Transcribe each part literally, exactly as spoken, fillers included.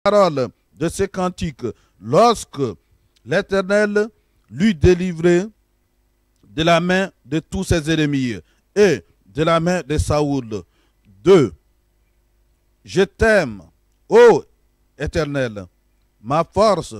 paroles de ces cantiques lorsque l'Éternel lui délivrait de la main de tous ses ennemis et de la main de Saoul. deux. Je t'aime, ô Éternel, ma force.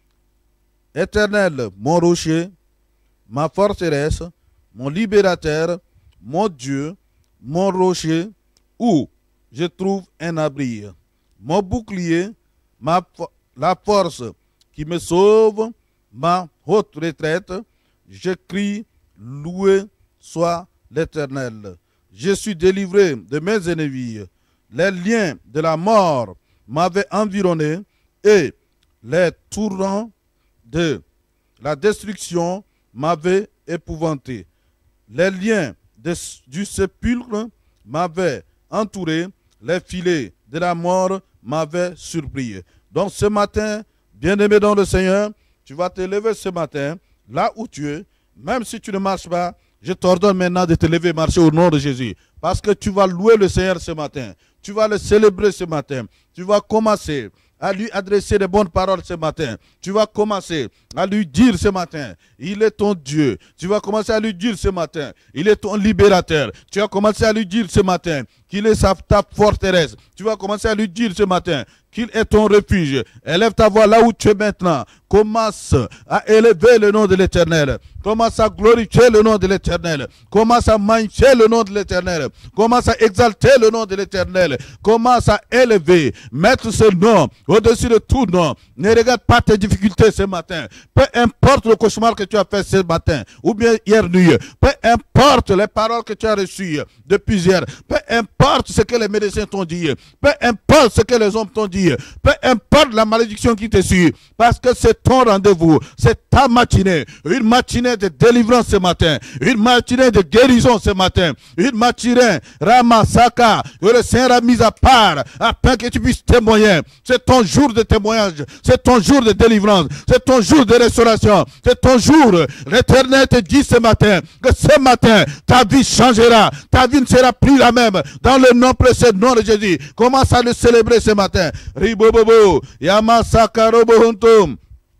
Éternel, mon rocher, ma forteresse, mon libérateur, mon Dieu, mon rocher, où je trouve un abri. Mon bouclier, ma fo la force qui me sauve, ma haute retraite. Je crie, loué soit l'Éternel. Je suis délivré de mes ennemis. Les liens de la mort m'avaient environné et les tourments de la destruction m'avaient épouvanté. Les liens de, du sépulcre m'avaient entouré. Les filets de la mort m'avaient surpris. Donc ce matin, bien-aimé dans le Seigneur, tu vas te lever ce matin, là où tu es, même si tu ne marches pas, je t'ordonne maintenant de te lever et marcher au nom de Jésus. Parce que tu vas louer le Seigneur ce matin. Tu vas le célébrer ce matin. Tu vas commencer à lui adresser de bonnes paroles ce matin. Tu vas commencer à lui dire ce matin, il est ton Dieu. Tu vas commencer à lui dire ce matin, il est ton libérateur. Tu vas commencer à lui dire ce matin qu'il est sa, ta forteresse. Tu vas commencer à lui dire ce matin qu'il est ton refuge. Élève ta voix là où tu es maintenant. Commence à élever le nom de l'Éternel. Commence à glorifier le nom de l'Éternel. Commence à magnifier le nom de l'Éternel. Commence à exalter le nom de l'Éternel. Commence à élever, mettre ce nom au-dessus de tout nom. Ne regarde pas tes difficultés ce matin. Peu importe le cauchemar que tu as fait ce matin ou bien hier nuit. Peu importe les paroles que tu as reçues depuis hier. Peu importe ce que les médecins t'ont dit. Peu importe ce que les hommes t'ont dit. Peu importe la malédiction qui te suit. Parce que c'est ton rendez-vous. C'est ta matinée. Une matinée de délivrance ce matin. Une matinée de guérison ce matin. Une matinée Ramasaka que le Seigneur a mis à part afin que tu puisses témoigner. C'est ton jour de témoignage. C'est ton jour de délivrance. C'est ton jour de restauration. C'est ton jour. L'Éternel te dit ce matin que ce matin, ta vie changera. Ta vie ne sera plus la même. Dans le nom précieux nom de Jésus. Commence à le célébrer ce matin. Ribobobo. Yamasaka robohuntum.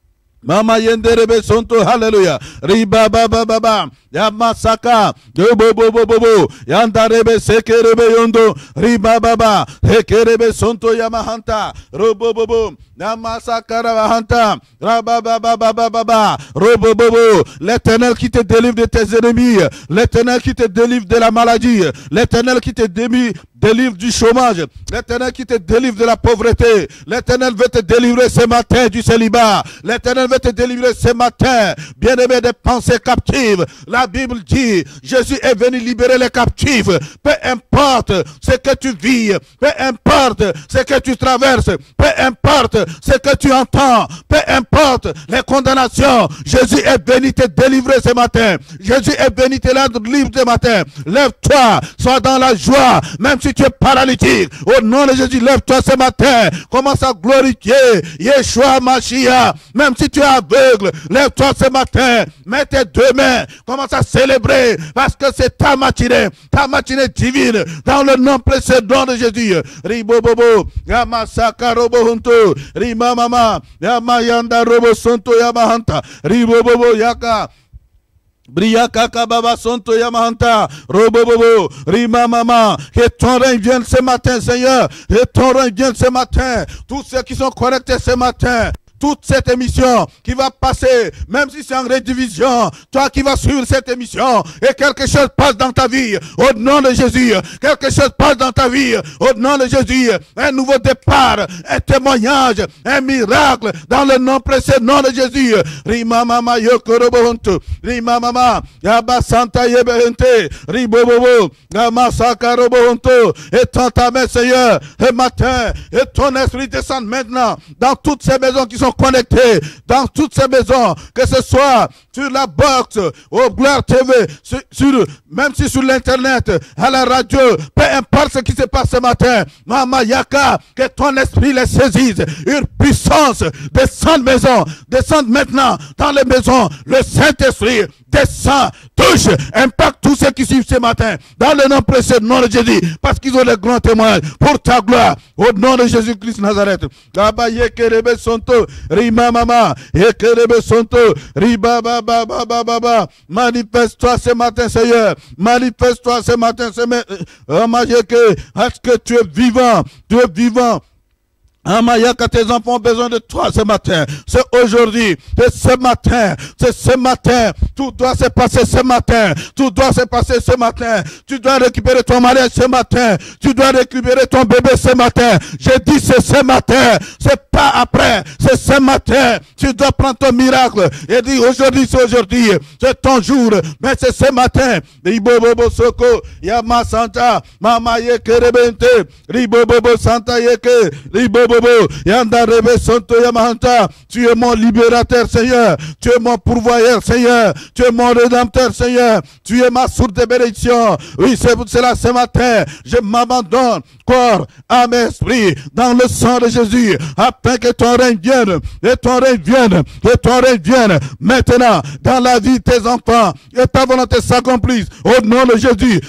Mama yenderebe sonto hallelujah. Riba baba baba. Yamasaka. Yobo bobo bobo. Yandarebe sekerebe yondo. Riba baba. Hekerebe sonto yamahanta. Robo bobo. Yamasaka rabahanta. Raba baba baba baba. Robo bobo. L'Éternel qui te délivre de tes ennemis. L'Éternel qui te délivre de la maladie. L'Éternel qui te délivre du chômage. L'Éternel qui te délivre de la pauvreté. L'Éternel veut te délivrer ce matin du célibat. L'Éternel veut te délivrer ce matin, bien-aimé, des pensées captives. La Bible dit, Jésus est venu libérer les captifs. Peu importe ce que tu vis, peu importe ce que tu traverses, peu importe ce que tu entends, peu importe les condamnations, Jésus est venu te délivrer ce matin. Jésus est venu te rendre libre ce matin. Lève-toi, sois dans la joie, même si tu es paralytique. Au nom de Jésus, lève-toi ce matin. Commence à glorifier Yeshua Mashiach, même si tu es aveugle, lève-toi ce matin, mets tes deux mains, commence à célébrer, parce que c'est ta matinée, ta matinée divine, dans le nom précieux nom de Jésus. Ribobobo, Yamasaka Robohunto, Rimamama, Yamayanda Robo Sonto Yamahanta, Ribobobo Yaka. Briaka Kababa Sonto Yamahanta, Robobobo, Rima Mama, que ton règne vienne ce matin, Seigneur, que ton règne vienne ce matin, tous ceux qui sont connectés ce matin. Toute cette émission qui va passer, même si c'est en redivision, toi qui vas suivre cette émission, et quelque chose passe dans ta vie, au nom de Jésus, quelque chose passe dans ta vie, au nom de Jésus, un nouveau départ, un témoignage, un miracle, dans le nom précieux nom de Jésus. Rima mama yokorobohuntu, Rima mama, Yaba Santa Yebehente, Ribobobo, Yama Sakarobohuntu, étends ta main, Seigneur, et matin, et ton esprit descend maintenant dans toutes ces maisons qui sont connectés dans toutes ces maisons, que ce soit sur la box, au Gloire T V, sur, sur, même si sur l'internet, à la radio, peu importe ce qui se passe ce matin, Mama Yaka, que ton esprit les saisisse, une puissance descende maison, descende maintenant dans les maisons, le Saint-Esprit descends, touche, impacte tous ceux qui suivent ce matin, dans le nom précieux, nom de Jésus, parce qu'ils ont des grands témoignages pour ta gloire, au nom de Jésus-Christ Nazareth. Manifeste-toi ce matin, Seigneur. Manifeste-toi ce matin, Seigneur. Est-ce que tu es vivant? Tu es vivant. Amaya, que tes enfants ont besoin de toi ce matin. C'est aujourd'hui, c'est ce matin, c'est ce matin. Tout doit se passer ce matin. Tout doit se passer ce matin. Tu dois récupérer ton mariage ce matin. Tu dois récupérer ton bébé ce matin. J'ai dit c'est ce matin. C'est pas après. C'est ce matin. Tu dois prendre ton miracle. Et dire aujourd'hui, c'est aujourd'hui. C'est ton jour. Mais c'est ce matin. Ribobobo Soko, Yama Santa, Mama Yeke Rebente, Ribobobo Santa Yeke, Ribobobo. Tu es mon libérateur, Seigneur. Tu es mon pourvoyeur, Seigneur. Tu es mon rédempteur, Seigneur. Tu es ma source de bénédiction. Oui, c'est pour cela ce matin, je m'abandonne, corps, âme, esprit, dans le sang de Jésus, afin que ton règne vienne, et ton règne vienne, et ton règne vienne, maintenant, dans la vie de tes enfants, et ta volonté s'accomplisse, au nom de Jésus.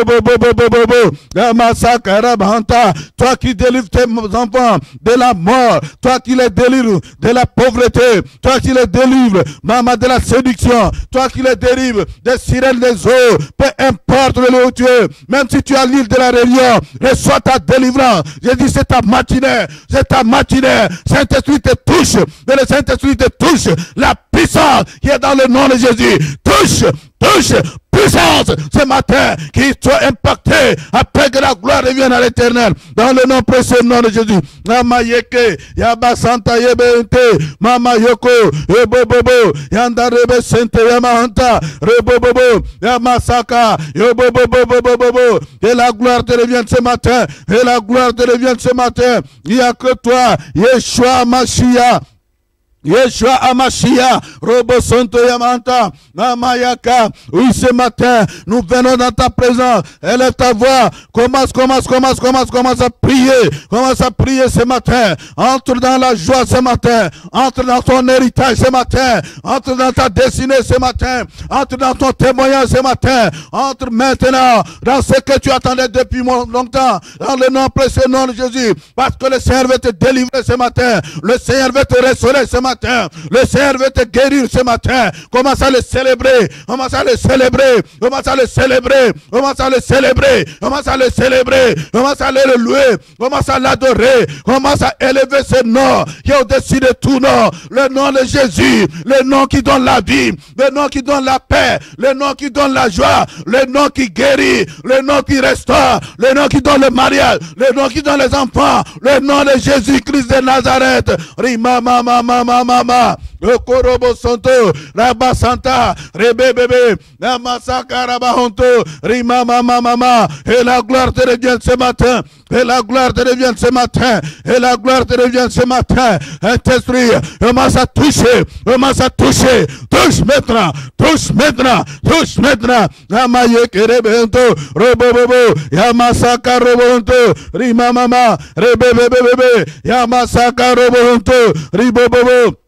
Toi qui délivres tes enfants de la mort, toi qui les délivres de la pauvreté, toi qui les délivres, maman, de la séduction, toi qui les délivres des sirènes des eaux, peu importe le lieu où tu es, même si tu as l'île de la Réunion, reçois ta délivrance. J'ai dit c'est ta matinée, c'est ta matinée. Saint-Esprit te touche, et le Saint-Esprit te touche. La puissance qui est dans le nom de Jésus, touche, touche, puissance ce matin, qui soit impacté après que la gloire revienne à l'Éternel, dans le nom précieux nom de Jésus. Mama Yeke, Yaba Santa Yebente, Mama Yoko, Yebobobo, Yanda Rebe Sente Yamahanta, Rebobobo, Yamasaka, Yobobobobobobo, et la gloire te revienne ce matin, et la gloire te revienne ce matin. Il n'y a que toi, Yeshua Mashiach. Yeshua Amashia, Robo Santo Yamanta, Namayaka. Oui, ce matin, nous venons dans ta présence. Élève ta voix. Commence, commence, commence, commence, commence à prier. Commence à prier ce matin. Entre dans la joie ce matin. Entre dans ton héritage ce matin. Entre dans ta destinée ce matin. Entre dans ton témoignage ce matin. Entre maintenant dans ce que tu attendais depuis longtemps. Dans le nom précieux nom de Jésus. Parce que le Seigneur veut te délivrer ce matin. Le Seigneur veut te restaurer ce matin. Le Seigneur veut te guérir ce matin. Commence à le célébrer. Commence à le célébrer. Commence à le célébrer. Commence à le célébrer. Commence à le célébrer. Commence à le louer. Commence à l'adorer. Commence à élever ce nom qui est au-dessus de tout nom. Le nom de Jésus. Le nom qui donne la vie. Le nom qui donne la paix. Le nom qui donne la joie. Le nom qui guérit. Le nom qui restaure. Le nom qui donne le mariage. Le nom qui donne les enfants. Le nom de Jésus-Christ de Nazareth. Rima mama mama mama. Le Korobo Santo, Rabba Santa, Rebe Bebe, Namasaka Rabahonto, Rima Mama Mama, et la gloire te revient ce matin, et la gloire te revient ce matin, et la gloire te revient ce matin. Saint-Esprit, commence à toucher, commence à toucher, touche maintenant, touche maintenant, touche maintenant. Namaye Kerebento, Robo Bobo, Yamasaka Robonto, Rima Mama, Rebe Bebe, Yamasaka Robonto, Ribo Bobo.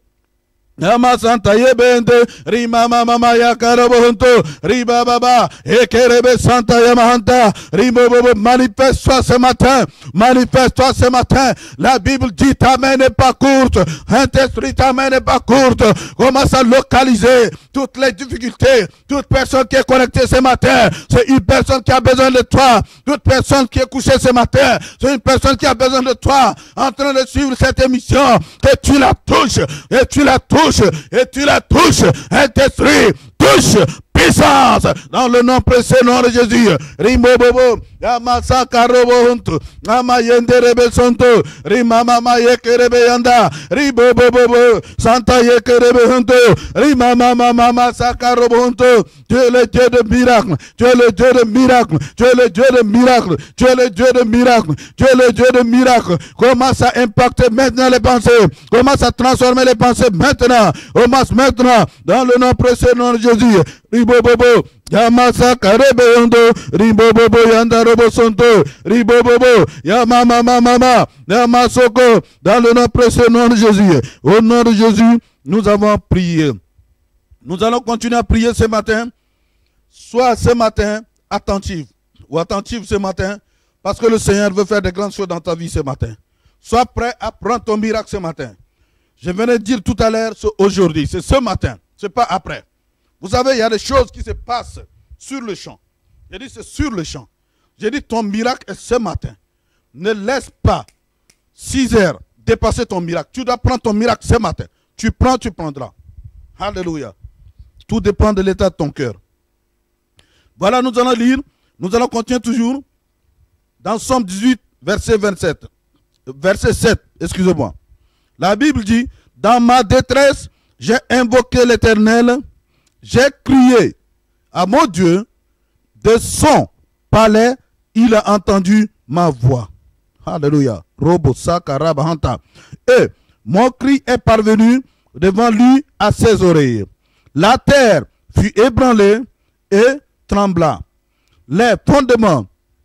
Yama Santa Yebende, Rima Mama Yakarabohonto, Riba Baba, Ekerebe Santa Yamahanta, Rimo Bobo, manifeste-toi ce matin, manifeste-toi ce matin. La Bible dit ta main n'est pas courte, Saint-Esprit, ta main n'est pas courte. Commence à localiser toutes les difficultés, toute personne qui est connectée ce matin, c'est une personne qui a besoin de toi, toute personne qui est couchée ce matin, c'est une personne qui a besoin de toi, en train de suivre cette émission, que tu la touches, et tu la touches, et tu la touches, Saint-Esprit, touche, puissance, dans le nom précieux nom de Jésus. Rimo Bobo, Yamasaka Robo, Namayende Rebe Santo, Rima Mama Yekerebe Yanda, Ribo Bobo, Santa Yekerebe Hunto, Rima Mama Mama Saka Robo. Tu es le Dieu de miracle, tu es le Dieu de miracle, tu es le Dieu de miracle, tu es le Dieu de miracle, tu es le Dieu de miracle. Commence à impacter maintenant les pensées, commence à transformer les pensées maintenant, commence maintenant, dans le nom précieux nom de Jésus. Ribo Bobo, Yamasaka Rebeyondo, Ribo Bobo Yanda Robo Santo, Ribo Bobo, Yamama Mama, Yamasoko, dans le nom précieux nom de Jésus. Au nom de Jésus, nous avons prié. Nous allons continuer à prier ce matin. Sois ce matin attentif ou attentif ce matin parce que le Seigneur veut faire de grandes choses dans ta vie ce matin. Sois prêt à prendre ton miracle ce matin. Je venais de dire tout à l'heure, c'est aujourd'hui, c'est ce matin, ce n'est pas après. Vous savez, il y a des choses qui se passent sur le champ. J'ai dit c'est sur le champ. J'ai dit ton miracle est ce matin. Ne laisse pas six heures dépasser ton miracle. Tu dois prendre ton miracle ce matin. Tu prends, tu prendras. Alléluia. Tout dépend de l'état de ton cœur. Voilà, nous allons lire, nous allons continuer toujours dans Somme dix-huit, verset vingt-sept. Verset sept, excusez-moi. La Bible dit, dans ma détresse, j'ai invoqué l'Éternel, j'ai crié à mon Dieu, de son palais, il a entendu ma voix. Alléluia. Robo sakarabahanta. Et mon cri est parvenu devant lui à ses oreilles. La terre fut ébranlée et trembla. Les fondements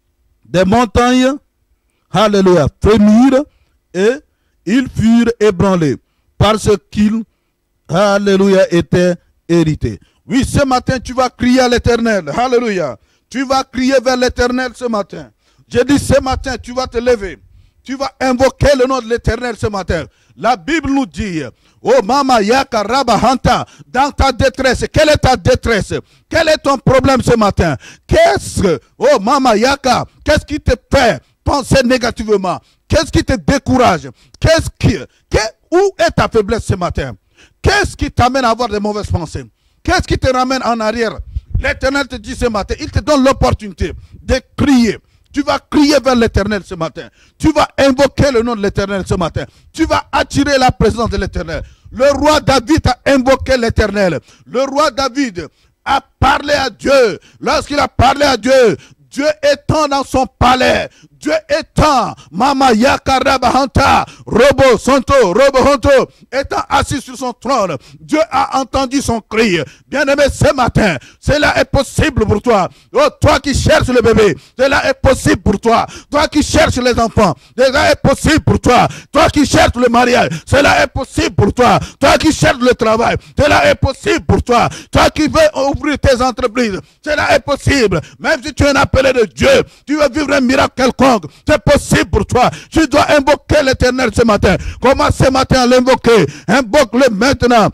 des montagnes, alléluia, frémirent et ils furent ébranlés parce qu'ils, alléluia, étaient hérités. Oui, ce matin, tu vas crier à l'Éternel. Alléluia. Tu vas crier vers l'Éternel ce matin. J'ai dit ce matin, tu vas te lever. Tu vas invoquer le nom de l'Éternel ce matin. La Bible nous dit, oh Mama Yaka Rabahanta, dans ta détresse, quelle est ta détresse? Quel est ton problème ce matin? Qu'est-ce que, oh Mama Yaka, qu'est-ce qui te fait penser négativement? Qu'est-ce qui te décourage? Qu'est-ce qui, que, où est ta faiblesse ce matin? Qu'est-ce qui t'amène à avoir de mauvaises pensées? Qu'est-ce qui te ramène en arrière? L'Éternel te dit ce matin, il te donne l'opportunité de crier. Tu vas crier vers l'Éternel ce matin. Tu vas invoquer le nom de l'Éternel ce matin. Tu vas attirer la présence de l'Éternel. Le roi David a invoqué l'Éternel. Le roi David a parlé à Dieu. Lorsqu'il a parlé à Dieu, Dieu étant dans son palais, Dieu étant, Mama Yakarabahanta, Robo Santo, Robo Honto, étant assis sur son trône, Dieu a entendu son cri. Bien-aimé, ce matin, cela est possible pour toi. Oh, toi qui cherches le bébé, cela est possible pour toi. Toi qui cherches les enfants, cela est possible pour toi. Toi qui cherches le mariage, cela est possible pour toi. Toi qui cherches le travail, cela est possible pour toi. Toi qui veux ouvrir tes entreprises, cela est possible. Même si tu es un appelé de Dieu, tu veux vivre un miracle quelconque, c'est possible pour toi. Tu dois invoquer l'Éternel ce matin. Comment ce matin à l'invoquer? Invoque-le maintenant.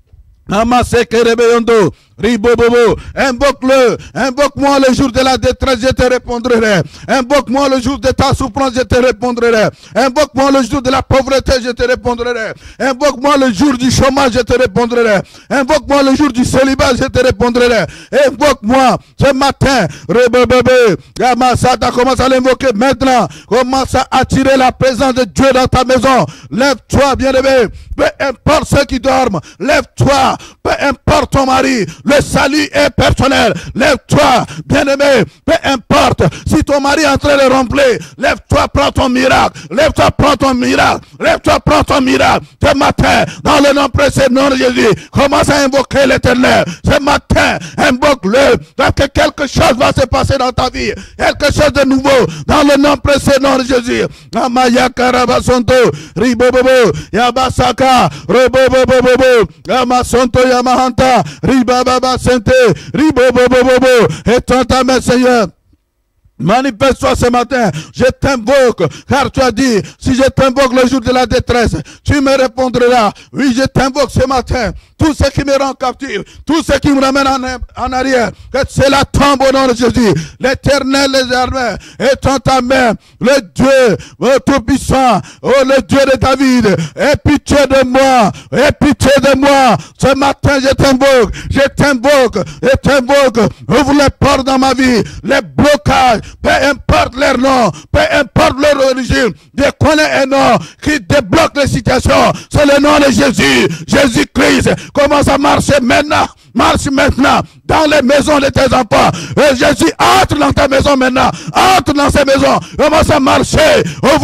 Amasekerebeyondo, ribobobo, invoque-le, invoque-moi le jour de la détresse, je te répondrai. Invoque-moi le jour de ta souffrance, je te répondrai. Invoque-moi le jour de la pauvreté, je te répondrai. Invoque-moi le jour du chômage, je te répondrai. Invoque-moi le jour du célibat, je te répondrai. Invoque-moi ce matin, ribobobo, Yamasata, commence à l'invoquer maintenant. Commence à attirer la présence de Dieu dans ta maison. Lève-toi, bien-aimé, peu importe ceux qui dorment, lève-toi. Peu importe ton mari, le salut est personnel. Lève-toi, bien-aimé. Peu importe si ton mari est en train de remplir. Lève-toi, prends ton miracle. Lève-toi, prends ton miracle. Lève-toi, prends ton miracle. Ce matin, dans le nom précieux de Jésus, commence à invoquer l'Éternel. Ce matin, invoque-le. Parce que quelque chose va se passer dans ta vie. Quelque chose de nouveau. Dans le nom précieux de Jésus. Amaya Karabasonto, Ribobobo, Yabasaka, Robobobobo, Yamasonto. Yamahanta, Ribababa Sente, Ribobobobobo, et ton ta main, Seigneur. Manifeste-toi ce matin, je t'invoque, car tu as dit, si je t'invoque le jour de la détresse, tu me répondras. Oui, je t'invoque ce matin, tout ce qui me rend captif, tout ce qui me ramène en, en arrière, que cela tombe au nom de Jésus. L'Éternel des armées est en ta main, le Dieu, le Tout-Puissant, oh le Dieu de David, aie pitié de moi, aie pitié de moi. Ce matin, je t'invoque, je t'invoque, je t'invoque, ouvre les portes dans ma vie, les blocages, peu importe leur nom, peu importe leur origine, je connais un nom qui débloque les situations. C'est le nom de Jésus. Jésus-Christ commence à marcher maintenant. Marche maintenant dans les maisons de tes enfants. Et Jésus entre dans ta maison maintenant. Entre dans ces maisons. Commence à marcher. Ouvre les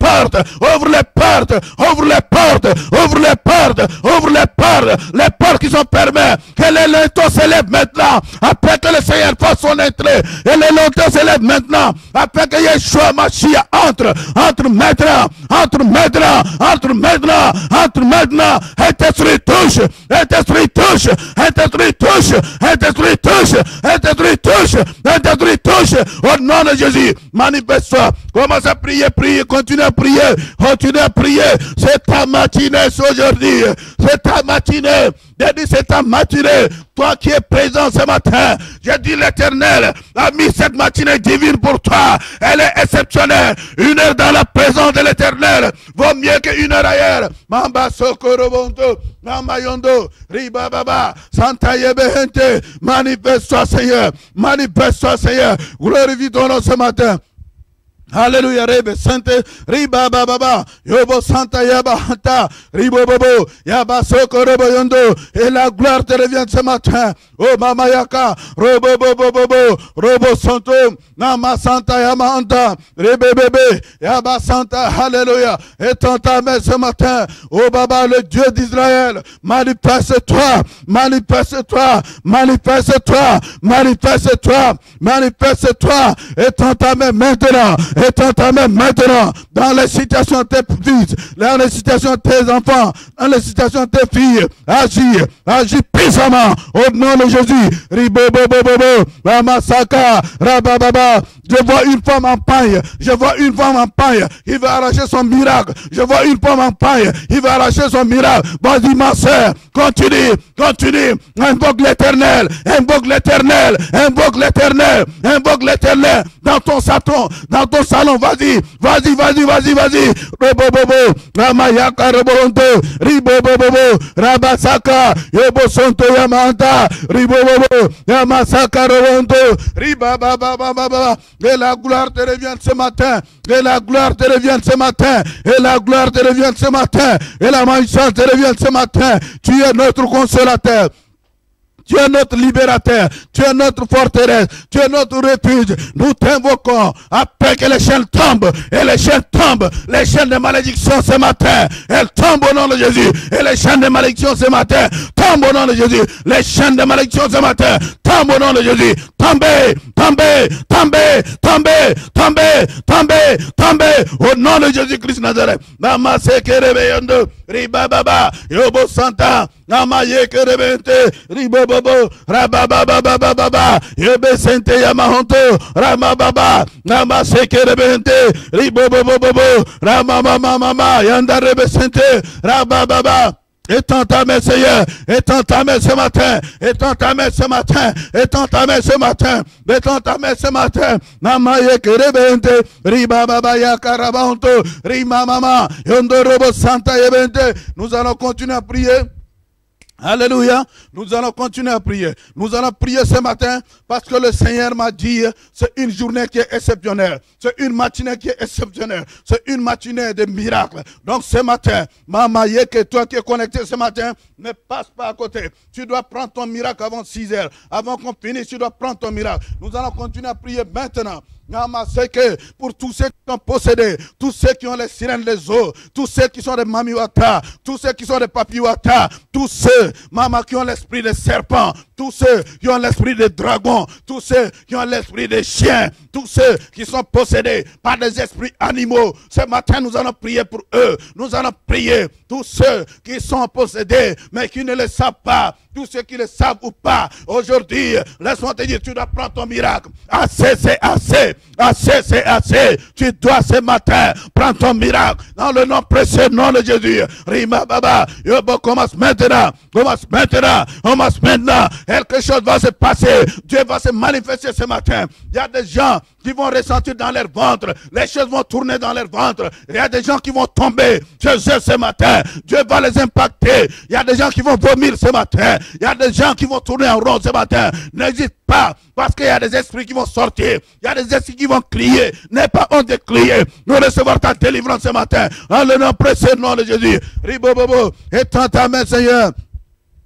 portes, ouvre les portes, ouvre les portes, ouvre les portes, ouvre les portes, les portes qui sont permises, que les linteaux s'élèvent maintenant, après que le Seigneur fasse son entrée, et les linteaux s'élèvent maintenant, après que Yeshua Mashiach entre, entre maintenant, entre maintenant, entre maintenant, entre maintenant, Saint-Esprit touche, Saint-Esprit touche, Saint-Esprit touche, Saint-Esprit touche, Saint-Esprit touche, Saint-Esprit touche, au nom de Jésus, manifeste-toi, commence à prier, prier, continue à prier, continue à prier, c'est ta matinée aujourd'hui, c'est ta matinée, j'ai dit c'est ta matinée, toi qui es présent ce matin, j'ai dit l'Éternel a mis cette matinée divine pour toi, elle est exceptionnelle, une heure dans la présence de l'Éternel, vaut mieux qu'une heure ailleurs, Mamba Sokorobondo, Mamba Yondo, Riba Baba, Santa Yebehente, manifeste-toi Seigneur, manifeste-toi Seigneur, glorifie ton nom ce matin. Alléluia, Rebe, Sainte, Riba Baba, Yobo Santa Yaba Hanta, Ribo Bobo, Yaba Soko Robo Yondo, et la gloire te revient ce matin. Oh Mama Yaka, Robo Bobo Bobo, Robo Santo, Nama Santa Yama Hanta, Rebe Bebe, Yaba Santa, Alléluia, étends ta main ce matin. Oh Baba, le Dieu d'Israël, manifeste-toi, manifeste-toi, manifeste-toi, manifeste-toi, manifeste-toi, étends ta main maintenant. Étends ta main maintenant dans les situations de tes fils, dans les situations de tes enfants, dans les situations de tes filles. Agis, agis puissamment au nom de Jésus. Ribobobobobo, Ramasaka, Rabababa. Je vois une femme en paille. Je vois une femme en paille. Il va arracher son miracle. Je vois une femme en paille. Il va arracher son miracle. Vas-y, ma soeur. Continue, continue. Invoque l'Éternel. Invoque l'Éternel. Invoque l'Éternel. Invoque l'Éternel. Dans ton salon. Dans ton salon. Vas-y. Vas-y, vas-y, vas-y, vas-y. Robobobo. Ramayaka Roboronto. Ribobobobo. Rabasaka. Yobosonto Yamanta. Ribobobo. Yamasaka Roboronto. Ribababababa. Et la gloire te revient ce matin. Et la gloire te revient ce matin. Et la gloire te revient ce matin. Et la magnificence te revient ce matin. Tu es notre consolateur. Tu es notre libérateur, tu es notre forteresse, tu es notre refuge. Nous t'invoquons après que les chaînes tombent. Et les chaînes tombent, les chaînes de malédiction ce matin. Elles tombent au nom de Jésus. Et les chaînes de malédiction ce matin tombent au nom de Jésus. Les chaînes de malédiction ce matin tombent au nom de Jésus. Tombez, tombez, tombez, tombez, tombez, tombez, tombez au nom de Jésus-Christ Nazareth. Namase kerebeyendo, ribababa, yobo santa, namaye kerebente, ribobo. Rababababababa, Yebe Sente Yamahonto, Ramababa, Nama Sekerebente, Ribobobobo, Ramamamama, Yanda Rebe Sente, Rabababa. Étends ta main, Seigneur, étends ta main ce matin, étends ta main ce matin, étends ta main ce matin, étends ta main ce matin, Namaye Kerebente, Ribababa Yakarabanto, Rimamama, Yondorobo Santa Yebente. Nous allons continuer à prier. Alléluia, nous allons continuer à prier. Nous allons prier ce matin parce que le Seigneur m'a dit c'est une journée qui est exceptionnelle. C'est une matinée qui est exceptionnelle. C'est une matinée de miracles. Donc ce matin, Maman Yeke, toi qui es connecté ce matin, ne passe pas à côté. Tu dois prendre ton miracle avant six heures. Avant qu'on finisse, tu dois prendre ton miracle. Nous allons continuer à prier maintenant. C'est que pour tous ceux qui sont possédés, tous ceux qui ont les sirènes des eaux, tous ceux qui sont des mamiwata, tous ceux qui sont des papiwata, tous ceux, maman, qui ont l'esprit des serpents, tous ceux qui ont l'esprit des dragons, tous ceux qui ont l'esprit des chiens, tous ceux qui sont possédés par des esprits animaux. Ce matin, nous allons prier pour eux. Nous allons prier tous ceux qui sont possédés, mais qui ne le savent pas. Tous ceux qui le savent ou pas, aujourd'hui, laisse-moi te dire, tu dois prendre ton miracle. Assez, c'est assez. Assez, c'est assez. Tu dois ce matin prendre ton miracle. Dans le nom précieux, nom de Jésus. Rima Baba. Yobo, commence maintenant. Commence maintenant. Commence maintenant. Quelque chose va se passer. Dieu va se manifester ce matin. Il y a des gens qui vont ressentir dans leur ventre. Les choses vont tourner dans leur ventre. Il y a des gens qui vont tomber chez eux ce matin. Dieu va les impacter. Il y a des gens qui vont vomir ce matin. Il y a des gens qui vont tourner en rond ce matin. N'hésite pas, parce qu'il y a des esprits qui vont sortir. Il y a des esprits qui vont crier. N'aie pas honte de crier. Nous recevoir ta délivrance ce matin. En le nom précieux nom de Jésus. Ribobobo, étends ta main, Seigneur.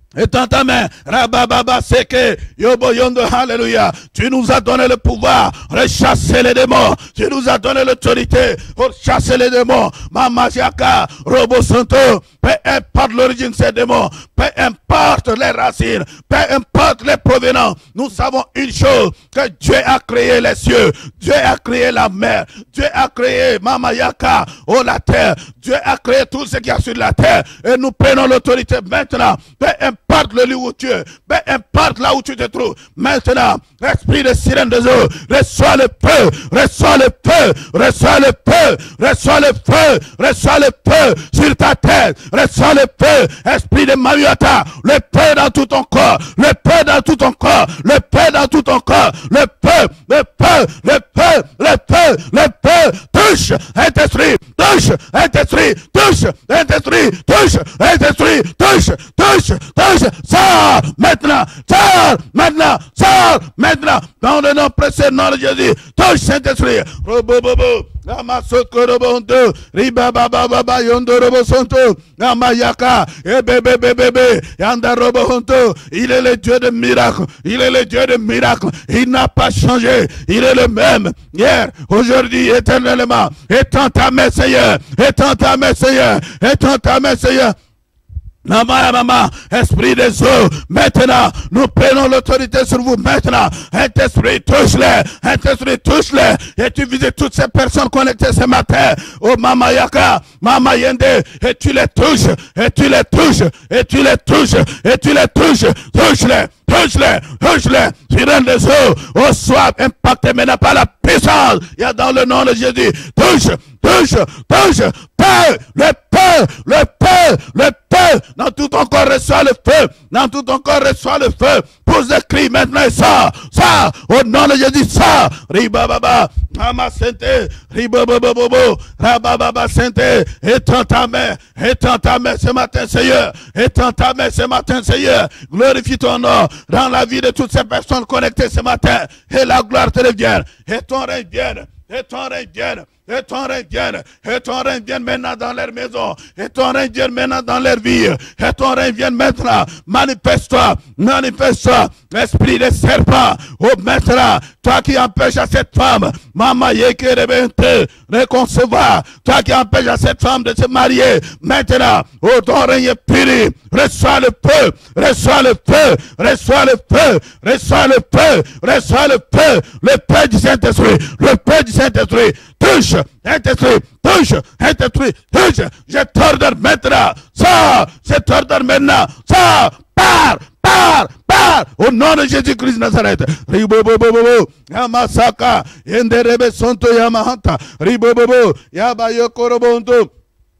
Étends ta main, Rabababa Seke, Yobo Yondo, Alléluia. Tu nous as donné le pouvoir de chasser les démons. Tu nous as donné l'autorité pour chasser les démons. Mama Jaka, Robo Santo, peu importe l'origine de ces démons, peu importe les racines, peu importe les provenants, nous savons une chose, que Dieu a créé les cieux, Dieu a créé la mer, Dieu a créé Mama Yaka, oh la terre, Dieu a créé tout ce qu'il y a sur la terre, et nous prenons l'autorité maintenant, peu importe le lieu où tu es, peu importe là où tu te trouves, maintenant, esprit de sirène des eaux, reçois le feu, reçois le feu, reçois le feu, reçois le feu, reçois le feu sur ta tête, reçois le feu, esprit de Mariota, le feu dans tout ton corps, le feu dans tout ton corps, le feu dans tout ton corps, le feu, le feu, le feu, le feu, le feu, touche, Saint-Esprit, touche, Saint-Esprit, touche, Saint-Esprit, touche, Saint-Esprit, touche, touche, touche, sors maintenant, sors maintenant, sors maintenant, dans le nom précieux nom de Jésus, touche Saint-Esprit, robobobo, Namasoko robondo, ribabababa yondo robosonto, namayaka, ebebebebebe, yanda robonto, il est le Dieu de miracles, il est le Dieu de miracles, il n'a pas changé, il est le même, hier, aujourd'hui, éternellement, étends ta main, Seigneur, étends ta main, Seigneur, étends ta main, Seigneur. Maman, maman, esprit des eaux, maintenant, nous prenons l'autorité sur vous, maintenant, Saint-Esprit, touche-les, Saint-Esprit, touche-les, et tu visites toutes ces personnes connectées ce matin, oh Mama Yaka, Mama Yende, et tu les touches, et tu les touches, et tu les touches, et tu les touches, touche-les, touche-les, touche-les, sirène des eaux, oh sois impacté maintenant par la puissance, il y a dans le nom de Jésus, touche, touche, touche, Peur, le feu, le feu, le feu, dans tout ton corps reçois le feu, dans tout ton corps reçois le feu, pose des cris maintenant et sors, sors, au nom de Jésus, sors, ribababa, Mama Sente, ribobobobobo, rabababa Sente, étends ta main, étends ta main ce matin, Seigneur, étends ta main ce matin, Seigneur, glorifie ton nom dans la vie de toutes ces personnes connectées ce matin, et la gloire te revienne, et ton règne vienne, et ton règne vienne, et ton règne vienne, et ton règne vienne maintenant dans leur maison, et ton règne vienne maintenant dans leur vie, et ton règne vienne maintenant, manifeste-toi, manifeste-toi, esprit de serpent, oh maintenant, toi qui empêches à cette femme, Mama Yekerebente, de concevoir, toi qui empêches à cette femme de se marier, maintenant, oh ton règne est puni, reçois le feu, reçois le feu, reçois le feu, reçois le feu, reçois le feu, le feu du Saint-Esprit, le feu du Saint-Esprit, touche, Saint-Esprit, touche, Saint-Esprit, touche, je t'ordonne maintenant, sors, je t'ordonne maintenant, sors, pars, pars, pars, au nom de Jésus-Christ de Nazareth, ribobobobo, yamasaka, yenderebe sonto yamahanta, ribobobo, yabayokorobondo,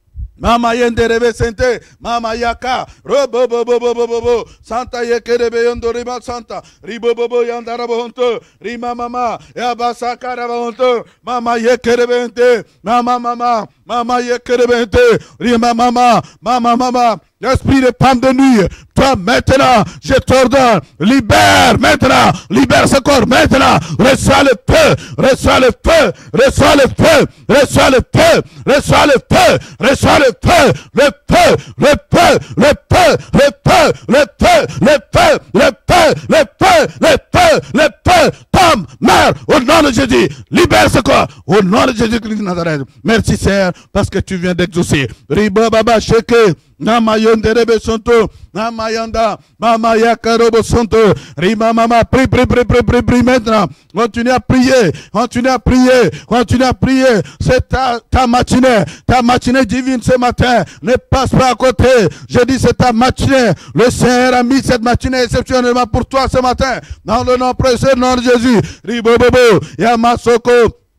Mama Yenderebe Sente, Mama Yaka, Robo Bobo Bobo Bobo, Santa Yekerebe Yondo Rima Santa, Ribo Bobo Yandarabonto, Rima Mama, Yabasaka Rabonto, Mama Yekerebente, Mama Mama, Mama Yekerebente, Rima Mama, Mama Mama, l'esprit de femme de nuit, toi maintenant, je t'ordonne, libère maintenant, libère ce corps maintenant, reçois le feu, reçois le feu, reçois le feu, reçois le feu, reçois le feu, reçois le feu, le feu, le feu, le feu, le feu, le feu, le feu, le feu, le feu, le feu, le feu, tombe, meurs, au nom de Jésus, libère ce corps, au nom de Jésus-Christ de Nazareth. Merci Seigneur, parce que tu viens d'exaucer. Riba Baba Sheke, Namayonde Rebe Sonto, Namayanda, Mama Yakarobo Sonto, Rima Mama, prie, prie, prie, prie, prie, prie maintenant. Continue à prier, continue à prier, continue à prier. C'est ta, ta matinée, ta matinée divine ce matin. Ne passe pas à côté. Je dis c'est ta matinée. Le Seigneur a mis cette matinée exceptionnellement pour toi ce matin. Dans le nom précieux, nom de Jésus. Ribobobo, Yamasoko.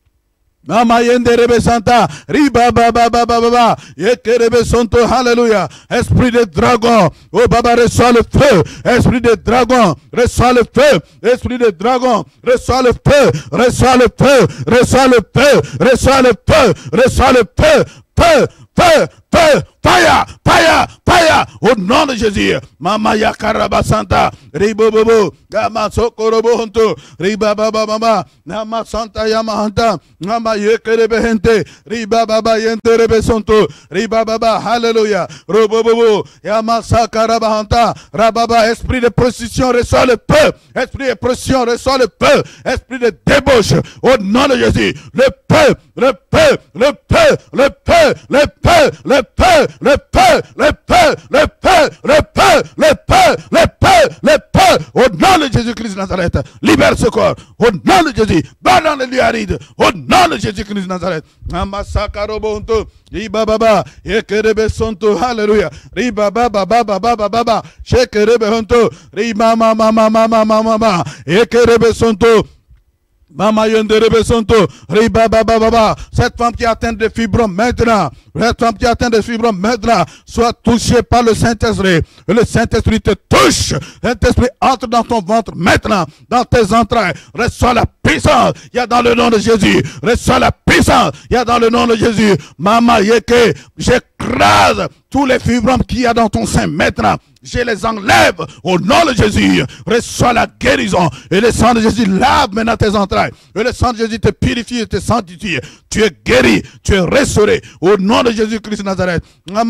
Mama Yenderebe Santa, Riba Baba Baba Baba, Yekerebe Santo, Alléluia. Esprit de dragon, oh Baba, reçois le feu. Esprit de dragon, reçois le feu. Esprit de dragon, reçois le feu. Reçois le feu. Reçois le feu. Reçois le feu. Reçois le feu. Feu, feu, feu, fire, fire, fire, au nom de Jésus. Mama Yakaraba Santa, Ribobobo, Gama Sokorobohonto, Ribaba Mama, Nama Santa Yamahanta, Nama Yekerebehente, Ribaba Yenterebe Sonto, Ribaba, Hallelujah, Robobobo, Yama Sakarabahanta, Rababa, esprit de prostitution, reçoit le peu, esprit de prostitution, reçoit le peu, esprit de débauche, au nom de Jésus, le peu, le peu, le peu, le peu, le peu, le peu, le peu, le peu, le peu, le peu, le peu, le peu, le peu, au nom de Jésus-Christ de Nazareth, libère ce corps, au nom de Jésus, va dans les lieux arides, au nom de Jésus-Christ de Nazareth, Amasakarobohonto, Ribababa, Yekerebe Sonto, Hallelujah, Ribaba, Baba, Baba, Baba, Shekerebe Honto, Ribama, Mama, Mama, Mama, Mama, Yekerebe Sonto, Mama Yonderebe Sonto, Riba Baba Baba, cette femme qui est atteinte de fibromes maintenant, cette femme qui est atteinte de fibromes maintenant, soit touchée par le Saint-Esprit. Le Saint-Esprit te touche. Le Saint-Esprit entre dans ton ventre maintenant, dans tes entrailles. Reçois la puissance. Il y a dans le nom de Jésus. Reçois la puissance. Il y a dans le nom de Jésus. Mama Yeke, j'écrase tous les fibromes qu'il y a dans ton sein maintenant. Je les enlève au nom de Jésus. Reçois la guérison. Et le sang de Jésus lave maintenant tes entrailles. Et le sang de Jésus te purifie et te sanctifie. Tu es guéri. Tu es restauré. Au nom de Jésus-Christ de Nazareth.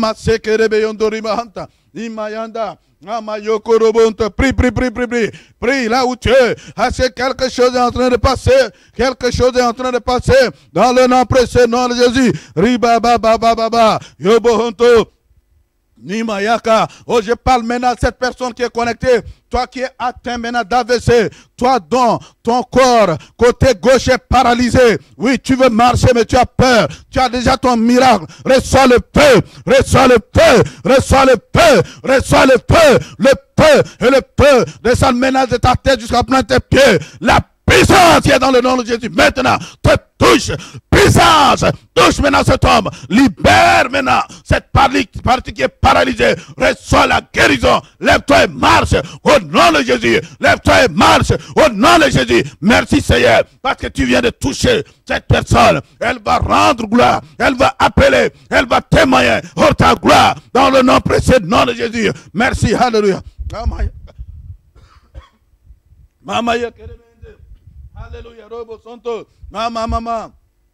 Prie, prie, prie, prie, prie. Prie là où tu es. C'est quelque chose est en train de passer. Quelque chose est en train de passer. Dans le nom précieux, nom de Jésus. Riba, ba, ba, ba, ba, ba. Yobohonto. Nimayaka. Oh, je parle maintenant à cette personne qui est connectée. Toi qui es atteint maintenant d'A V C. Toi dont ton corps, côté gauche est paralysé. Oui, tu veux marcher, mais tu as peur. Tu as déjà ton miracle. Reçois le peu. Reçois le peu. Reçois le peu. Reçois le peu. Le peu. Et le peu. Descends maintenant de ta tête jusqu'à plein tes pieds. La puissance qui est dans le nom de Jésus. Maintenant, te touche. Puissance. Touche maintenant cet homme. Libère maintenant cette partie, partie qui est paralysée. Reçois la guérison. Lève-toi et marche. Au nom de Jésus. Lève-toi et marche. Au nom de Jésus. Merci Seigneur. Parce que tu viens de toucher cette personne. Elle va rendre gloire. Elle va appeler. Elle va témoigner. Oh ta gloire. Dans le nom précieux, nom de Jésus. Merci. Alléluia. Mama Alléluia, Robo Santo, Mama, Mama,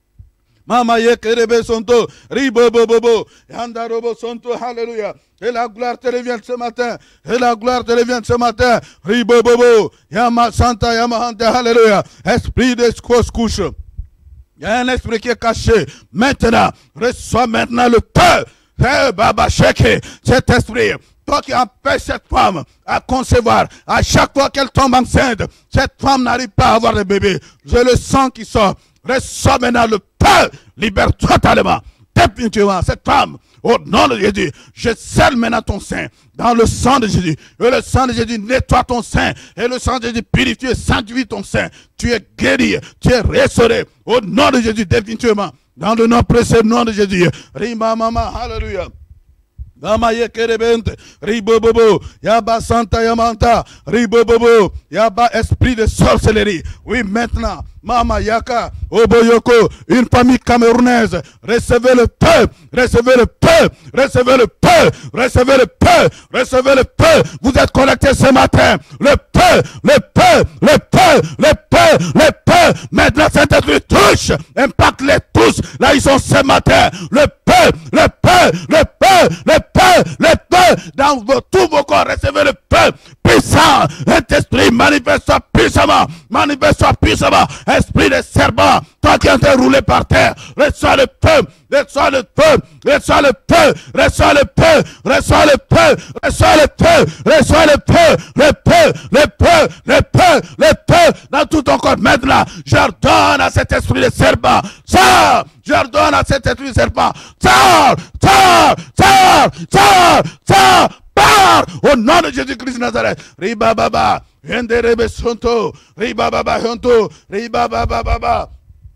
Mama Yekerebe Santo, Ribo Bobo, Yanda Robo Santo, Alléluia. Et la gloire te revient ce matin, et la gloire te revient ce matin, Ribo Bobo, Yama Santa, Yama Hanta, Alléluia. Esprit de couche. Il y a un esprit qui est caché. Maintenant, reçois maintenant le peu. Hey, Baba Sheke, cet esprit. Toi qui empêches cette femme à concevoir, à chaque fois qu'elle tombe enceinte, cette femme n'arrive pas à avoir de bébé. Je le sens qui sort. Reçois maintenant le peu. Libère totalement. Définitivement, cette femme, au nom de Jésus, je scelle maintenant ton sein dans le sang de Jésus. Et le sang de Jésus nettoie ton sein. Et le sang de Jésus purifie et sanctifie ton sein. Tu es guéri, tu es restauré. Au nom de Jésus, définitivement. Dans le nom précieux, nom de Jésus. Rima mama, hallelujah. Mama Yekerebente, Ribobobo, Yaba Santa Yamanta, Ribobobo, Yaba esprit de sorcellerie. Oui, maintenant, Mama Yaka, Oboyoko, une famille camerounaise, recevez le peu, recevez le peu, recevez le peu, recevez le peu, recevez le peu. Vous êtes connectés ce matin. Le peu, le peu, le peu, le peu, le peu. Maintenant, cet esprit touche, impacte les tous. Là, ils sont ce matin. Le peu, le peu, le peu, le peu, le peu. Dans vos, tous vos corps, recevez le peu. Puissant, cet esprit manifeste-toi puissamment, manifeste-toi puissamment. Esprit de serpent, toi qui es en train de rouler par terre, reçois le peu, reçois le peu, reçois le peu, reçois le peu, reçois le peu, reçois le peu, reçois le peu, le peu, le peu, le peu, le peu, dans tout ton corps. Maintenant, j'ordonne à cet esprit de serpent, sors, j'ordonne à cet esprit de serpent, sors, sors, sors, sors, sors, pars, au nom de Jésus-Christ de Nazareth. Riba baba, Yenderebe sonto, Riba baba honto, Riba baba baba.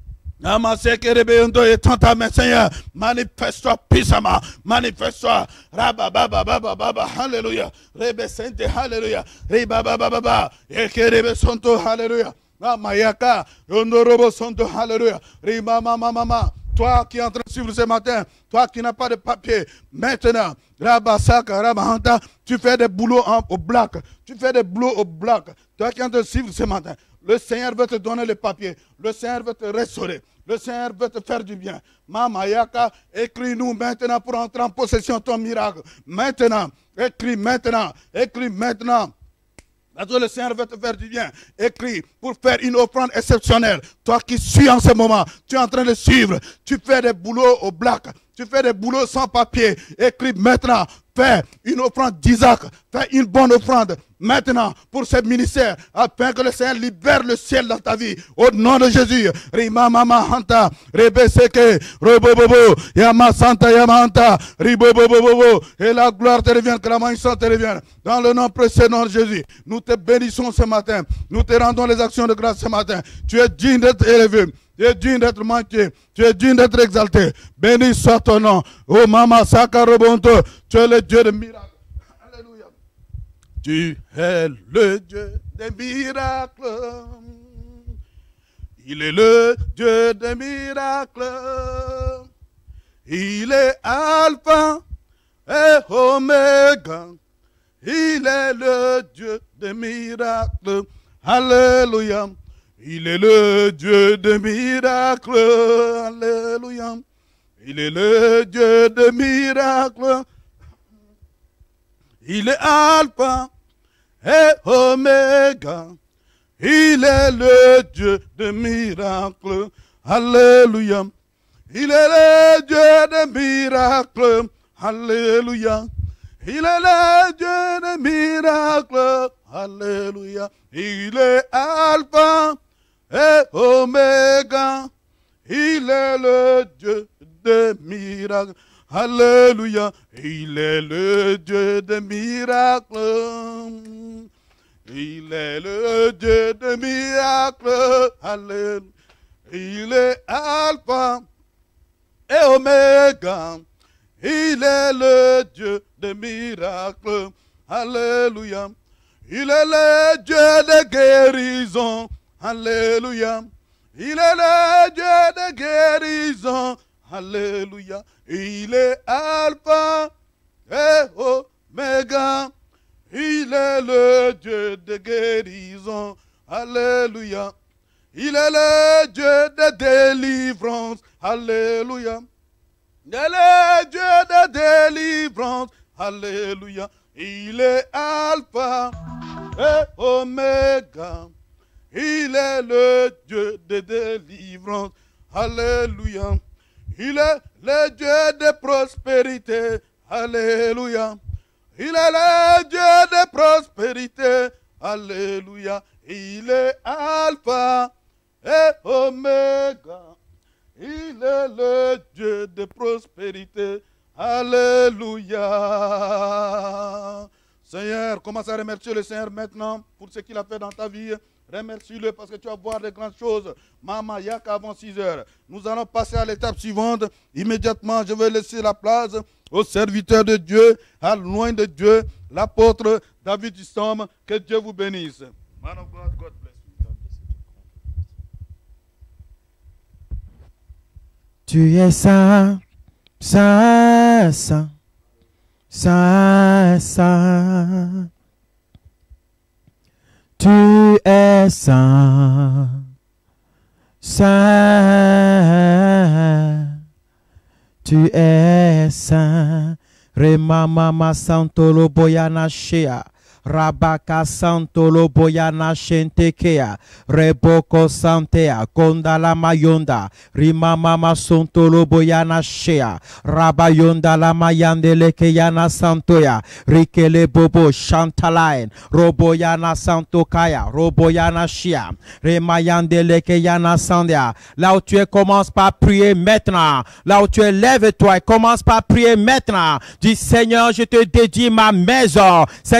Et tant ta main, Seigneur, manifeste-toi puissamment, manifeste-toi, Rababa baba baba, Alléluia, Rebe sente, Alléluia, Riba baba baba, Yekerebe sonto, Alléluia. Mayaka, Yondorobo sonto, Alléluia, Riba mama mama, Toi qui es en train de suivre ce matin, toi qui n'as pas de papier, maintenant, Rabasaka, Rabahanta, tu fais des boulots en, au bloc. Tu fais des boulots au bloc. Toi qui es en train de suivre ce matin, le Seigneur veut te donner le papier. Le Seigneur veut te restaurer. Le Seigneur veut te faire du bien. Mama Yaka, écris-nous maintenant pour entrer en possession de ton miracle. Maintenant, écris maintenant, écris maintenant. Parce que le Seigneur veut te faire du bien. Écris pour faire une offrande exceptionnelle. Toi qui suis en ce moment, tu es en train de suivre. Tu fais des boulots au black. Tu fais des boulots sans papier. Écris maintenant. Fais une offrande d'Isaac. Fais une bonne offrande maintenant pour ce ministère. Afin que le Seigneur libère le ciel dans ta vie. Au nom de Jésus. Rima mama hanta. Rebe seke. Robobobo. Yama santa yama hanta. Ribobobobo. Et la gloire te revienne. Que la maïsson te revienne. Dans le nom précédent de Jésus. Nous te bénissons ce matin. Nous te rendons les actions de grâce ce matin. Tu es digne d'être élevé. Tu es digne d'être manqué. Tu es digne d'être exalté. Béni soit ton nom. Oh Mama Sakarobonto. Tu es le Dieu de miracles. Alléluia. Tu es le Dieu des miracles. Il est le Dieu des miracles. Il est Alpha et Oméga. Il est le Dieu des miracles. Alléluia. Il est le Dieu des miracles. Alléluia. Il est le Dieu des miracles. Il est Alpha et Oméga. Il est le Dieu des miracles. Alléluia. Il est le Dieu des miracles. Alléluia. Il est le Dieu des miracles. Alléluia. Il est Alpha et Oméga. Il est le Dieu des miracles. Alléluia. Il est le Dieu des miracles. Il est le Dieu des miracles. Alléluia. Il est Alpha et Oméga. Il est le Dieu des miracles. Alléluia. Il est le Dieu de guérison. Alléluia. Il est le Dieu de guérison. Alléluia. Il est Alpha et Oméga. Il est le Dieu de guérison. Alléluia. Il est le Dieu de délivrance. Alléluia. Il est le Dieu de délivrance. Alléluia. Il est Alpha et Oméga. Il est le Dieu de délivrance. Alléluia. Il est le Dieu de prospérité. Alléluia. Il est le Dieu de prospérité. Alléluia. Il est Alpha et Oméga. Il est le Dieu de prospérité. Alléluia. Seigneur, commence à remercier le Seigneur maintenant pour ce qu'il a fait dans ta vie. Remercie-le parce que tu vas voir de grandes choses. Mama Yaka avant six heures. Nous allons passer à l'étape suivante. Immédiatement, je vais laisser la place au serviteur de Dieu, à loin de Dieu, l'apôtre David Istom. Que Dieu vous bénisse. Man of God, God bless you. Tu es saint, saint, saint, saint, saint. Tu es saint, saint, tu es saint. Remama santolo boyana shea. Rabaka santolo boyana shentekea. Reboko santea. Kondala mayonda. Rimama santolo boyana shea. Rabayonda la mayandele keyana santoya. Rikele bobo shantalain. Roboyana santokaya. Roboyana shia. Remayandele keyana sandia. Là où tu es, commence par prier maintenant. Là où tu es, lève-toi et commence par prier maintenant. Dis Seigneur, je te dédie ma maison. Seigneur, je te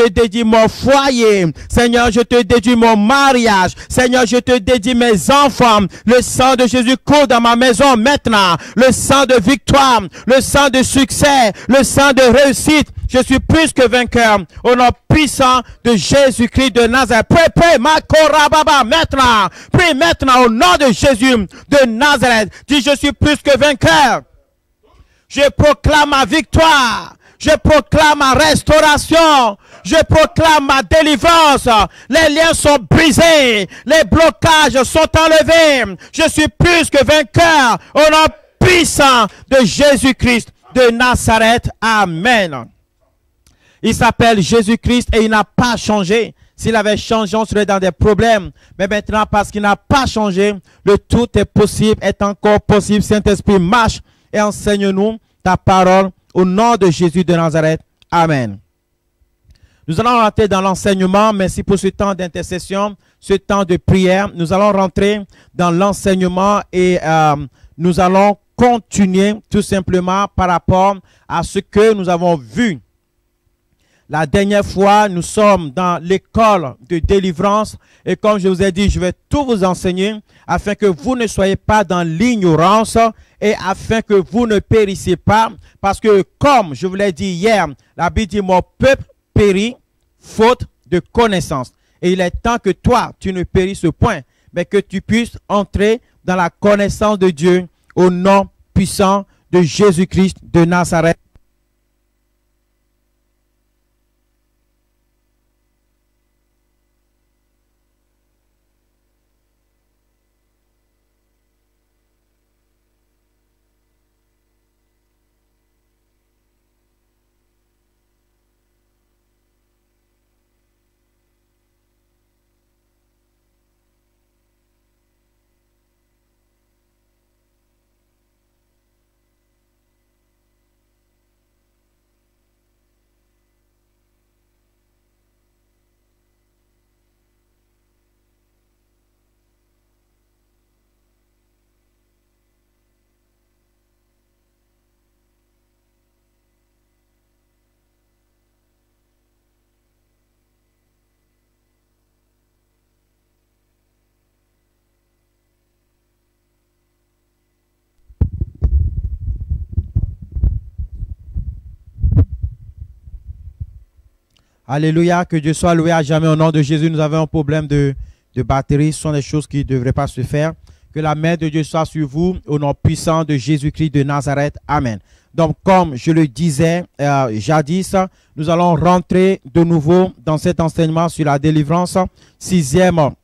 te dédie mon foyer. Seigneur, je te dédie mon mariage. Seigneur, je te dédie mes enfants. Le sang de Jésus court dans ma maison maintenant. Le sang de victoire, le sang de succès, le sang de réussite. Je suis plus que vainqueur. Au nom puissant de Jésus-Christ de Nazareth. Prie, prie, ma korababa, maintenant. Prie maintenant au nom de Jésus de Nazareth. Dis, je suis plus que vainqueur. Je proclame ma victoire. Je proclame ma restauration. Je proclame ma délivrance. Les liens sont brisés. Les blocages sont enlevés. Je suis plus que vainqueur. Au nom puissant de Jésus-Christ de Nazareth. Amen. Il s'appelle Jésus-Christ et il n'a pas changé. S'il avait changé, on serait dans des problèmes. Mais maintenant, parce qu'il n'a pas changé, le tout est possible, est encore possible. Saint-Esprit, marche et enseigne-nous ta parole au nom de Jésus de Nazareth. Amen. Nous allons rentrer dans l'enseignement. Merci pour ce temps d'intercession, ce temps de prière. Nous allons rentrer dans l'enseignement et euh, nous allons continuer tout simplement par rapport à ce que nous avons vu. La dernière fois, nous sommes dans l'école de délivrance et comme je vous ai dit, je vais tout vous enseigner afin que vous ne soyez pas dans l'ignorance et afin que vous ne périssiez pas. Parce que comme je vous l'ai dit hier, la Bible dit « Mon peuple périt faute de connaissance ». Et il est temps que toi, tu ne périsses point, mais que tu puisses entrer dans la connaissance de Dieu au nom puissant de Jésus-Christ de Nazareth. Alléluia, que Dieu soit loué à jamais au nom de Jésus. Nous avons un problème de, de batterie. Ce sont des choses qui ne devraient pas se faire. Que la main de Dieu soit sur vous au nom puissant de Jésus-Christ de Nazareth. Amen. Donc, comme je le disais euh, jadis, nous allons rentrer de nouveau dans cet enseignement sur la délivrance. Sixième euh,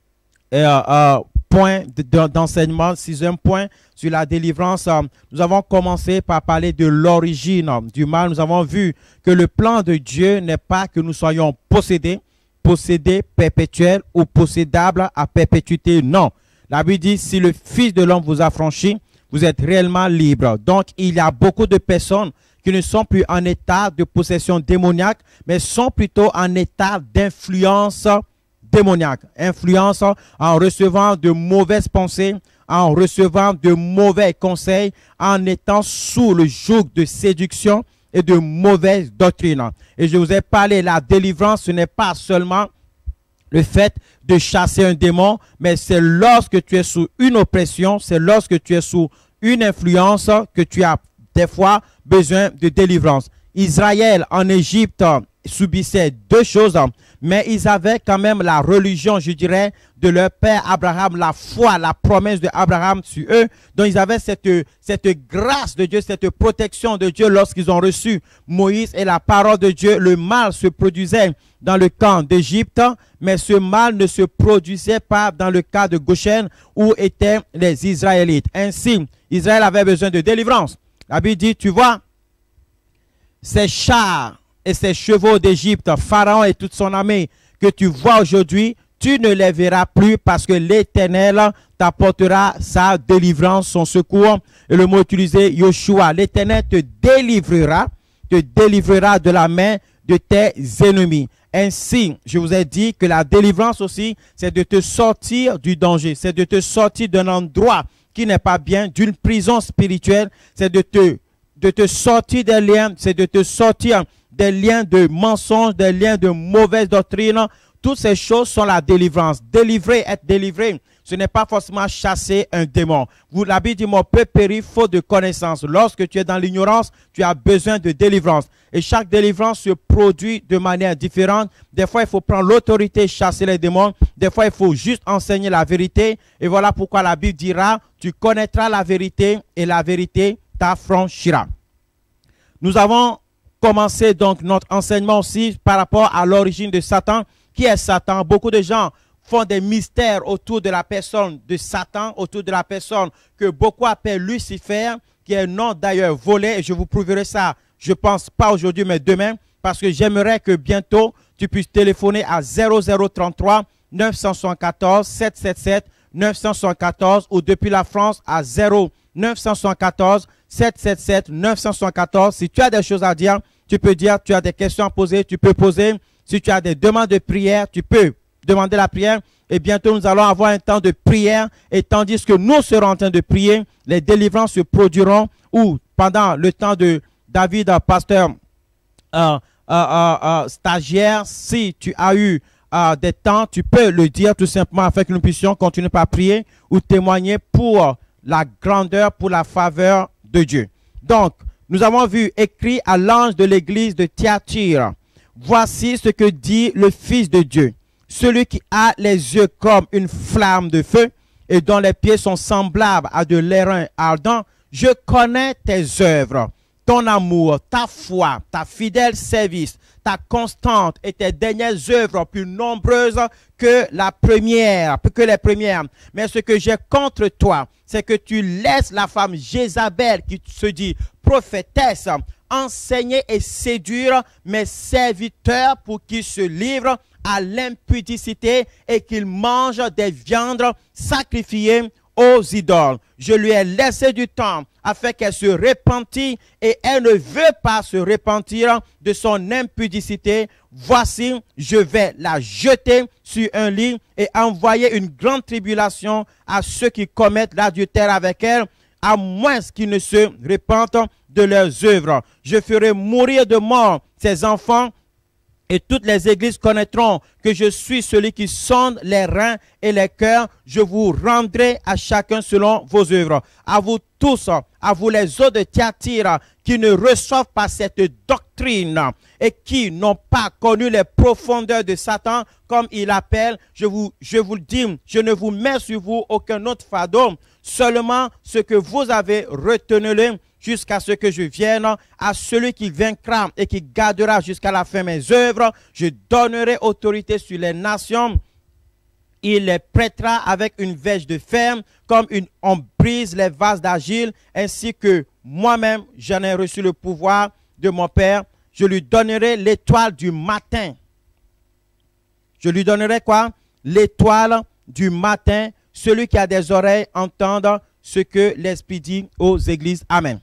euh, point d'enseignement, sixième point sur la délivrance. Nous avons commencé par parler de l'origine du mal. Nous avons vu que le plan de Dieu n'est pas que nous soyons possédés, possédés perpétuels ou possédables à perpétuité. Non. La Bible dit, si le Fils de l'homme vous a franchi, vous êtes réellement libre. Donc, il y a beaucoup de personnes qui ne sont plus en état de possession démoniaque, mais sont plutôt en état d'influence démoniaque. Influence en recevant de mauvaises pensées, en recevant de mauvais conseils, en étant sous le joug de séduction et de mauvaises doctrines. Et je vous ai parlé, la délivrance, ce n'est pas seulement le fait de chasser un démon, mais c'est lorsque tu es sous une oppression, c'est lorsque tu es sous une influence que tu as des fois besoin de délivrance. Israël en Égypte subissait deux choses, mais ils avaient quand même la religion, je dirais, de leur père Abraham, la foi, la promesse de Abraham sur eux. Donc ils avaient cette, cette grâce de Dieu, cette protection de Dieu lorsqu'ils ont reçu Moïse et la parole de Dieu. Le mal se produisait dans le camp d'Égypte, mais ce mal ne se produisait pas dans le cas de Goshen où étaient les Israélites. Ainsi, Israël avait besoin de délivrance. La Bible dit, tu vois, ces chars et ces chevaux d'Égypte, Pharaon et toute son armée que tu vois aujourd'hui, tu ne les verras plus parce que l'Éternel t'apportera sa délivrance, son secours. Et le mot utilisé, Yoshua, l'Éternel te délivrera, te délivrera de la main de tes ennemis. Ainsi, je vous ai dit que la délivrance aussi, c'est de te sortir du danger, c'est de te sortir d'un endroit qui n'est pas bien, d'une prison spirituelle, c'est de te, de te sortir des liens, c'est de te sortir des liens de mensonges, des liens de mauvaise doctrine. Toutes ces choses sont la délivrance. Délivrer, être délivré, ce n'est pas forcément chasser un démon. Vous l'avez dit, mon peuple périt faute de connaissance. Lorsque tu es dans l'ignorance, tu as besoin de délivrance. Et chaque délivrance se produit de manière différente. Des fois, il faut prendre l'autorité, chasser les démons. Des fois, il faut juste enseigner la vérité. Et voilà pourquoi la Bible dira, tu connaîtras la vérité et la vérité t'affranchira. Nous avons commencé donc notre enseignement aussi par rapport à l'origine de Satan. Qui est Satan? Beaucoup de gens font des mystères autour de la personne de Satan, autour de la personne que beaucoup appellent Lucifer, qui est un nom d'ailleurs volé, et je vous prouverai ça, je pense pas aujourd'hui, mais demain, parce que j'aimerais que bientôt, tu puisses téléphoner à zéro zéro trente-trois neuf cent soixante-quatorze sept cent soixante-dix-sept neuf cent soixante-quatorze ou depuis la France à zéro neuf cent soixante-quatorze sept cent soixante-dix-sept neuf cent soixante-quatorze. Si tu as des choses à dire, tu peux dire, tu as des questions à poser, tu peux poser. Si tu as des demandes de prière, tu peux demander la prière. Et bientôt, nous allons avoir un temps de prière. Et tandis que nous serons en train de prier, les délivrances se produiront. Ou pendant le temps de David, pasteur euh, euh, euh, euh, stagiaire, si tu as eu euh, des temps, tu peux le dire tout simplement afin que nous puissions continuer par prier ou témoigner pour la grandeur, pour la faveur de Dieu. Donc, nous avons vu écrit à l'ange de l'église de Thyatire. Voici ce que dit le Fils de Dieu, celui qui a les yeux comme une flamme de feu et dont les pieds sont semblables à de l'airain ardent. Je connais tes œuvres, ton amour, ta foi, ta fidèle service, ta constante et tes dernières œuvres plus nombreuses que la première, que les premières. Mais ce que j'ai contre toi, c'est que tu laisses la femme Jézabel qui se dit prophétesse enseigner et séduire mes serviteurs pour qu'ils se livrent à l'impudicité et qu'ils mangent des viandes sacrifiées aux idoles. Je lui ai laissé du temps afin qu'elle se repentisse et elle ne veut pas se repentir de son impudicité. Voici, je vais la jeter sur un lit et envoyer une grande tribulation à ceux qui commettent l'adultère avec elle, à moins qu'ils ne se repentent de leurs œuvres. Je ferai mourir de mort ces enfants et toutes les églises connaîtront que je suis celui qui sonde les reins et les cœurs. Je vous rendrai à chacun selon vos œuvres. À vous tous, à vous les autres de Thyatire qui ne reçoivent pas cette doctrine et qui n'ont pas connu les profondeurs de Satan comme il appelle, je vous, je vous le dis, je ne vous mets sur vous aucun autre fardeau, seulement ce que vous avez retenu jusqu'à ce que je vienne. À celui qui vaincra et qui gardera jusqu'à la fin mes œuvres, je donnerai autorité sur les nations. Il les prêtera avec une verge de fer, comme une, on brise les vases d'argile, ainsi que moi-même, j'en ai reçu le pouvoir de mon Père. Je lui donnerai l'étoile du matin. Je lui donnerai quoi? L'étoile du matin. Celui qui a des oreilles entende ce que l'Esprit dit aux églises. Amen.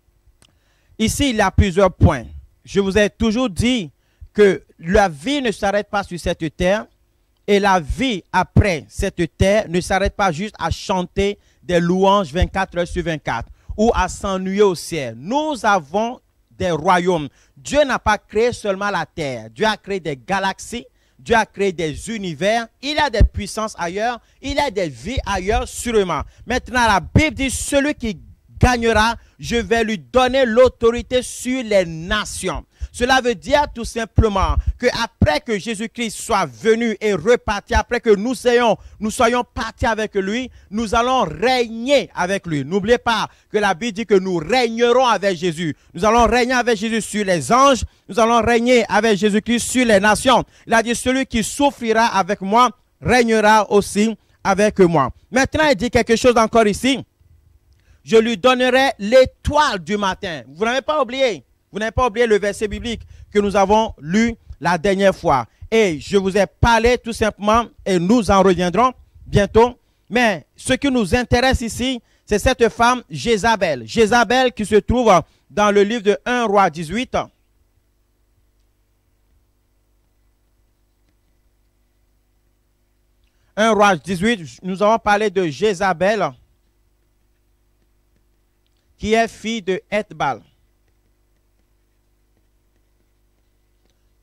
Ici, il y a plusieurs points. Je vous ai toujours dit que la vie ne s'arrête pas sur cette terre et la vie après cette terre ne s'arrête pas juste à chanter des louanges vingt-quatre heures sur vingt-quatre ou à s'ennuyer au ciel. Nous avons des royaumes. Dieu n'a pas créé seulement la terre. Dieu a créé des galaxies. Dieu a créé des univers. Il y a des puissances ailleurs. Il y a des vies ailleurs, sûrement. Maintenant, la Bible dit, celui qui gagnera, je vais lui donner l'autorité sur les nations. Cela veut dire tout simplement que après que Jésus-Christ soit venu et reparti, après que nous soyons, nous soyons partis avec lui, nous allons régner avec lui. N'oubliez pas que la Bible dit que nous régnerons avec Jésus. Nous allons régner avec Jésus sur les anges. Nous allons régner avec Jésus-Christ sur les nations. Il a dit, celui qui souffrira avec moi régnera aussi avec moi. Maintenant, il dit quelque chose encore ici. Je lui donnerai l'étoile du matin. Vous n'avez pas oublié. Vous n'avez pas oublié le verset biblique que nous avons lu la dernière fois. Et je vous ai parlé tout simplement, et nous en reviendrons bientôt. Mais ce qui nous intéresse ici, c'est cette femme Jézabel. Jézabel qui se trouve dans le livre de un roi dix-huit. un roi dix-huit, nous avons parlé de Jézabel, qui est fille de Ethbal.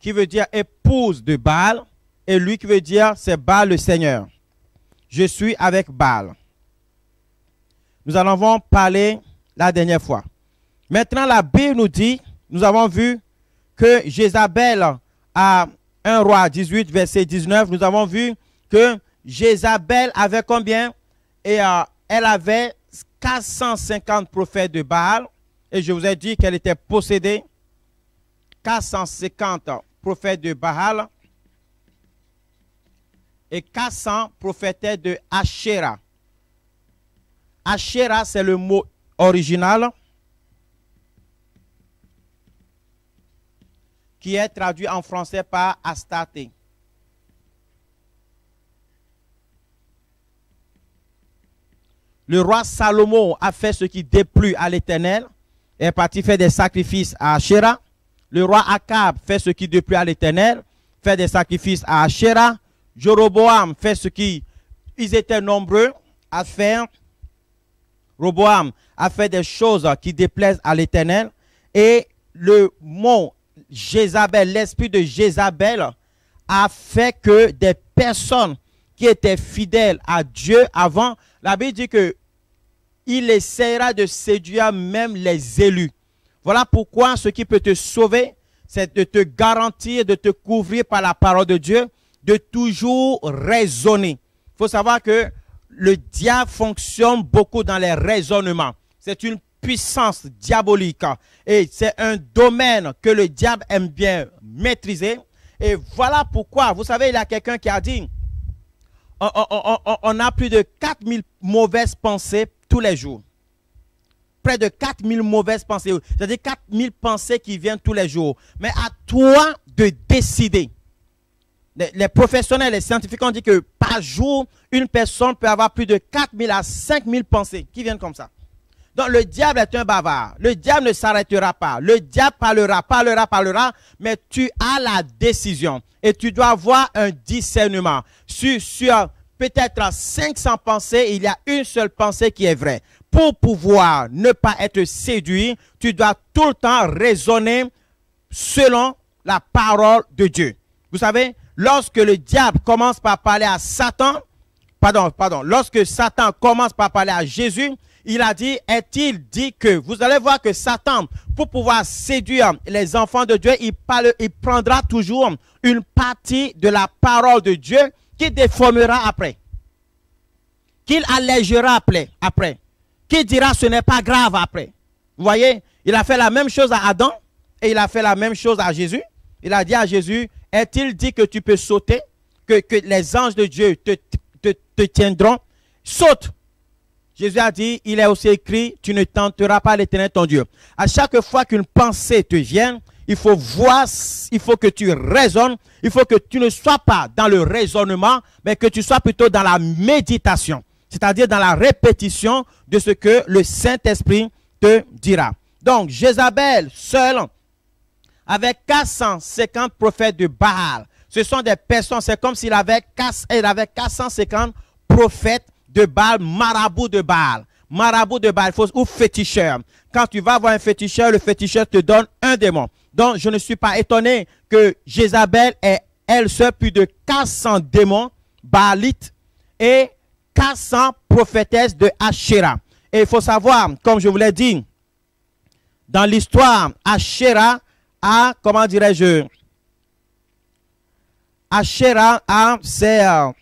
qui veut dire épouse de Baal, et lui qui veut dire c'est Baal le Seigneur. Je suis avec Baal. Nous en avons parlé la dernière fois. Maintenant, la Bible nous dit, nous avons vu que Jézabel a un roi, dix-huit, verset dix-neuf, nous avons vu que Jézabel avait combien? Et euh, elle avait quatre cent cinquante prophètes de Baal. Et je vous ai dit qu'elle était possédée. quatre cent cinquante prophètes de Baal. Et quatre cents prophètes de Asherah. Asherah, c'est le mot original qui est traduit en français par Astarté. Le roi Salomon a fait ce qui déplut à l'Éternel, est parti faire des sacrifices à Asherah. Le roi Akab fait ce qui déplut à l'Éternel, fait des sacrifices à Asherah. Jéroboam fait ce qui, ils étaient nombreux à faire. Roboam a fait des choses qui déplaisent à l'Éternel. Et le mot Jézabel, l'esprit de Jézabel a fait que des personnes qui étaient fidèles à Dieu avant, la Bible dit que il essaiera de séduire même les élus. Voilà pourquoi ce qui peut te sauver, c'est de te garantir, de te couvrir par la parole de Dieu, de toujours raisonner. Il faut savoir que le diable fonctionne beaucoup dans les raisonnements. C'est une puissance diabolique et c'est un domaine que le diable aime bien maîtriser. Et voilà pourquoi, vous savez, il y a quelqu'un qui a dit, on, on, on, on a plus de quatre mille mauvaises pensées tous les jours. Près de quatre mille mauvaises pensées, c'est-à-dire quatre mille pensées qui viennent tous les jours. Mais à toi de décider. Les, les professionnels, les scientifiques ont dit que par jour, une personne peut avoir plus de quatre mille à cinq mille pensées qui viennent comme ça. Donc le diable est un bavard. Le diable ne s'arrêtera pas. Le diable parlera, parlera, parlera, mais tu as la décision. Et tu dois avoir un discernement. Sur, sur peut-être cinq cents pensées, il y a une seule pensée qui est vraie. Pour pouvoir ne pas être séduit, tu dois tout le temps raisonner selon la parole de Dieu. Vous savez, lorsque le diable commence par parler à Satan, pardon, pardon, lorsque Satan commence par parler à Jésus, il a dit, est-il dit que, vous allez voir que Satan, pour pouvoir séduire les enfants de Dieu, il, parle, il prendra toujours une partie de la parole de Dieu qu'il déformera après, qu'il allégera après, après, qu'il dira ce n'est pas grave après. Vous voyez, il a fait la même chose à Adam et il a fait la même chose à Jésus. Il a dit à Jésus, est-il dit que tu peux sauter, que, que les anges de Dieu te, te, te tiendront? Saute. Jésus a dit, il est aussi écrit, tu ne tenteras pas l'Éternel ton Dieu. À chaque fois qu'une pensée te vient, il faut voir, il faut que tu raisonnes, il faut que tu ne sois pas dans le raisonnement, mais que tu sois plutôt dans la méditation, c'est-à-dire dans la répétition de ce que le Saint-Esprit te dira. Donc, Jézabel seul, avec quatre cent cinquante prophètes de Baal, ce sont des personnes, c'est comme s'il avait, avait quatre cent cinquante prophètes de Baal, marabout de Baal. Marabout de Baal, ou féticheur. Quand tu vas voir un féticheur, le féticheur te donne un démon. Donc, je ne suis pas étonné que Jézabel ait, elle seule, plus de quatre cents démons, Baalites, et quatre cents prophétesses de Asherah. Et il faut savoir, comme je vous l'ai dit, dans l'histoire, Asherah a, comment dirais-je, Asherah a, c'est... Euh,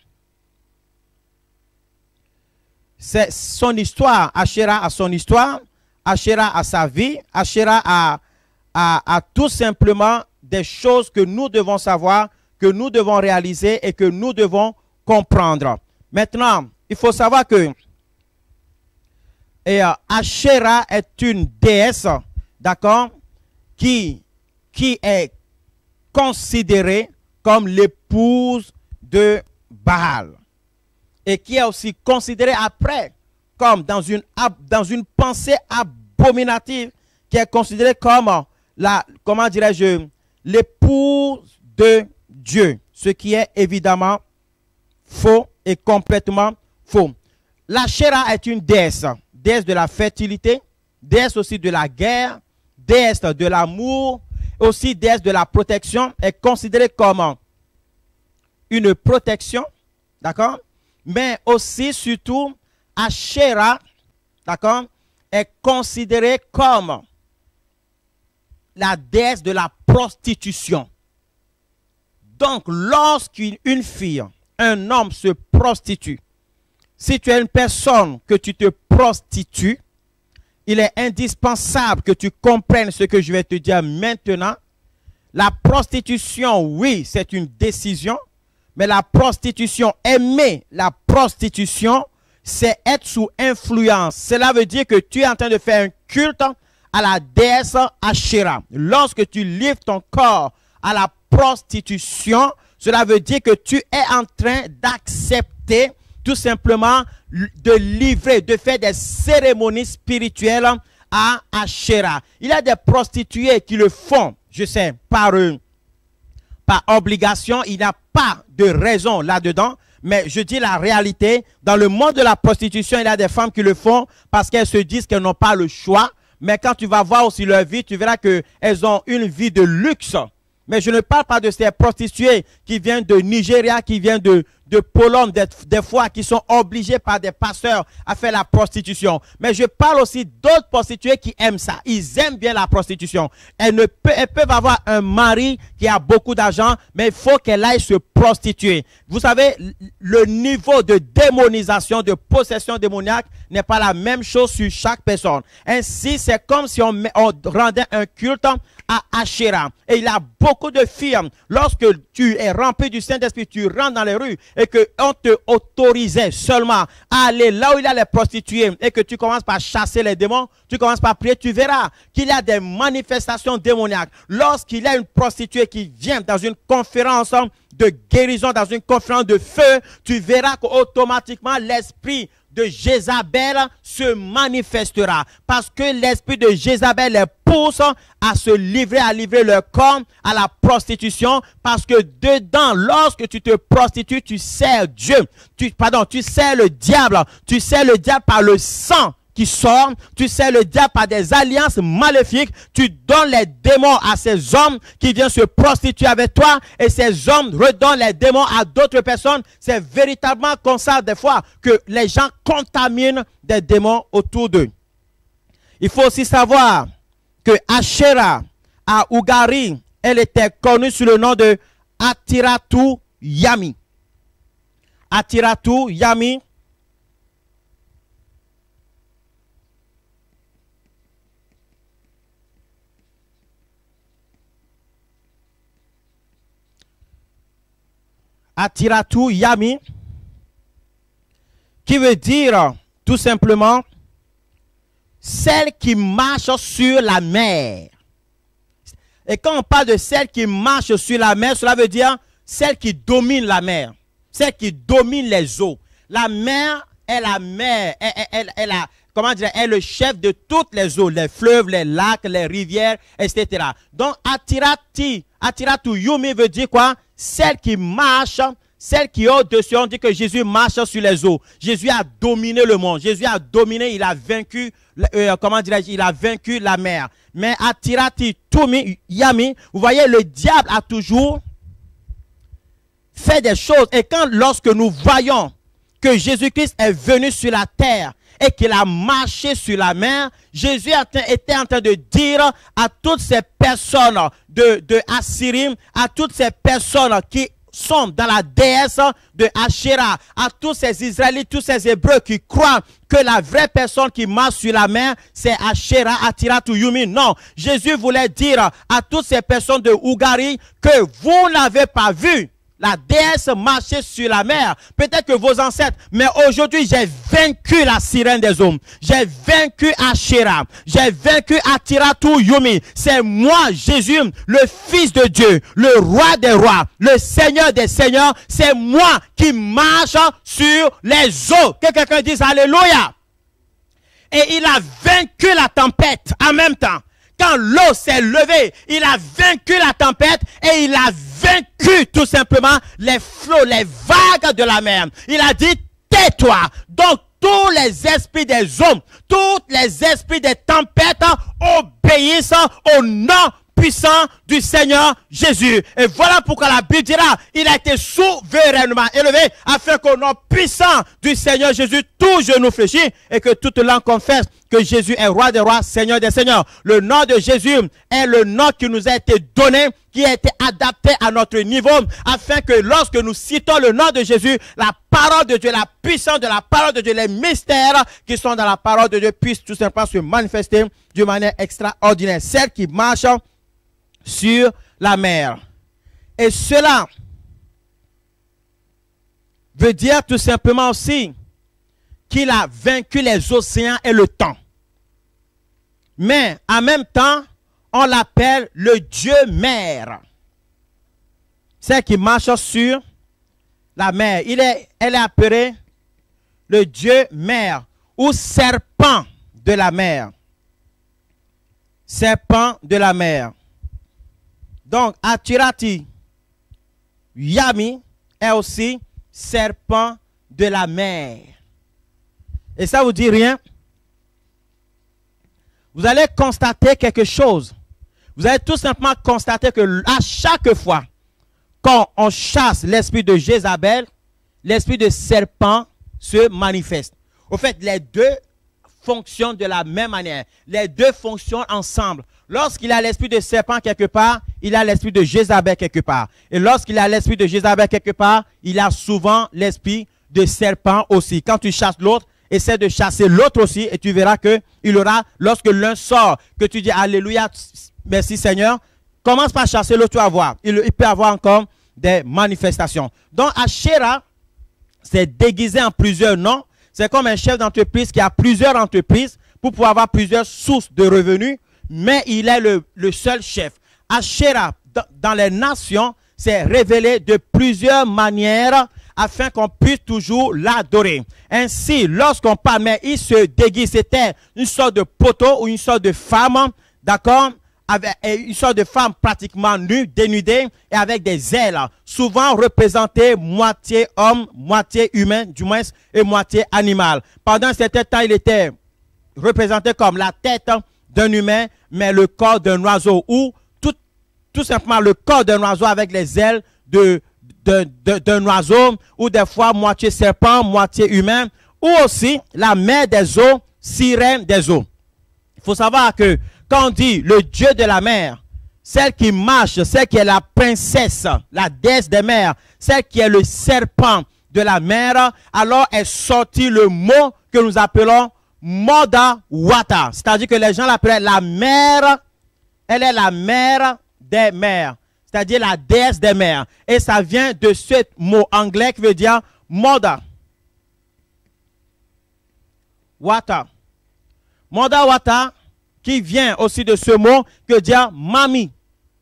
c'est son histoire. Asherah a son histoire, Asherah a sa vie, Asherah a, a, a tout simplement des choses que nous devons savoir, que nous devons réaliser et que nous devons comprendre. Maintenant, il faut savoir que et, euh, Asherah est une déesse, d'accord, qui, qui est considérée comme l'épouse de Baal. Et qui est aussi considéré après comme dans une, dans une pensée abominative, qui est considéré comme la, comment dirais-je, l'épouse de Dieu, ce qui est évidemment faux et complètement faux. L'Asherah est une déesse, déesse de la fertilité, déesse aussi de la guerre, déesse de l'amour, aussi déesse de la protection, est considérée comme une protection, d'accord? Mais aussi, surtout, Asherah, d'accord, est considérée comme la déesse de la prostitution. Donc, lorsqu'une fille, un homme se prostitue, si tu es une personne que tu te prostitues, il est indispensable que tu comprennes ce que je vais te dire maintenant. La prostitution, oui, c'est une décision, mais la prostitution, aimer la prostitution, c'est être sous influence. Cela veut dire que tu es en train de faire un culte à la déesse Asherah. Lorsque tu livres ton corps à la prostitution, cela veut dire que tu es en train d'accepter tout simplement de livrer, de faire des cérémonies spirituelles à Asherah. Il y a des prostituées qui le font, je sais, par, euh, par obligation. Il n'y a pas de raison là-dedans. Mais je dis la réalité, dans le monde de la prostitution, il y a des femmes qui le font parce qu'elles se disent qu'elles n'ont pas le choix. Mais quand tu vas voir aussi leur vie, tu verras qu'elles ont une vie de luxe. Mais je ne parle pas de ces prostituées qui viennent de Nigeria, qui viennent de, de Pologne, des, des fois, qui sont obligées par des pasteurs à faire la prostitution. Mais je parle aussi d'autres prostituées qui aiment ça. Ils aiment bien la prostitution. Elles, ne peut, elles peuvent avoir un mari qui a beaucoup d'argent, mais il faut qu'elle aille se prostituer. Vous savez, le niveau de démonisation, de possession démoniaque n'est pas la même chose sur chaque personne. Ainsi, c'est comme si on, on rendait un culte à Asherah. Et il y a beaucoup de filles, lorsque tu es rempli du Saint-Esprit, tu rentres dans les rues et qu'on te autorisait seulement à aller là où il y a les prostituées et que tu commences par chasser les démons, tu commences par prier, tu verras qu'il y a des manifestations démoniaques. Lorsqu'il y a une prostituée qui vient dans une conférence de guérison, dans une conférence de feu, tu verras qu'automatiquement l'esprit de Jézabel se manifestera. Parce que l'esprit de Jézabel les pousse à se livrer, à livrer leur corps à la prostitution. Parce que dedans, lorsque tu te prostitues, tu sers Dieu. Tu, pardon, tu sers le diable. Tu sers le diable par le sang qui sort, tu sais le diable par des alliances maléfiques, tu donnes les démons à ces hommes qui viennent se prostituer avec toi et ces hommes redonnent les démons à d'autres personnes. C'est véritablement comme ça des fois que les gens contaminent des démons autour d'eux. Il faut aussi savoir que Asherah à Ougari, elle était connue sous le nom de Atiratu Yami. Atiratu Yami. Atiratu Yami, qui veut dire tout simplement celle qui marche sur la mer. Et quand on parle de celle qui marche sur la mer, cela veut dire celle qui domine la mer, celle qui domine les eaux. La mer est la mer, elle, elle, elle, elle a, comment dire, est le chef de toutes les eaux, les fleuves, les lacs, les rivières, et cetera. Donc Atirati, Atiratu Yumi veut dire quoi? Celle qui marche, celle qui est au-dessus. On dit que Jésus marche sur les eaux. Jésus a dominé le monde. Jésus a dominé, il a vaincu, euh, comment dirais-je, il a vaincu la mer. Mais Atirati Tumi Yami, vous voyez, le diable a toujours fait des choses. Et quand, lorsque nous voyons que Jésus-Christ est venu sur la terre et qu'il a marché sur la mer, Jésus était en train de dire à toutes ces personnes de, de Assyrie, à toutes ces personnes qui sont dans la déesse de Asherah, à tous ces Israélites, tous ces Hébreux qui croient que la vraie personne qui marche sur la mer, c'est Asherah, Atiratu Yumi. Non, Jésus voulait dire à toutes ces personnes de Ougari que vous n'avez pas vu la déesse marchait sur la mer. Peut-être que vos ancêtres, mais aujourd'hui, j'ai vaincu la sirène des hommes. J'ai vaincu Asherah. J'ai vaincu Atiratu Yumi. C'est moi, Jésus, le Fils de Dieu, le Roi des rois, le Seigneur des seigneurs. C'est moi qui marche sur les eaux. Que quelqu'un dise Alléluia. Et il a vaincu la tempête en même temps. Quand l'eau s'est levée, il a vaincu la tempête et il a vaincu tout simplement les flots, les vagues de la mer. Il a dit, tais-toi. Donc, tous les esprits des hommes, tous les esprits des tempêtes obéissent au nom puissant du Seigneur Jésus. Et voilà pourquoi la Bible dira, il a été souverainement élevé afin qu'au nom puissant du Seigneur Jésus, tout genou fléchit et que toute langue confesse que Jésus est roi des rois, Seigneur des seigneurs. Le nom de Jésus est le nom qui nous a été donné, qui a été adapté à notre niveau, afin que lorsque nous citons le nom de Jésus, la parole de Dieu, la puissance de la parole de Dieu, les mystères qui sont dans la parole de Dieu puissent tout simplement se manifester d'une manière extraordinaire. Celle qui marche sur la mer. Et cela veut dire tout simplement aussi qu'il a vaincu les océans et le temps. Mais en même temps, on l'appelle le Dieu mer. Celle qui marche sur la mer. Il est, elle est appelée le Dieu mer ou serpent de la mer. Serpent de la mer. Donc, Atirati Yami est aussi serpent de la mer. Et ça vous dit rien? Vous allez constater quelque chose. Vous allez tout simplement constater que à chaque fois quand on chasse l'esprit de Jézabel, l'esprit de serpent se manifeste. Au fait, les deux fonctionnent de la même manière. Les deux fonctionnent ensemble. Lorsqu'il a l'esprit de serpent quelque part, il a l'esprit de Jézabel quelque part. Et lorsqu'il a l'esprit de Jézabel quelque part, il a souvent l'esprit de serpent aussi. Quand tu chasses l'autre, essaie de chasser l'autre aussi et tu verras que il aura, lorsque l'un sort, que tu dis Alléluia, merci Seigneur, commence par chasser l'autre, tu vas voir. Il, il peut avoir encore des manifestations. Donc Asherah, c'est déguisé en plusieurs noms. C'est comme un chef d'entreprise qui a plusieurs entreprises pour pouvoir avoir plusieurs sources de revenus, mais il est le, le seul chef. Asherah, dans, dans les nations, c'est révélé de plusieurs manières afin qu'on puisse toujours l'adorer. Ainsi, lorsqu'on parle, mais il se déguise, c'était une sorte de poteau ou une sorte de femme, d'accord, avec une sorte de femme pratiquement nue, dénudée et avec des ailes, souvent représentée moitié homme, moitié humain, du moins, et moitié animal. Pendant un certain temps, il était représenté comme la tête d'un humain, mais le corps d'un oiseau, ou tout, tout simplement le corps d'un oiseau avec les ailes de d'un oiseau, ou des fois moitié serpent, moitié humain, ou aussi la mère des eaux, sirène des eaux. Il faut savoir que quand on dit le Dieu de la mer, celle qui marche, celle qui est la princesse, la déesse des mers, celle qui est le serpent de la mer, alors est sorti le mot que nous appelons Moda Wata. C'est-à-dire que les gens l'appellent la mère, elle est la mère des mers. C'est-à-dire la déesse des mers. Et ça vient de ce mot anglais qui veut dire Moda Wata. Moda Wata, qui vient aussi de ce mot que dire Mami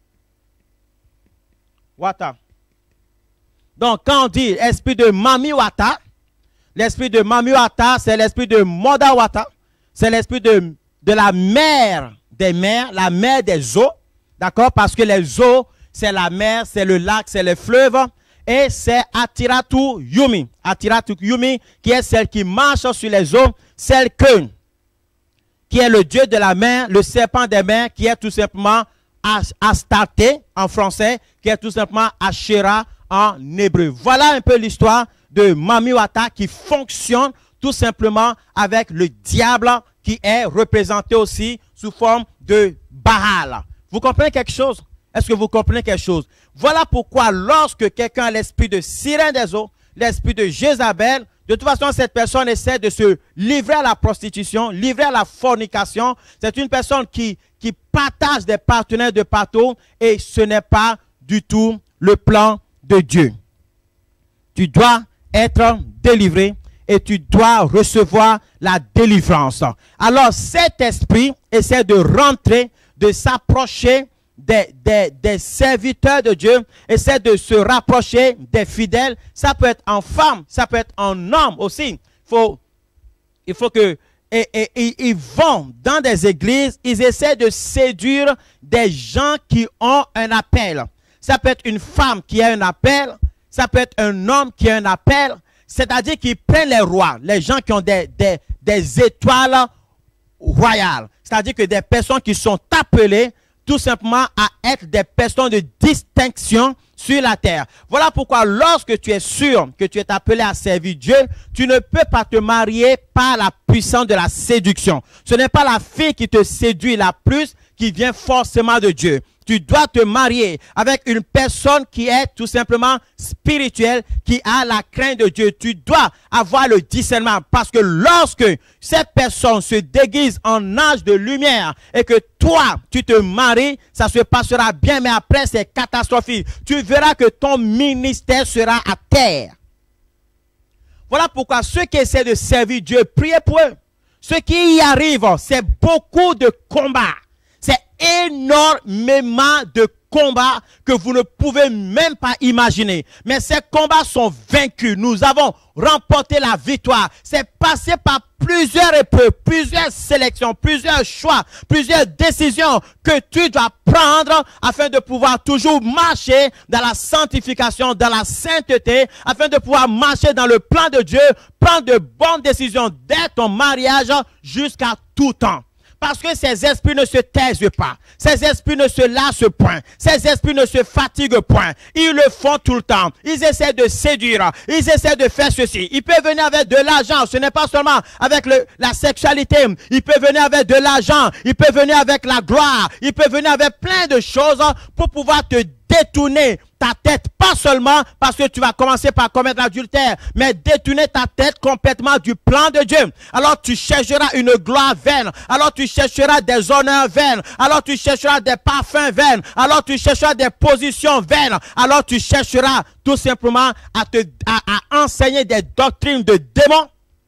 Wata. Donc, quand on dit esprit de Mami Wata, l'esprit de Mami Wata, c'est l'esprit de Moda Wata. C'est l'esprit de, de la mer des mers, la mer des eaux. D'accord? Parce que les eaux, c'est la mer, c'est le lac, c'est le fleuve. Et c'est Atiratu Yumi. Atiratu Yumi, qui est celle qui marche sur les eaux. Celle que, qui est le dieu de la mer, le serpent des mers, qui est tout simplement Astarté en français, qui est tout simplement Asherah en hébreu. Voilà un peu l'histoire de Mami Wata qui fonctionne tout simplement avec le diable qui est représenté aussi sous forme de Baal. Vous comprenez quelque chose? Est-ce que vous comprenez quelque chose? Voilà pourquoi lorsque quelqu'un a l'esprit de sirène des eaux, l'esprit de Jézabel, de toute façon, cette personne essaie de se livrer à la prostitution, livrer à la fornication. C'est une personne qui, qui partage des partenaires de partout et ce n'est pas du tout le plan de Dieu. Tu dois être délivré et tu dois recevoir la délivrance. Alors, cet esprit essaie de rentrer, de s'approcher Des, des, des serviteurs de Dieu, essaie de se rapprocher des fidèles. Ça peut être en femme, ça peut être en homme aussi. Faut, il faut que, et, et, et ils vont dans des églises, ils essaient de séduire des gens qui ont un appel. Ça peut être une femme qui a un appel, ça peut être un homme qui a un appel. C'est-à-dire qu'ils prennent les rois, les gens qui ont des, des, des étoiles royales. C'est-à-dire que des personnes qui sont appelées tout simplement à être des personnes de distinction sur la terre. Voilà pourquoi lorsque tu es sûr que tu es appelé à servir Dieu, tu ne peux pas te marier par la puissance de la séduction. Ce n'est pas la fille qui te séduit la plus qui vient forcément de Dieu. Tu dois te marier avec une personne qui est tout simplement spirituelle, qui a la crainte de Dieu. Tu dois avoir le discernement parce que lorsque cette personne se déguise en ange de lumière et que toi, tu te maries, ça se passera bien, mais après c'est catastrophique. Tu verras que ton ministère sera à terre. Voilà pourquoi ceux qui essaient de servir Dieu, priez pour eux. Ceux qui y arrivent, c'est beaucoup de combats. C'est énormément de combats que vous ne pouvez même pas imaginer. Mais ces combats sont vaincus. Nous avons remporté la victoire. C'est passé par plusieurs épreuves, plusieurs sélections, plusieurs choix, plusieurs décisions que tu dois prendre afin de pouvoir toujours marcher dans la sanctification, dans la sainteté, afin de pouvoir marcher dans le plan de Dieu, prendre de bonnes décisions dès ton mariage jusqu'à tout temps. Parce que ces esprits ne se taisent pas. Ces esprits ne se lassent point. Ces esprits ne se fatiguent point. Ils le font tout le temps. Ils essaient de séduire. Ils essaient de faire ceci. Ils peuvent venir avec de l'argent. Ce n'est pas seulement avec le, la sexualité. Ils peuvent venir avec de l'argent. Ils peuvent venir avec la gloire. Ils peuvent venir avec plein de choses pour pouvoir te détourner ta tête, pas seulement parce que tu vas commencer par commettre l'adultère, mais détourner ta tête complètement du plan de Dieu. Alors tu chercheras une gloire vaine, alors tu chercheras des honneurs vaines, alors tu chercheras des parfums vaines, alors tu chercheras des positions vaines, alors tu chercheras tout simplement à, te, à, à enseigner des doctrines de démons,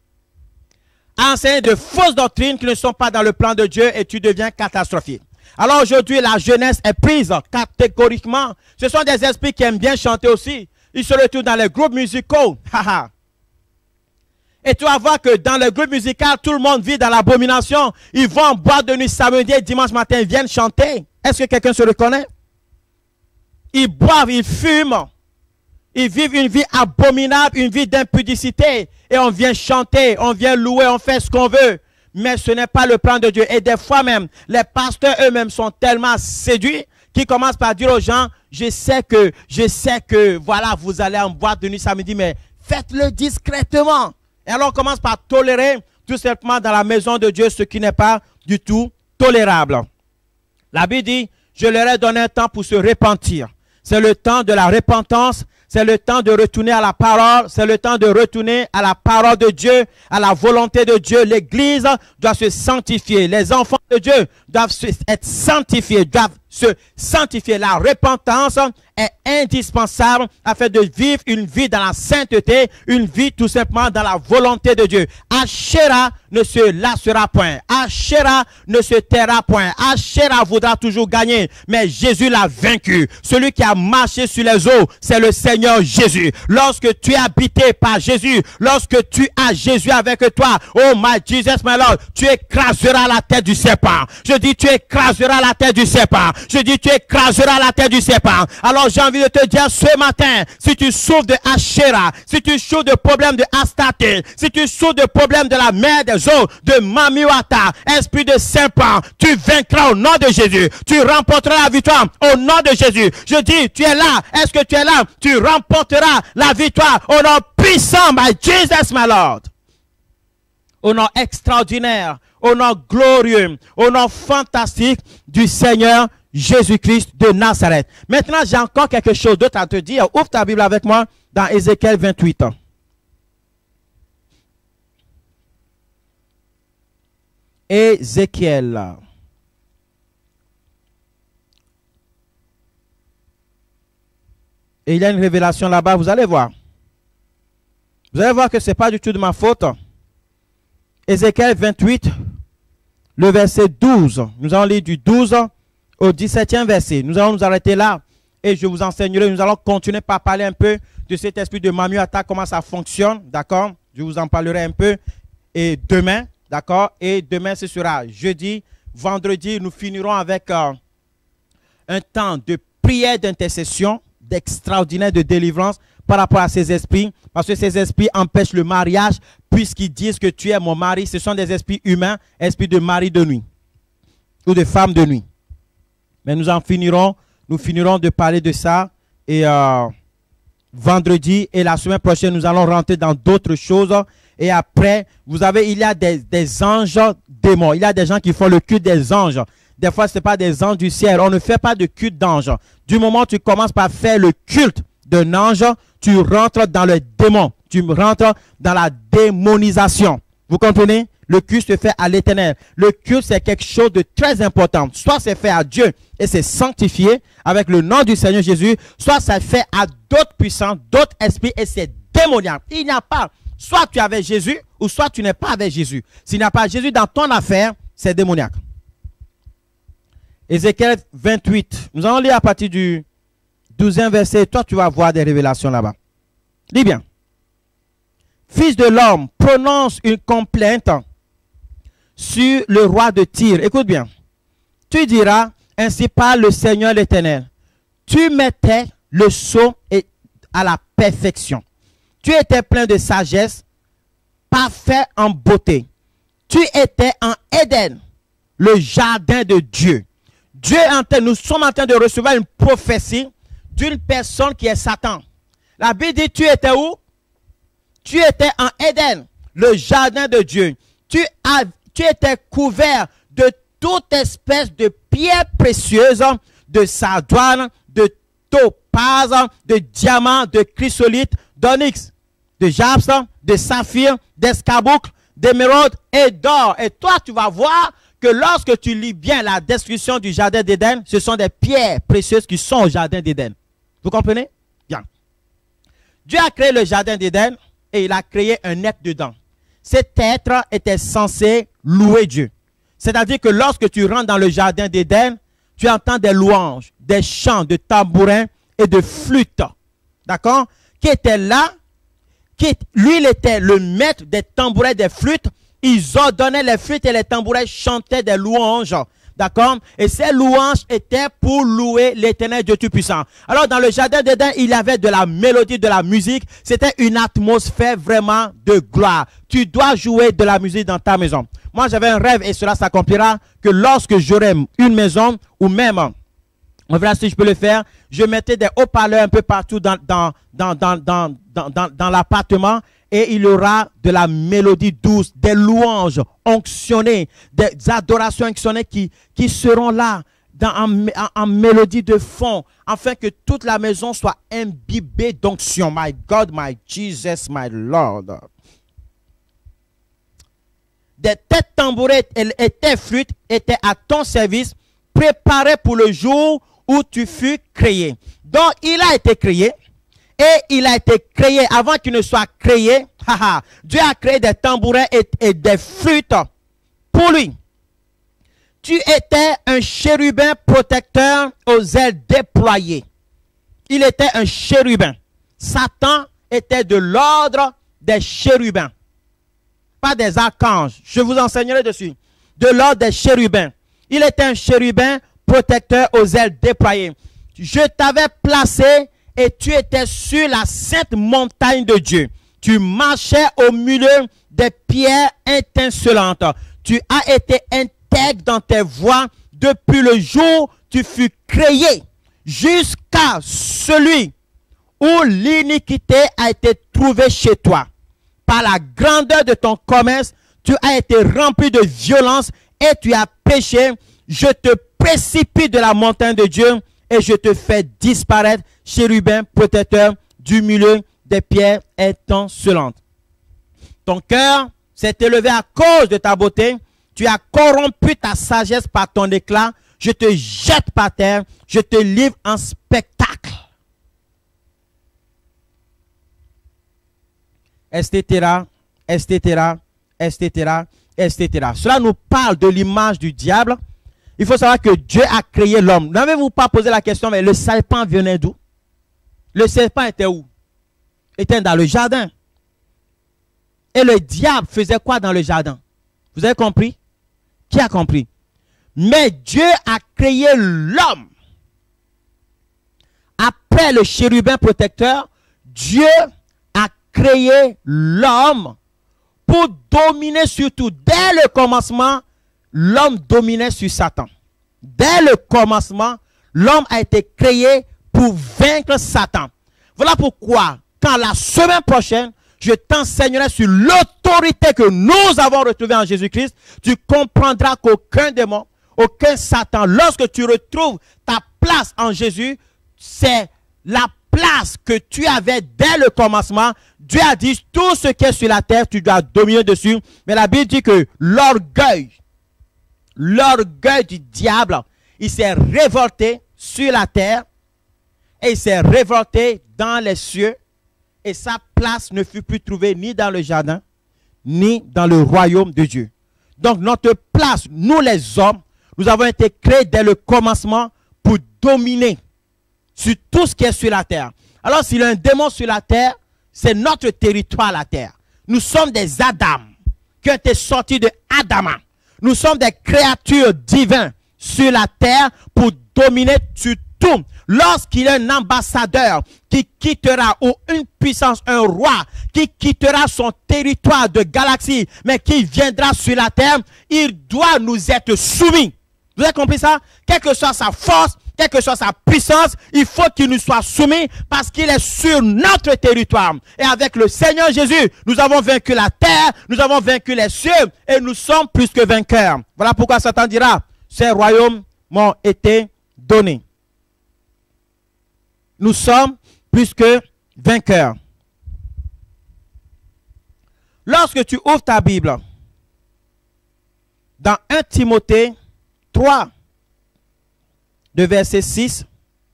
à enseigner de fausses doctrines qui ne sont pas dans le plan de Dieu et tu deviens catastrophique. Alors aujourd'hui, la jeunesse est prise catégoriquement. Ce sont des esprits qui aiment bien chanter aussi. Ils se retrouvent dans les groupes musicaux. Et tu vas voir que dans les groupes musicaux, tout le monde vit dans l'abomination. Ils vont en boîte de nuit samedi et dimanche matin, ils viennent chanter. Est-ce que quelqu'un se reconnaît? Ils boivent, ils fument. Ils vivent une vie abominable, une vie d'impudicité. Et on vient chanter, on vient louer, on fait ce qu'on veut. Mais ce n'est pas le plan de Dieu. Et des fois même, les pasteurs eux-mêmes sont tellement séduits qu'ils commencent par dire aux gens, je sais que, je sais que, voilà, vous allez en boîte de nuit samedi, mais faites-le discrètement. Et alors on commence par tolérer tout simplement dans la maison de Dieu ce qui n'est pas du tout tolérable. La Bible dit, je leur ai donné un temps pour se repentir. C'est le temps de la repentance. C'est le temps de retourner à la parole. C'est le temps de retourner à la parole de Dieu, à la volonté de Dieu. L'Église doit se sanctifier. Les enfants de Dieu doivent être sanctifiés, doivent se sanctifier. La repentance est indispensable afin de vivre une vie dans la sainteté, une vie tout simplement dans la volonté de Dieu. Asherah ne se lassera point. Asherah ne se taira point. Asherah voudra toujours gagner. Mais Jésus l'a vaincu. Celui qui a marché sur les eaux, c'est le Seigneur Jésus. Lorsque tu es habité par Jésus, lorsque tu as Jésus avec toi, oh my Jesus, my Lord, tu écraseras la tête du serpent. Je dis, tu écraseras la tête du serpent. Je dis, tu écraseras la tête du serpent. Alors j'ai envie de te dire ce matin, si tu souffres de Asherah, si tu souffres de problèmes de Astarté, si tu souffres de problèmes de la mer des eaux, de Mamiwata, esprit de serpent, tu vaincras au nom de Jésus. Tu remporteras la victoire au nom de Jésus. Je dis, tu es là. Est-ce que tu es là? Tu remporteras la victoire au nom puissant, my Jesus, my Lord. Au nom extraordinaire, au nom glorieux, au nom fantastique du Seigneur Jésus-Christ de Nazareth. Maintenant, j'ai encore quelque chose d'autre à te dire. Ouvre ta Bible avec moi dans Ézéchiel vingt-huit. Ézéchiel. Et il y a une révélation là-bas, vous allez voir. Vous allez voir que ce n'est pas du tout de ma faute. Ézéchiel vingt-huit, le verset douze. Nous allons lire du douze au dix-septième verset. Nous allons nous arrêter là et je vous enseignerai. Nous allons continuer par parler un peu de cet esprit de Mamiwata, comment ça fonctionne, d'accord? Je vous en parlerai un peu et demain, d'accord? Et demain, ce sera jeudi, vendredi, nous finirons avec euh, un temps de prière d'intercession, d'extraordinaire de délivrance par rapport à ces esprits, parce que ces esprits empêchent le mariage, puisqu'ils disent que tu es mon mari. Ce sont des esprits humains, esprits de mari de nuit ou de femme de nuit. Mais nous en finirons, nous finirons de parler de ça. Et euh, vendredi et la semaine prochaine, nous allons rentrer dans d'autres choses. Et après, vous savez, il y a des, des anges démons. Il y a des gens qui font le culte des anges. Des fois, ce n'est pas des anges du ciel. On ne fait pas de culte d'anges. Du moment où tu commences par faire le culte d'un ange, tu rentres dans le démon. Tu rentres dans la démonisation. Vous comprenez? Le culte se fait à l'Éternel. Le culte, c'est quelque chose de très important. Soit c'est fait à Dieu et c'est sanctifié avec le nom du Seigneur Jésus, soit c'est fait à d'autres puissants, d'autres esprits et c'est démoniaque. Il n'y a pas, soit tu es avec Jésus ou soit tu n'es pas avec Jésus. S'il n'y a pas Jésus dans ton affaire, c'est démoniaque. Ézéchiel vingt-huit. Nous allons lire à partir du douzième verset. Toi, tu vas voir des révélations là-bas. Lis bien. Fils de l'homme, prononce une complainte sur le roi de Tyr. Écoute bien. Tu diras, ainsi parle le Seigneur l'Éternel. Tu mettais le sceau à la perfection. Tu étais plein de sagesse, parfait en beauté. Tu étais en Éden, le jardin de Dieu. Dieu est en train, nous sommes en train de recevoir une prophétie d'une personne qui est Satan. La Bible dit, tu étais où? Tu étais en Éden, le jardin de Dieu. Tu, as, tu étais couvert de toute espèce de pierres précieuses, de sardoine, de topaz, de diamants, de chrysolite, d'onyx, de jaspe, de saphir, d'escarboucle, d'émeraude et d'or. Et toi, tu vas voir que lorsque tu lis bien la description du jardin d'Éden, ce sont des pierres précieuses qui sont au jardin d'Éden. Vous comprenez? Bien. Dieu a créé le jardin d'Éden et il a créé un être dedans. Cet être était censé louer Dieu. C'est-à-dire que lorsque tu rentres dans le jardin d'Éden, tu entends des louanges, des chants, de tambourins et de flûtes. D'accord? Qui étaient là, qui, lui, il était le maître des tambourins et des flûtes. Ils ordonnaient les flûtes et les tambourins chantaient des louanges. D'accord? Et ces louanges étaient pour louer l'Éternel Dieu Tout-Puissant. Alors, dans le jardin d'Éden, il y avait de la mélodie, de la musique. C'était une atmosphère vraiment de gloire. Tu dois jouer de la musique dans ta maison. Moi, j'avais un rêve et cela s'accomplira que lorsque j'aurai une maison ou même, on verra si je peux le faire, je mettais des haut-parleurs un peu partout dans, dans, dans, dans, dans, dans, dans, dans l'appartement. Et il y aura de la mélodie douce, des louanges onctionnées, des adorations onctionnées qui, qui seront là dans, en, en, en mélodie de fond, afin que toute la maison soit imbibée d'onction. My God, my Jesus, my Lord. Des têtes tambourées et tes flûtes étaient à ton service, préparées pour le jour où tu fus créé. Donc, il a été créé. Et il a été créé, avant qu'il ne soit créé, haha, Dieu a créé des tambourins et, et des flûtes pour lui. Tu étais un chérubin protecteur aux ailes déployées. Il était un chérubin. Satan était de l'ordre des chérubins. Pas des archanges. Je vous enseignerai dessus. De l'ordre des chérubins. Il était un chérubin protecteur aux ailes déployées. Je t'avais placé et tu étais sur la sainte montagne de Dieu. Tu marchais au milieu des pierres étincelantes. Tu as été intègre dans tes voies depuis le jour où tu fus créé jusqu'à celui où l'iniquité a été trouvée chez toi. Par la grandeur de ton commerce, tu as été rempli de violence et tu as péché. Je te précipite de la montagne de Dieu et je te fais disparaître, chérubin protecteur du milieu des pierres étincelantes. Ton cœur s'est élevé à cause de ta beauté. Tu as corrompu ta sagesse par ton éclat. Je te jette par terre. Je te livre en spectacle. et cetera, et cetera, et cetera, et cetera. Cela nous parle de l'image du diable. Il faut savoir que Dieu a créé l'homme. N'avez-vous pas posé la question, mais le serpent venait d'où? Le serpent était où? Il était dans le jardin. Et le diable faisait quoi dans le jardin? Vous avez compris? Qui a compris? Mais Dieu a créé l'homme. Après le chérubin protecteur, Dieu a créé l'homme pour dominer sur tout. Dès le commencement, l'homme dominait sur Satan. dès le commencement, l'homme a été créé pour vaincre Satan. Voilà pourquoi, quand la semaine prochaine, je t'enseignerai sur l'autorité que nous avons retrouvée en Jésus-Christ, tu comprendras qu'aucun démon, aucun Satan, lorsque tu retrouves ta place en Jésus, c'est la place que tu avais dès le commencement. Dieu a dit, tout ce qui est sur la terre, tu dois dominer dessus. Mais la Bible dit que l'orgueil, l'orgueil du diable, il s'est révolté sur la terre et il s'est révolté dans les cieux. Et sa place ne fut plus trouvée ni dans le jardin, ni dans le royaume de Dieu. Donc notre place, nous les hommes, nous avons été créés dès le commencement pour dominer sur tout ce qui est sur la terre. Alors s'il y a un démon sur la terre, c'est notre territoire la terre. Nous sommes des Adam qui ont été sortis de Adama. Nous sommes des créatures divines sur la terre pour dominer sur tout. Lorsqu'il y a un ambassadeur qui quittera, ou une puissance, un roi, qui quittera son territoire de galaxie, mais qui viendra sur la terre, il doit nous être soumis. Vous avez compris ça? Quelle que soit sa force, quelle que soit sa puissance, il faut qu'il nous soit soumis parce qu'il est sur notre territoire. Et avec le Seigneur Jésus, nous avons vaincu la terre, nous avons vaincu les cieux et nous sommes plus que vainqueurs. Voilà pourquoi Satan dira, ces royaumes m'ont été donnés. Nous sommes plus que vainqueurs. Lorsque tu ouvres ta Bible, dans un Timothée trois, de verset six,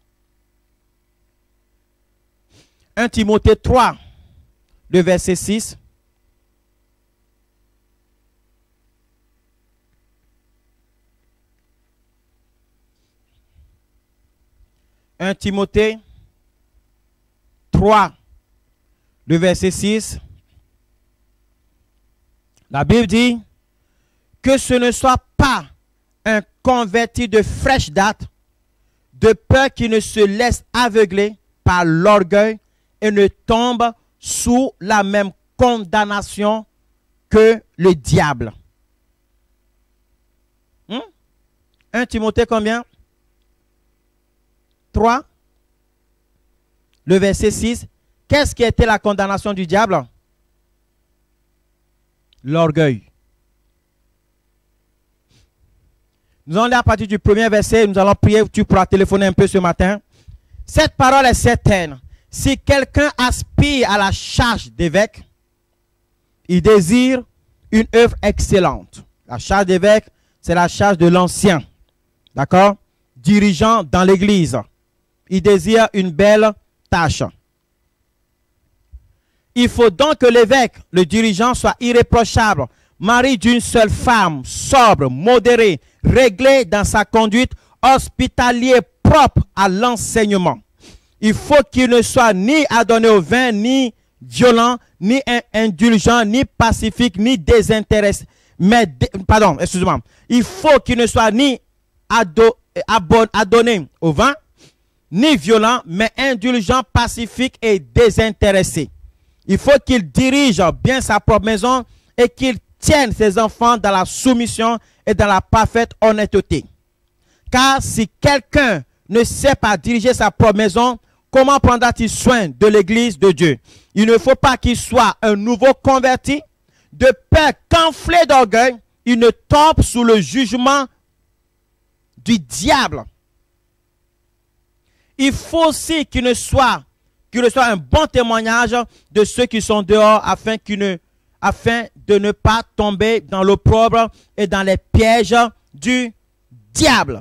un Timothée trois, de verset six, un Timothée trois, le verset six, la Bible dit que ce ne soit pas un converti de fraîche date, de peur qu'il ne se laisse aveugler par l'orgueil et ne tombe sous la même condamnation que le diable. Hmm? un Timothée combien? trois. Le verset six. Qu'est-ce qui était la condamnation du diable? L'orgueil. Nous allons lire à partir du premier verset. Nous allons prier. Tu pourras téléphoner un peu ce matin. Cette parole est certaine. Si quelqu'un aspire à la charge d'évêque, il désire une œuvre excellente. La charge d'évêque, c'est la charge de l'ancien. D'accord? Dirigeant dans l'église. Il désire une belle tâche. Il faut donc que l'évêque, le dirigeant, soit irréprochable, mari d'une seule femme, sobre, modéré, réglé dans sa conduite, hospitalier, propre à l'enseignement. Il faut qu'il ne soit ni adonné au vin, ni violent, ni indulgent, ni pacifique, ni désintéressé. Mais, pardon, excusez-moi. Il faut qu'il ne soit ni ado, adonné au vin, ni violent, mais indulgent, pacifique et désintéressé. Il faut qu'il dirige bien sa propre maison et qu'il tienne ses enfants dans la soumission et dans la parfaite honnêteté. Car si quelqu'un ne sait pas diriger sa propre maison, comment prendra-t-il soin de l'église de Dieu? Il ne faut pas qu'il soit un nouveau converti, de peur qu'enflé d'orgueil, il ne tombe sous le jugement du diable. Il faut aussi qu'il ne soit, qu'il soit un bon témoignage de ceux qui sont dehors afin, qu'il ne, afin de ne pas tomber dans l'opprobre et dans les pièges du diable.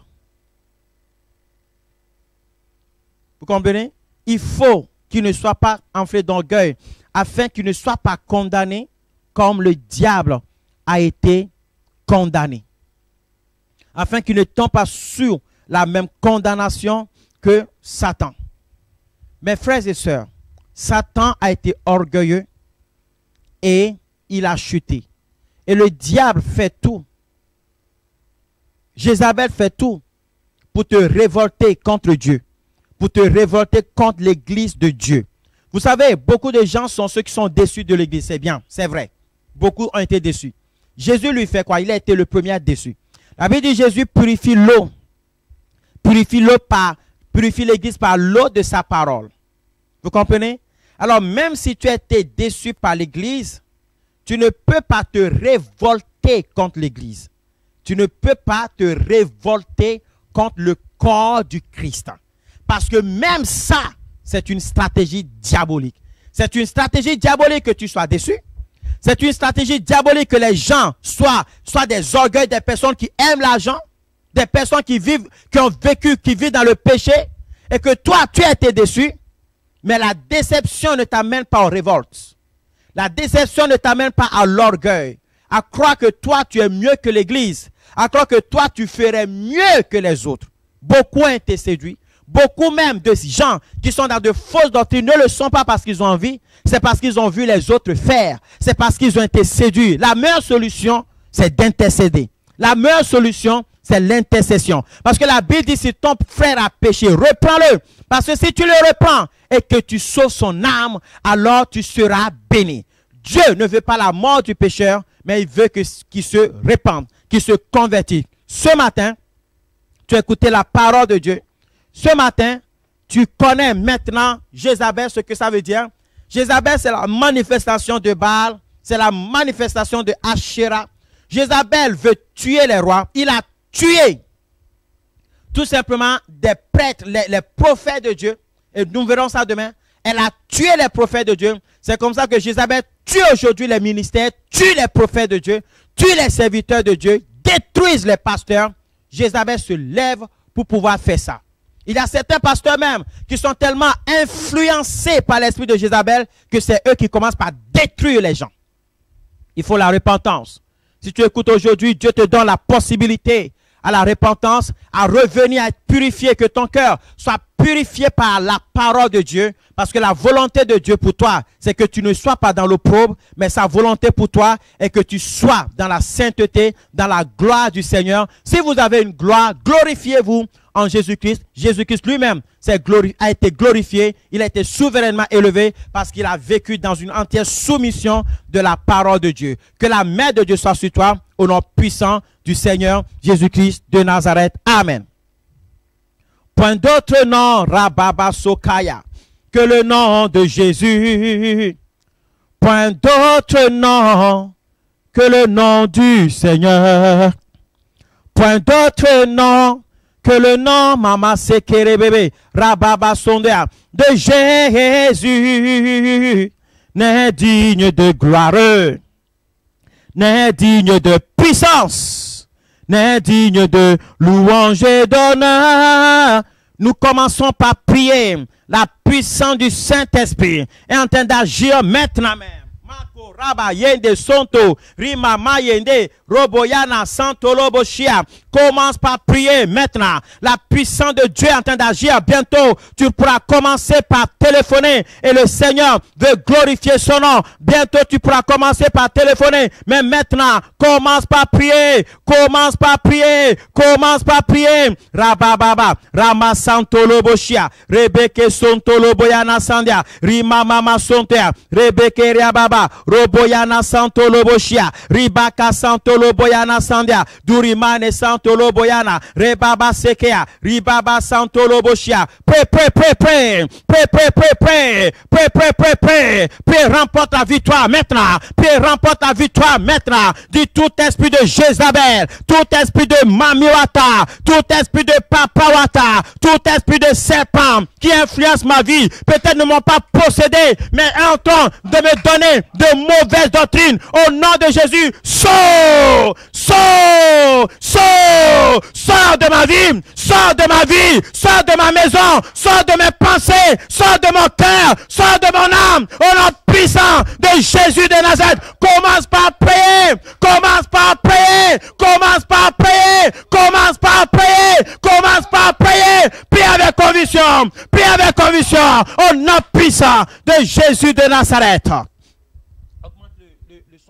Vous comprenez? Il faut qu'il ne soit pas enflé d'orgueil afin qu'il ne soit pas condamné comme le diable a été condamné. Afin qu'il ne tombe pas sur la même condamnation que Satan. Mes frères et sœurs, Satan a été orgueilleux et il a chuté. Et le diable fait tout. Jézabel fait tout pour te révolter contre Dieu, pour te révolter contre l'église de Dieu. Vous savez, beaucoup de gens sont ceux qui sont déçus de l'église. C'est bien, c'est vrai. Beaucoup ont été déçus. Jésus lui fait quoi? Il a été le premier à être déçu. La Bible dit Jésus purifie l'eau purifie l'eau par, purifie l'église par l'eau de sa parole. Vous comprenez? Alors, même si tu as été déçu par l'église, tu ne peux pas te révolter contre l'église. Tu ne peux pas te révolter contre le corps du Christ. Parce que même ça, c'est une stratégie diabolique. C'est une stratégie diabolique que tu sois déçu. C'est une stratégie diabolique que les gens soient, soient des orgueils, des personnes qui aiment l'argent, des personnes qui vivent, qui ont vécu, qui vivent dans le péché, et que toi, tu as été déçu, mais la déception ne t'amène pas aux révoltes. La déception ne t'amène pas à l'orgueil, à croire que toi, tu es mieux que l'église, à croire que toi, tu ferais mieux que les autres. Beaucoup ont été séduits. Beaucoup même de gens qui sont dans de fausses doctrines ne le sont pas parce qu'ils ont envie, c'est parce qu'ils ont vu les autres faire. C'est parce qu'ils ont été séduits. La meilleure solution, c'est d'intercéder. La meilleure solution, c'est l'intercession. Parce que la Bible dit, si ton frère a péché, reprends-le. Parce que si tu le reprends et que tu sauves son âme, alors tu seras béni. Dieu ne veut pas la mort du pécheur, mais il veut qu'il se répande, qu'il se convertisse. Ce matin, tu as écouté la parole de Dieu. Ce matin, tu connais maintenant Jézabel, ce que ça veut dire. Jézabel, c'est la manifestation de Baal, c'est la manifestation de Asherah. Jézabel veut tuer les rois. Il a tué tout simplement des prêtres, les, les prophètes de Dieu. Et nous verrons ça demain. Elle a tué les prophètes de Dieu. C'est comme ça que Jézabel tue aujourd'hui les ministères, tue les prophètes de Dieu, tue les serviteurs de Dieu, détruise les pasteurs. Jézabel se lève pour pouvoir faire ça. Il y a certains pasteurs même qui sont tellement influencés par l'esprit de Jézabel que c'est eux qui commencent par détruire les gens. Il faut la repentance. Si tu écoutes aujourd'hui, Dieu te donne la possibilité à la repentance, à revenir, à être purifié, que ton cœur soit purifié par la parole de Dieu. Parce que la volonté de Dieu pour toi, c'est que tu ne sois pas dans l'opprobre, mais sa volonté pour toi est que tu sois dans la sainteté, dans la gloire du Seigneur. Si vous avez une gloire, glorifiez-vous en Jésus-Christ. Jésus-Christ lui-même a été glorifié, il a été souverainement élevé parce qu'il a vécu dans une entière soumission de la parole de Dieu. Que la main de Dieu soit sur toi, au nom puissant du Seigneur Jésus-Christ de Nazareth. Amen. Point d'autre nom, Rababa Sokaya, que le nom de Jésus. Point d'autre nom que le nom du Seigneur. Point d'autre nom que le nom, Mama Sekere bébé, Rababa Sondea, de Jésus, n'est digne de gloire, n'est digne de puissance, n'est digne de louange et d'honneur. Nous commençons par prier la puissance du Saint-Esprit est en train d'agir maintenant même. Mako Raba Yende Sonto Rima Mayende Roboyana Santo Loboshia. Commence par prier maintenant. La puissance de Dieu est en train d'agir. Bientôt, tu pourras commencer par téléphoner et le Seigneur veut glorifier son nom. Bientôt, tu pourras commencer par téléphoner. Mais maintenant, commence par prier. Commence par prier. Commence par prier. Rabababa. Rama Santo Loboshia. Rebeke Sonto Loboyana Sandia. Rima Mama Sontea. Rebeke Riababa. Roboyana Santo Loboshia. Ribaka Santo Loboyana Sandia. Durimane Santo Loboyana, Rebaba Sekea, Ribaba Santo Loboshia. Prêt, prêt, prêt, prêt, prêt, prêt, prêt, prêt, prêt, prêt, prêt, prêt, prêt, remporte la victoire maintenant, prêt, remporte la victoire maintenant. Dis tout esprit de Jézabel, tout esprit de Mamiwata, tout esprit de Papawata, tout esprit de serpent qui influence ma vie, peut-être ne m'ont pas possédé, mais en train de me donner de mauvaises doctrines. Au nom de Jésus, sors, sors, sors. Sors de ma vie, sors de ma vie, sors de ma maison, sors de mes pensées, sors de mon cœur, sors de mon âme, au nom puissant de Jésus de Nazareth. Commence par prier, commence par prier, commence par prier, commence par prier, commence par prier, prie avec conviction, prie avec conviction, au nom puissant de Jésus de Nazareth. Augmente le, le, le son ici.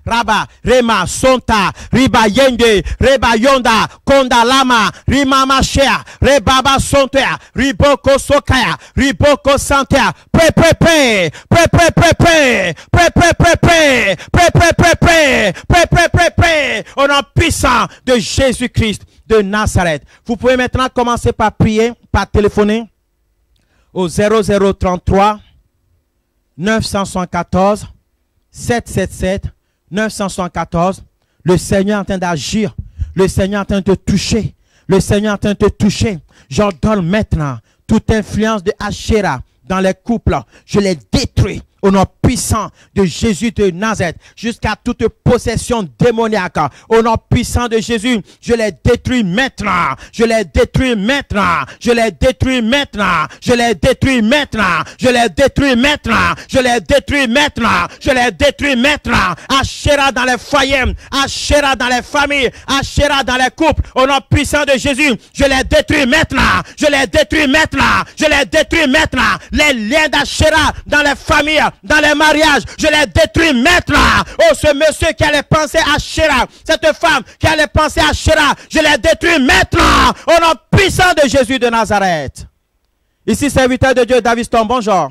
Raba, Rema, Sonta, Riba Yende, Reba Yonda, Konda Lama, Rima Machea, Rebaba Sontea, Riboko Sokaya, Riboko Santea, Pré, pré, pré, pré, pré, pré, pré, pré, pré, pré, pré, pré, pré, pré, pré, pré, pré, pré, pré, au nom puissant de Jésus-Christ de Nazareth. Vous pouvez maintenant commencer par prier, par téléphoner au zéro zéro trente-trois neuf cent soixante-quatorze sept cent soixante-sept neuf cent soixante-quatorze. Le Seigneur est en train d'agir. Le Seigneur est en train de te toucher. Le Seigneur est en train de te toucher. J'ordonne maintenant toute influence de Asherah dans les couples. Je les détruis au nom puissant de Jésus de Nazareth, jusqu'à toute possession démoniaque. Au nom puissant de Jésus, je les détruis maintenant. Je les détruis maintenant. Je les détruis maintenant. Je les détruis maintenant. Je les détruis maintenant. Je les détruis maintenant. Je les détruis maintenant. Asherah dans les foyers. Asherah dans les familles. Asherah dans les couples. Au nom puissant de Jésus, je les détruis maintenant. Je les détruis maintenant. Je les détruis maintenant. Les liens d'Asherah dans les familles, dans les mariages, je les détruis maintenant. Oh, ce monsieur qui allait penser à Asherah, cette femme qui allait penser à Asherah, je les détruis maintenant au nom puissant de Jésus de Nazareth. Ici, serviteur de Dieu, David Stone, bonjour.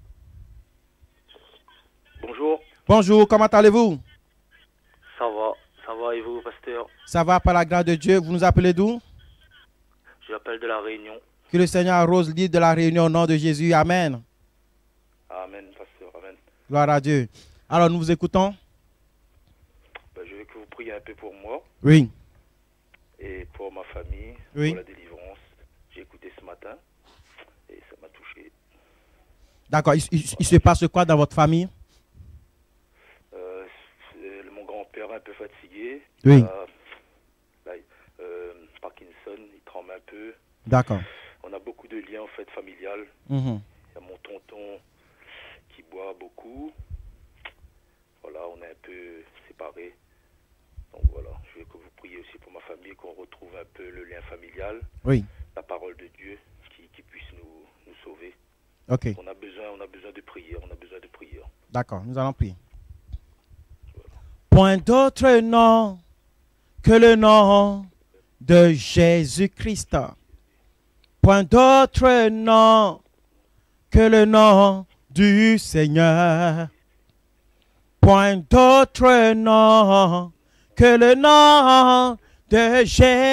Bonjour. Bonjour, comment allez-vous? Ça va, ça va et vous, pasteur? Ça va par la grâce de Dieu. Vous nous appelez d'où? J'appelle de la Réunion. Que le Seigneur arrose l'île de la Réunion au nom de Jésus. Amen. Amen, pasteur, amen. Gloire à Dieu. Alors, nous vous écoutons. Ben, je veux que vous priez un peu pour moi. Oui. Et pour ma famille, Oui. pour la délivrance. J'ai écouté ce matin et ça m'a touché. D'accord. Il, il- il se passe quoi dans votre famille? Euh, c'est- mon grand-père est un peu fatigué. Oui. Euh, là, euh, Parkinson, il tremble un peu. D'accord. On a beaucoup de liens en fait familial. Mhm. Il y a mon tonton qui boit beaucoup. Voilà, on est un peu séparés. Donc voilà, je veux que vous priez aussi pour ma famille, qu'on retrouve un peu le lien familial, Oui. la parole de Dieu qui, qui puisse nous, nous sauver. Ok. On a besoin, on a besoin de prière, on a besoin de prière. D'accord. Nous allons prier. Point d'autre nom que le nom de Jésus-Christ. Point d'autre nom que le nom du Seigneur. Point d'autre nom que le nom de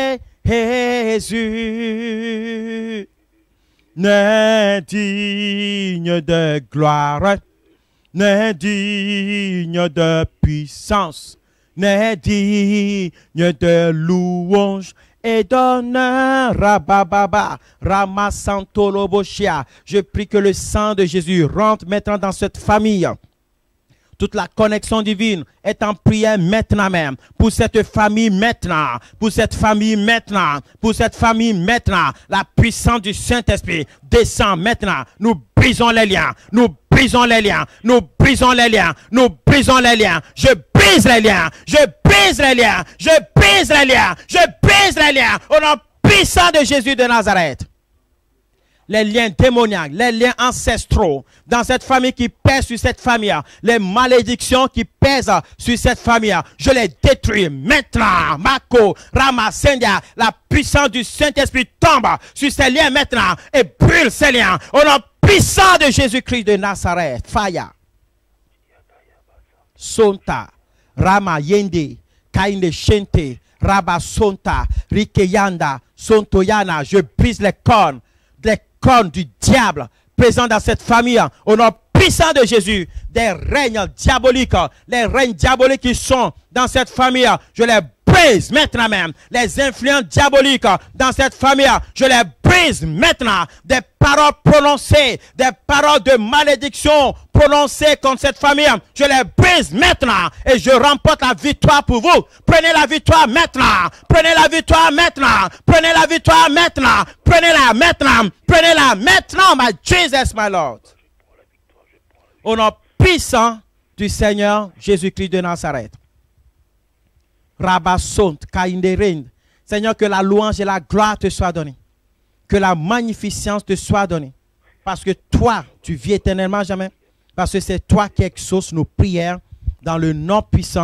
Jésus. N'est digne de gloire, n'est digne de puissance, n'est digne de louange et d'honneur. Rabababa, Ramasantoloboshia. Je prie que le sang de Jésus rentre maintenant dans cette famille. Toute la connexion divine est en prière maintenant même. Pour cette famille maintenant. Pour cette famille maintenant. Pour cette famille maintenant. La puissance du Saint-Esprit descend maintenant. Nous brisons les liens. Nous brisons les liens. Nous brisons les liens. Nous brisons les liens. Je brise les liens. Je brise les liens. Je brise les liens. Je brise les liens. Au nom puissant de Jésus de Nazareth. Les liens démoniaques, les liens ancestraux dans cette famille qui pèsent sur cette famille, les malédictions qui pèsent sur cette famille, je les détruis maintenant. Mako, Ramasendia, la puissance du Saint-Esprit tombe sur ces liens maintenant et brûle ces liens. Au nom puissant de Jésus-Christ de Nazareth, Faya. Sonta, Rama Yende, Kainde Shente, Raba Sonta, Rikeyanda, Sontoyana, je brise les cornes, les cornes du diable présents dans cette famille au nom puissant de Jésus. Des règnes diaboliques, les règnes diaboliques qui sont dans cette famille, je les brise maintenant même. Les influences diaboliques dans cette famille, je les brise maintenant. Des paroles prononcées, des paroles de malédiction prononcées contre cette famille, je les brise maintenant et je remporte la victoire pour vous. Prenez la victoire maintenant. Prenez la victoire maintenant. Prenez la victoire maintenant. Prenez-la maintenant. Prenez-la maintenant, my Jesus, my Lord. Au nom puissant du Seigneur Jésus-Christ de Nazareth. Rabasont, Kainderend. Seigneur, que la louange et la gloire te soient données. Que la magnificence te soit donnée. Parce que toi, tu vis éternellement jamais. Parce que c'est toi qui exauces nos prières dans le nom puissant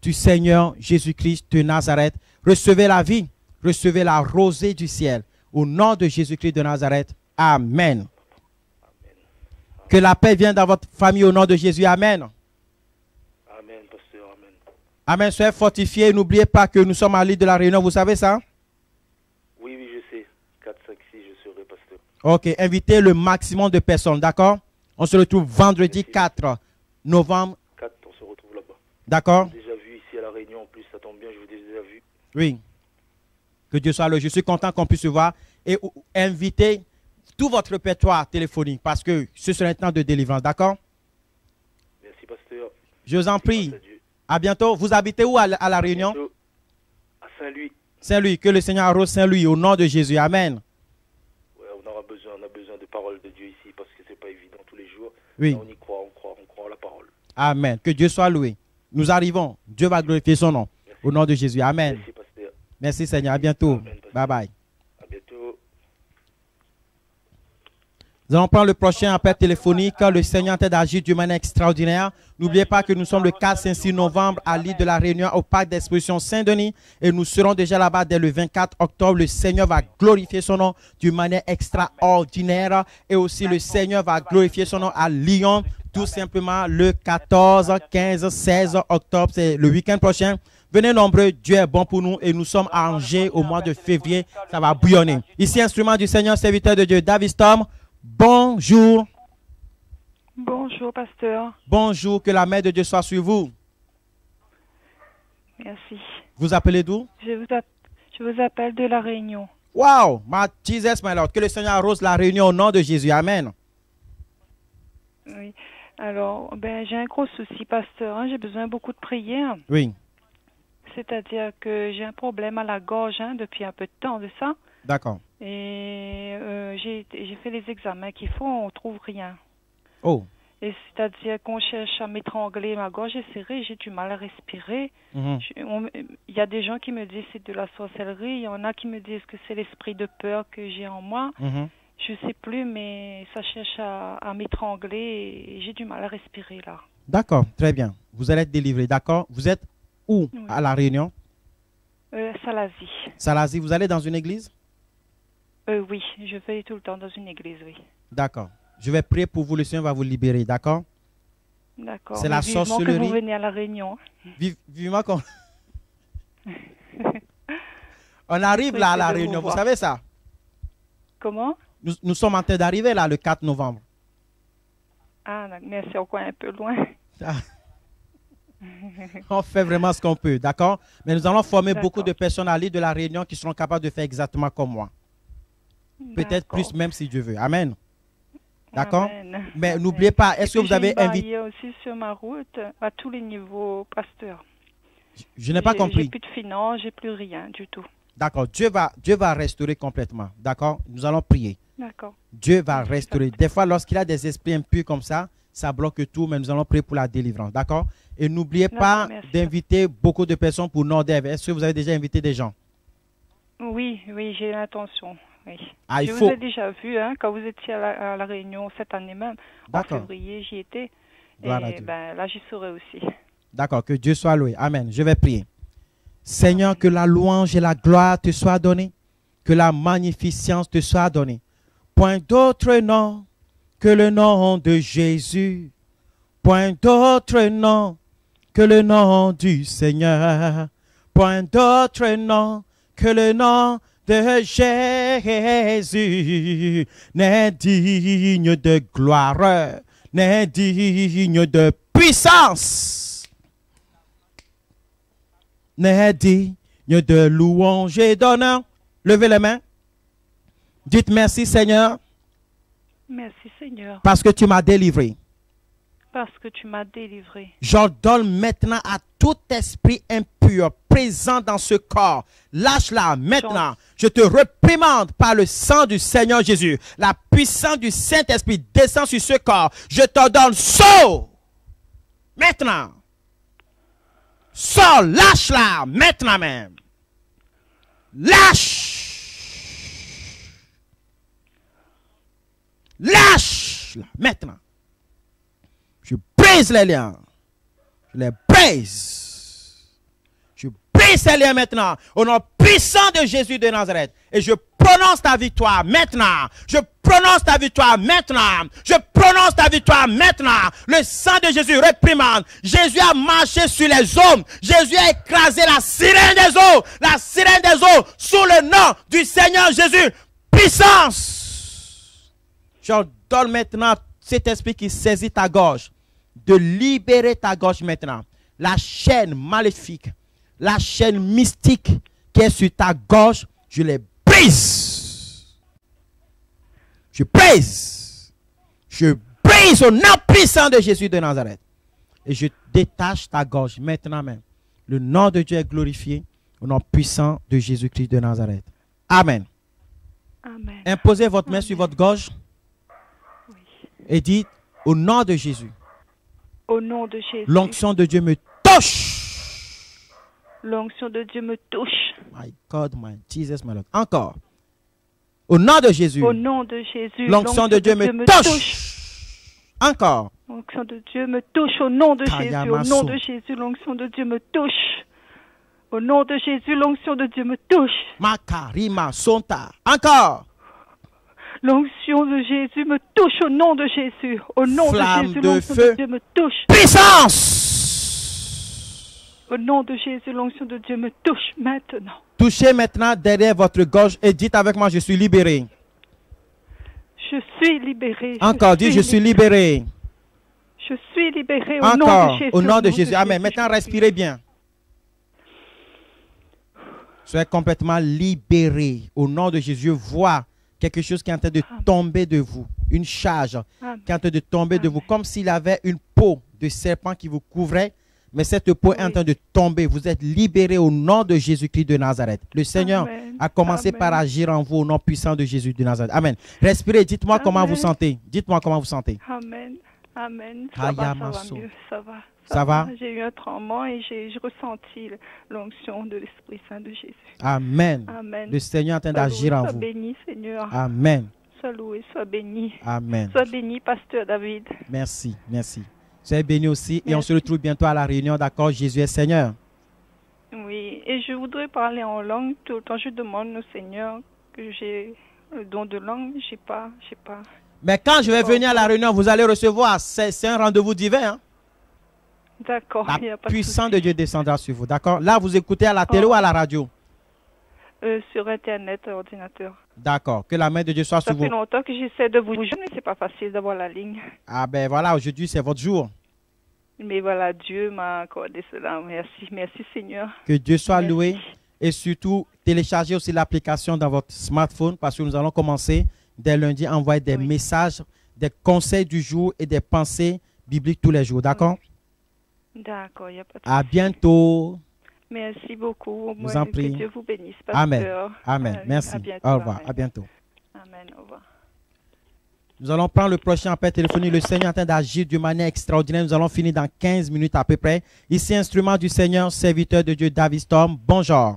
du Seigneur Jésus-Christ de Nazareth. Recevez la vie, recevez la rosée du ciel. Au nom de Jésus-Christ de Nazareth. Amen. Que la paix vienne dans votre famille au nom de Jésus. Amen. Amen, pasteur, amen. Amen. Soyez fortifiés. N'oubliez pas que nous sommes à l'île de la Réunion. Vous savez ça? Oui, oui, je sais. quatre, cinq, six, je serai pasteur. Ok. Invitez le maximum de personnes. D'accord? On se retrouve vendredi Merci. quatre novembre. quatre, on se retrouve là-bas. D'accord? Je vous ai déjà vu ici à La Réunion, en plus, ça tombe bien, je vous ai déjà vu. Oui. Que Dieu soit loué. Je suis content qu'on puisse se voir et ou- inviter tout votre répertoire téléphonique parce que ce sera un temps de délivrance. D'accord? Merci, pasteur. Je vous en prie. Grâce à Dieu. À bientôt. Vous habitez où à, la- à La Réunion? Bientôt, à Saint-Louis. Saint-Louis. Que le Seigneur arrose Saint-Louis au nom de Jésus. Amen. Ouais, on aura besoin, on a besoin de paroles de Dieu ici parce que c'est pas évident tous les jours. Oui. Mais on y croit, on croit, on croit à la parole. Amen. Que Dieu soit loué. Nous arrivons. Dieu va glorifier son nom. Au nom de Jésus. Amen. Merci, pasteur. Merci Seigneur. À bientôt. Amen, pasteur. Bye bye. À bientôt. Nous allons prendre le prochain appel téléphonique. Le Seigneur t'aide à agir d'une manière extraordinaire. N'oubliez pas que nous sommes le quatre, cinq, six novembre à l'île de la Réunion au parc d'exposition Saint-Denis et nous serons déjà là-bas dès le vingt-quatre octobre. Le Seigneur va glorifier son nom d'une manière extraordinaire et aussi le Seigneur va glorifier son nom à Lyon tout simplement le quatorze, quinze, seize octobre. C'est le week-end prochain. Venez nombreux, Dieu est bon pour nous et nous sommes à Angers au mois de février. Ça va bouillonner. Ici, instrument du Seigneur, serviteur de Dieu, David Storm. Bonjour. Bonjour, pasteur. Bonjour, que la main de Dieu soit sur vous. Merci. Vous appelez d'où? Je vous, app- je vous appelle de La Réunion. Wow, my Jesus, my Lord. Que le Seigneur arrose la réunion au nom de Jésus. Amen. Oui. Alors, ben, j'ai un gros souci, pasteur. hein. J'ai besoin beaucoup de prières. Oui, C'est-à-dire que j'ai un problème à la gorge hein, depuis un peu de temps de ça. d'accord. Et euh, j'ai j'ai fait les examens qu'il faut, on trouve rien. Oh, Et c'est-à-dire qu'on cherche à m'étrangler, ma gorge est serrée, j'ai du mal à respirer. mhm. Je- on- Il y a des gens qui me disent c'est de la sorcellerie, il y en a qui me disent que c'est l'esprit de peur que j'ai en moi. Mhm. Je sais plus, mais ça cherche à, à m'étrangler et j'ai du mal à respirer là. D'accord, très bien. Vous allez être délivré, d'accord? Vous êtes où Oui. à la réunion? Euh, Salazie. Salazie, vous allez dans une église? Euh, oui, je vais tout le temps dans une église, oui. D'accord. Je vais prier pour vous, le Seigneur va vous libérer, d'accord? D'accord. C'est Mais la vivement que sorcellerie. vous venez à la Réunion. Vive, vivement qu'on... On arrive là à la de vous réunion, vous voir. savez ça? Comment? Nous, nous sommes en train d'arriver là le quatre novembre. Ah, d'accord, mais c'est encore un peu loin. On fait vraiment ce qu'on peut, d'accord? Mais nous allons former D'accord. beaucoup de personnes à l'île de la Réunion qui seront capables de faire exactement comme moi. Peut-être D'accord. plus même si Dieu veut. Amen. D'accord? Amen. Mais Amen. n'oubliez pas, est-ce que Et puis, vous avez j'ai une invité... barrière aussi sur ma route à tous les niveaux, pasteur. Je n'ai pas J'ai- compris. J'ai plus de finances, j'ai plus rien du tout. D'accord. Dieu va, Dieu va restaurer complètement. D'accord? Nous allons prier. D'accord. Dieu va restaurer. Des fois, lorsqu'il a des esprits impurs comme ça, ça bloque tout, mais nous allons prier pour la délivrance. D'accord? Et n'oubliez D'accord, pas merci. d'inviter beaucoup de personnes pour Nord-Dev. Est-ce que vous avez déjà invité des gens? Oui, oui, j'ai l'intention. Oui. Ah, il je faut... vous ai déjà vu hein, quand vous étiez à la, à la Réunion cette année même. En D'accord. février, j'y étais. Gloire à Et Dieu. ben, là, j'y serai aussi. D'accord, que Dieu soit loué. Amen. Je vais prier. Seigneur, que la louange et la gloire te soient données, que la magnificence te soit donnée. Point d'autre nom que le nom de Jésus. Point d'autre nom que le nom du Seigneur. Point d'autre nom que le nom de Jésus. N'est digne de gloire, n'est digne de puissance, n'est digne de louange et d'honneur. Levez les mains. Dites merci Seigneur Merci Seigneur, parce que tu m'as délivré. parce que tu m'as délivré. J'ordonne maintenant à tout esprit impur présent dans ce corps. Lâche-la maintenant. Je te réprimande par le sang du Seigneur Jésus. La puissance du Saint-Esprit descend sur ce corps. Je t'ordonne, sors maintenant. Sors, lâche-la maintenant même. Lâche. Lâche-la maintenant. Je brise les liens. Je les brise. brise ces liens maintenant. Au nom puissant de Jésus de Nazareth. Et je prononce ta victoire maintenant. Je prononce ta victoire maintenant. Je prononce ta victoire maintenant. Le sang de Jésus réprimande. Jésus a marché sur les eaux. Jésus a écrasé la sirène des eaux. La sirène des eaux sous le nom du Seigneur Jésus. Puissance. J'ordonne maintenant cet esprit qui saisit ta gorge de libérer ta gorge maintenant. La chaîne maléfique, la chaîne mystique qui est sur ta gorge, je les brise. Je brise. Je brise au nom puissant de Jésus de Nazareth. Et je détache ta gorge maintenant même. Le nom de Dieu est glorifié au nom puissant de Jésus-Christ de Nazareth. Amen. Amen. Imposez votre main Amen. sur votre gorge Oui. et dites au nom de Jésus. Au nom de Jésus. L'onction de Dieu me touche. L'onction de Dieu me touche. My God, my Jesus, my Lord. Encore. Au nom de Jésus. Au nom de Jésus. L'onction de Dieu me touche. Encore. L'onction de Dieu me touche au nom de Jésus. Au Kayamasu. nom de Jésus, l'onction de Dieu me touche. Au nom de Jésus, l'onction de Dieu me touche. Makarima Sonta. Encore. L'onction de Jésus me touche au nom de Jésus. Au nom Flamme de Jésus, de l'onction feu. de Dieu me touche. Puissance. Au nom de Jésus, l'onction de Dieu me touche maintenant. Touchez maintenant derrière votre gorge et dites avec moi, je suis libéré. Je suis libéré. Encore, dites, je suis libéré. Je suis libéré au nom Encore, de Jésus. au nom de Jésus. Amen. Maintenant, respirez bien. Soyez complètement libéré. Au nom de Jésus, je vois quelque chose qui est en train de tomber de vous. Une charge Amen. qui est en train de tomber de Amen. vous. Comme s'il avait une peau de serpent qui vous couvrait. Mais cette peau est en Oui. train de tomber. Vous êtes libéré au nom de Jésus-Christ de Nazareth. Le Seigneur Amen. a commencé Amen. par agir en vous au nom puissant de Jésus de Nazareth. Amen. Respirez. Dites-moi comment Amen. vous sentez. Dites-moi comment vous sentez. Amen. Amen. Ça va, ça va Ayamaso. mieux. Ça va. Ça va? J'ai eu un tremblement et j'ai j'ai ressenti l'onction de l'Esprit Saint de Jésus. Amen. Amen. Le Seigneur est en train Sois d'agir loué, en sois vous. béni, Seigneur. Amen. Sois loué, sois béni. Amen. Sois béni, Pasteur David. Merci. Merci. Soyez bénis aussi. Et on Merci. se retrouve bientôt à la réunion. D'accord? Jésus est Seigneur. Oui, et je voudrais parler en langue. Tout le temps, je demande au Seigneur que j'ai le don de langue. J'ai pas, j'ai pas. Mais quand je vais Oh. venir à la réunion, vous allez recevoir. C'est c'est un rendez-vous divin. Hein? D'accord, il n'y La a pas de puissance souci. de Dieu descendra sur vous. D'accord? Là, vous écoutez à la télé Oh. ou à la radio? Euh, sur Internet, ordinateur. D'accord. Que la main de Dieu soit Ça sur fait vous. longtemps que j'essaie de vous joindre, mais c'est pas facile d'avoir la ligne. Ah ben voilà, aujourd'hui c'est votre jour. Mais voilà, Dieu m'a accordé cela. Merci, merci Seigneur. Que Dieu soit Merci. loué. Et surtout, téléchargez aussi l'application dans votre smartphone parce que nous allons commencer dès lundi à envoyer des Oui. messages, des conseils du jour et des pensées bibliques tous les jours. D'accord? D'accord, il n'y a pas de À souci. bientôt. Merci beaucoup. Vous en Que prie. Dieu vous bénisse, Amen. pasteur. Amen. Allez, Merci. à bientôt. Au revoir. Amen. À bientôt. Amen. Au revoir. Nous allons prendre le prochain appel téléphonique. Le Seigneur est en train d'agir d'une manière extraordinaire. Nous allons finir dans quinze minutes à peu près. Ici, instrument du Seigneur, serviteur de Dieu, David Storm. Bonjour.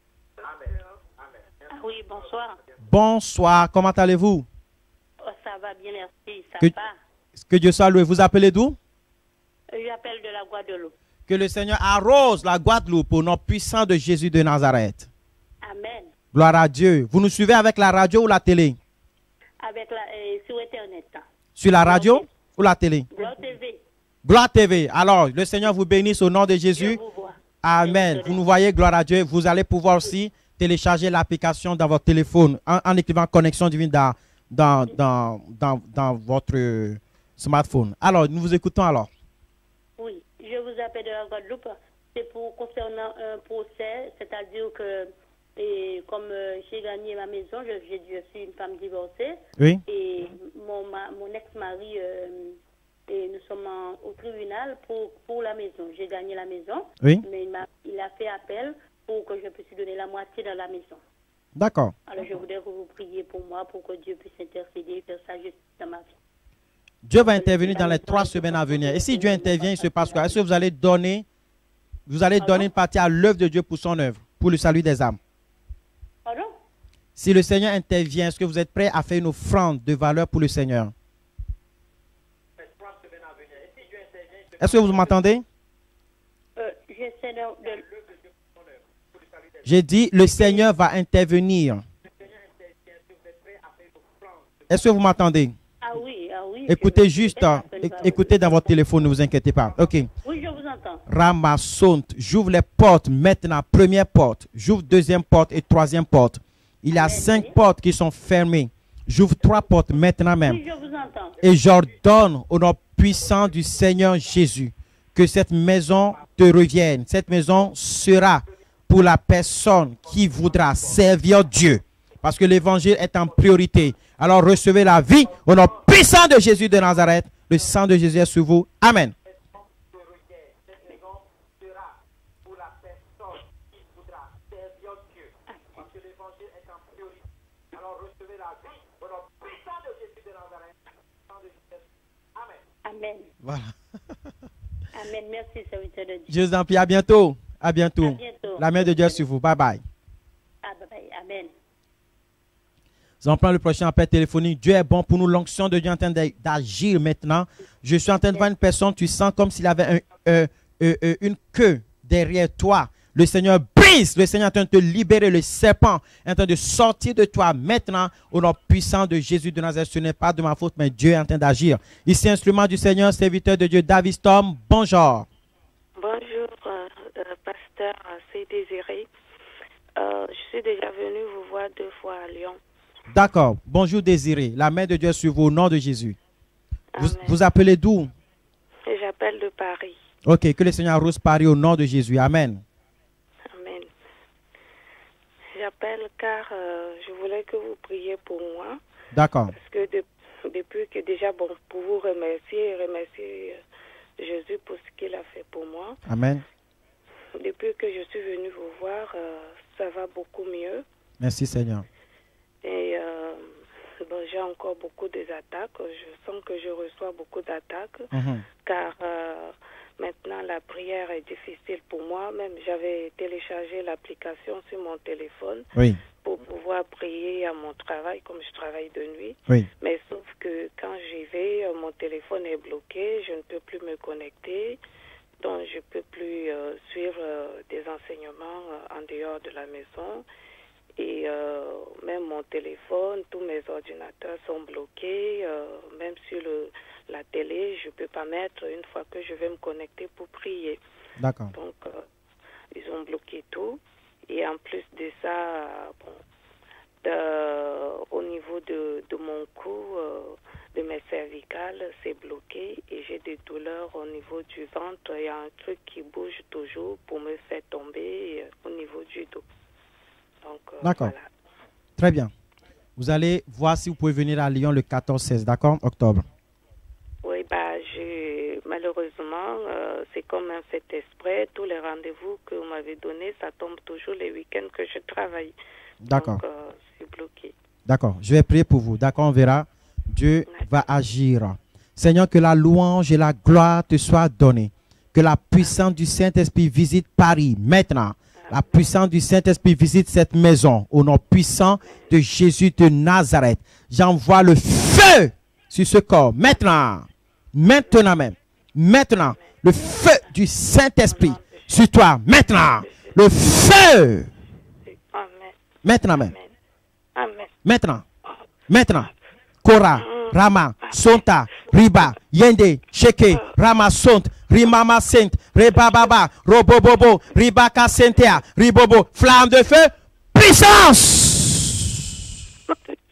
Ah oui, bonsoir. Bonsoir. Comment allez-vous? Oh, ça va bien, merci. Ça Que, va. que Dieu soit loué. Vous appelez d'où? J'appelle de la Guadeloupe. Que le Seigneur arrose la Guadeloupe au nom puissant de Jésus de Nazareth. Amen. Gloire à Dieu. Vous nous suivez avec la radio ou la télé? Avec la, euh, sur Internet. hein. Sur la radio ou la télé? Gloire T V. Gloire T V. Alors, le Seigneur vous bénisse au nom de Je Jésus. vous vois. Amen. Vous nous voyez, gloire à Dieu. Vous allez pouvoir aussi télécharger l'application dans votre téléphone en, en écrivant connexion divine dans, dans, dans, dans, dans votre euh, smartphone. Alors, nous vous écoutons alors. Oui, je vous appelle de la Guadeloupe. C'est pour concernant un procès, c'est-à-dire que et comme euh, j'ai gagné ma maison, je, je, je suis une femme divorcée Oui. et mon, ma, mon ex-mari, euh, et nous sommes en- au tribunal pour, pour la maison. J'ai gagné la maison, Oui. mais il, m'a, il a fait appel pour que je puisse lui donner la moitié dans la maison. D'accord. Alors je voudrais que vous priez pour moi, pour que Dieu puisse intercéder et faire sa justice dans ma vie. Dieu va intervenir dans les trois semaines à venir. Et si Dieu intervient, il se passe quoi? Est-ce que vous allez donner, vous allez donner une partie à l'œuvre de Dieu pour son œuvre, pour le salut des âmes? Pardon? Si le Seigneur intervient, est-ce que vous êtes prêt à faire une offrande de valeur pour le Seigneur? Est-ce que vous m'entendez? Euh, J'essaie de, de- J'ai dit, le Seigneur va intervenir. Est-ce que vous m'entendez? Ah oui, ah oui. Écoutez je- juste, je euh, m'appelle pas, écoutez dans votre téléphone, ne vous inquiétez pas. Ok. Oui, Oui, je vous entends. Ramassont, j'ouvre les portes maintenant. Première porte, j'ouvre deuxième porte et troisième porte. Il y a Amen. cinq portes qui sont fermées. J'ouvre trois portes maintenant même. Oui, je vous entends. Et j'ordonne au nom puissant du Seigneur Jésus que cette maison te revienne. Cette maison sera pour la personne qui voudra servir Dieu. Parce que l'évangile est en priorité. Alors recevez la vie au nom puissant de Jésus de Nazareth. Le sang de Jésus est sur vous. Amen. Amen. Voilà. Amen. Merci, serviteur de Dieu. Je vous en prie. À bientôt. À bientôt. À bientôt. La main de Dieu est sur vous. Bye bye. Ah, bye bye. Amen. Nous allons prendre le prochain appel téléphonique. Dieu est bon pour nous. L'onction de Dieu est en train d'agir maintenant. Je suis en train de voir une personne, tu sens comme s'il avait un, euh, euh, euh, une queue derrière toi. Le Seigneur brise. Le Seigneur est en train de te libérer. Le serpent est en train de sortir de toi maintenant. Au nom puissant de Jésus de Nazareth. Ce n'est pas de ma faute, mais Dieu est en train d'agir. Ici, instrument du Seigneur, serviteur de Dieu, David Storm. Bonjour. Bonjour, euh, euh, pasteur, euh, c'est Désiré. Euh, je suis déjà venu vous voir deux fois à Lyon. D'accord. Bonjour, Désiré. La main de Dieu est sur vous au nom de Jésus. Vous, Amen. vous appelez d'où? Et j'appelle de Paris. Ok. Que le Seigneur arrose Paris au nom de Jésus. Amen. Amen. J'appelle car euh, je voulais que vous priez pour moi. D'accord. Parce que de- depuis que déjà, bon, pour vous remercier et remercier euh, Jésus pour ce qu'il a fait pour moi. Amen. Depuis que je suis venue vous voir, euh, ça va beaucoup mieux. Merci, Seigneur. Et euh, bon, j'ai encore beaucoup d'attaques. Je sens que je reçois beaucoup d'attaques. Mhm. Car euh, maintenant la prière est difficile pour moi. Même j'avais téléchargé l'application sur mon téléphone Oui. pour pouvoir prier à mon travail, comme je travaille de nuit. Oui. Mais sauf que quand j'y vais, euh, mon téléphone est bloqué, je ne peux plus me connecter, donc je ne peux plus euh, suivre euh, des enseignements euh, en dehors de la maison. Et euh, même mon téléphone, tous mes ordinateurs sont bloqués, euh, même sur le, la télé, je ne peux pas mettre une fois que je vais me connecter pour prier. D'accord. Donc, euh, ils ont bloqué tout. Et en plus de ça, euh, bon, de- au niveau de, de mon cou, euh, de mes cervicales, c'est bloqué. Et j'ai des douleurs au niveau du ventre. Il y a un truc qui bouge toujours pour me faire tomber euh, au niveau du dos. Donc, euh, D'accord. voilà. Très bien. Vous allez voir si vous pouvez venir à Lyon le quatorze seize, d'accord? Octobre. Oui, bah, j'ai, malheureusement, euh, c'est comme un fait exprès. Tous les rendez-vous que vous m'avez donnés, ça tombe toujours les week-ends que je travaille. D'accord. Donc, euh, c'est bloqué. D'accord. Je vais prier pour vous. D'accord, on verra. Dieu va agir. Seigneur, que la louange et la gloire te soient données. Que la puissance du Saint-Esprit visite Paris maintenant. La puissance du Saint-Esprit visite cette maison. Au nom puissant de Jésus de Nazareth. J'envoie le feu sur ce corps. Maintenant. Maintenant même. Maintenant. Le feu du Saint-Esprit sur toi. Maintenant. Le feu. Amen. Maintenant même. Amen. Amen. Maintenant. Maintenant. Kora, Rama, Sonta, Riba, Yende, Sheke, Rama Sont, Rimama Sent, Rebababa, Robobobo, Ribaka Sentea, Ribobo, flamme de feu, puissance.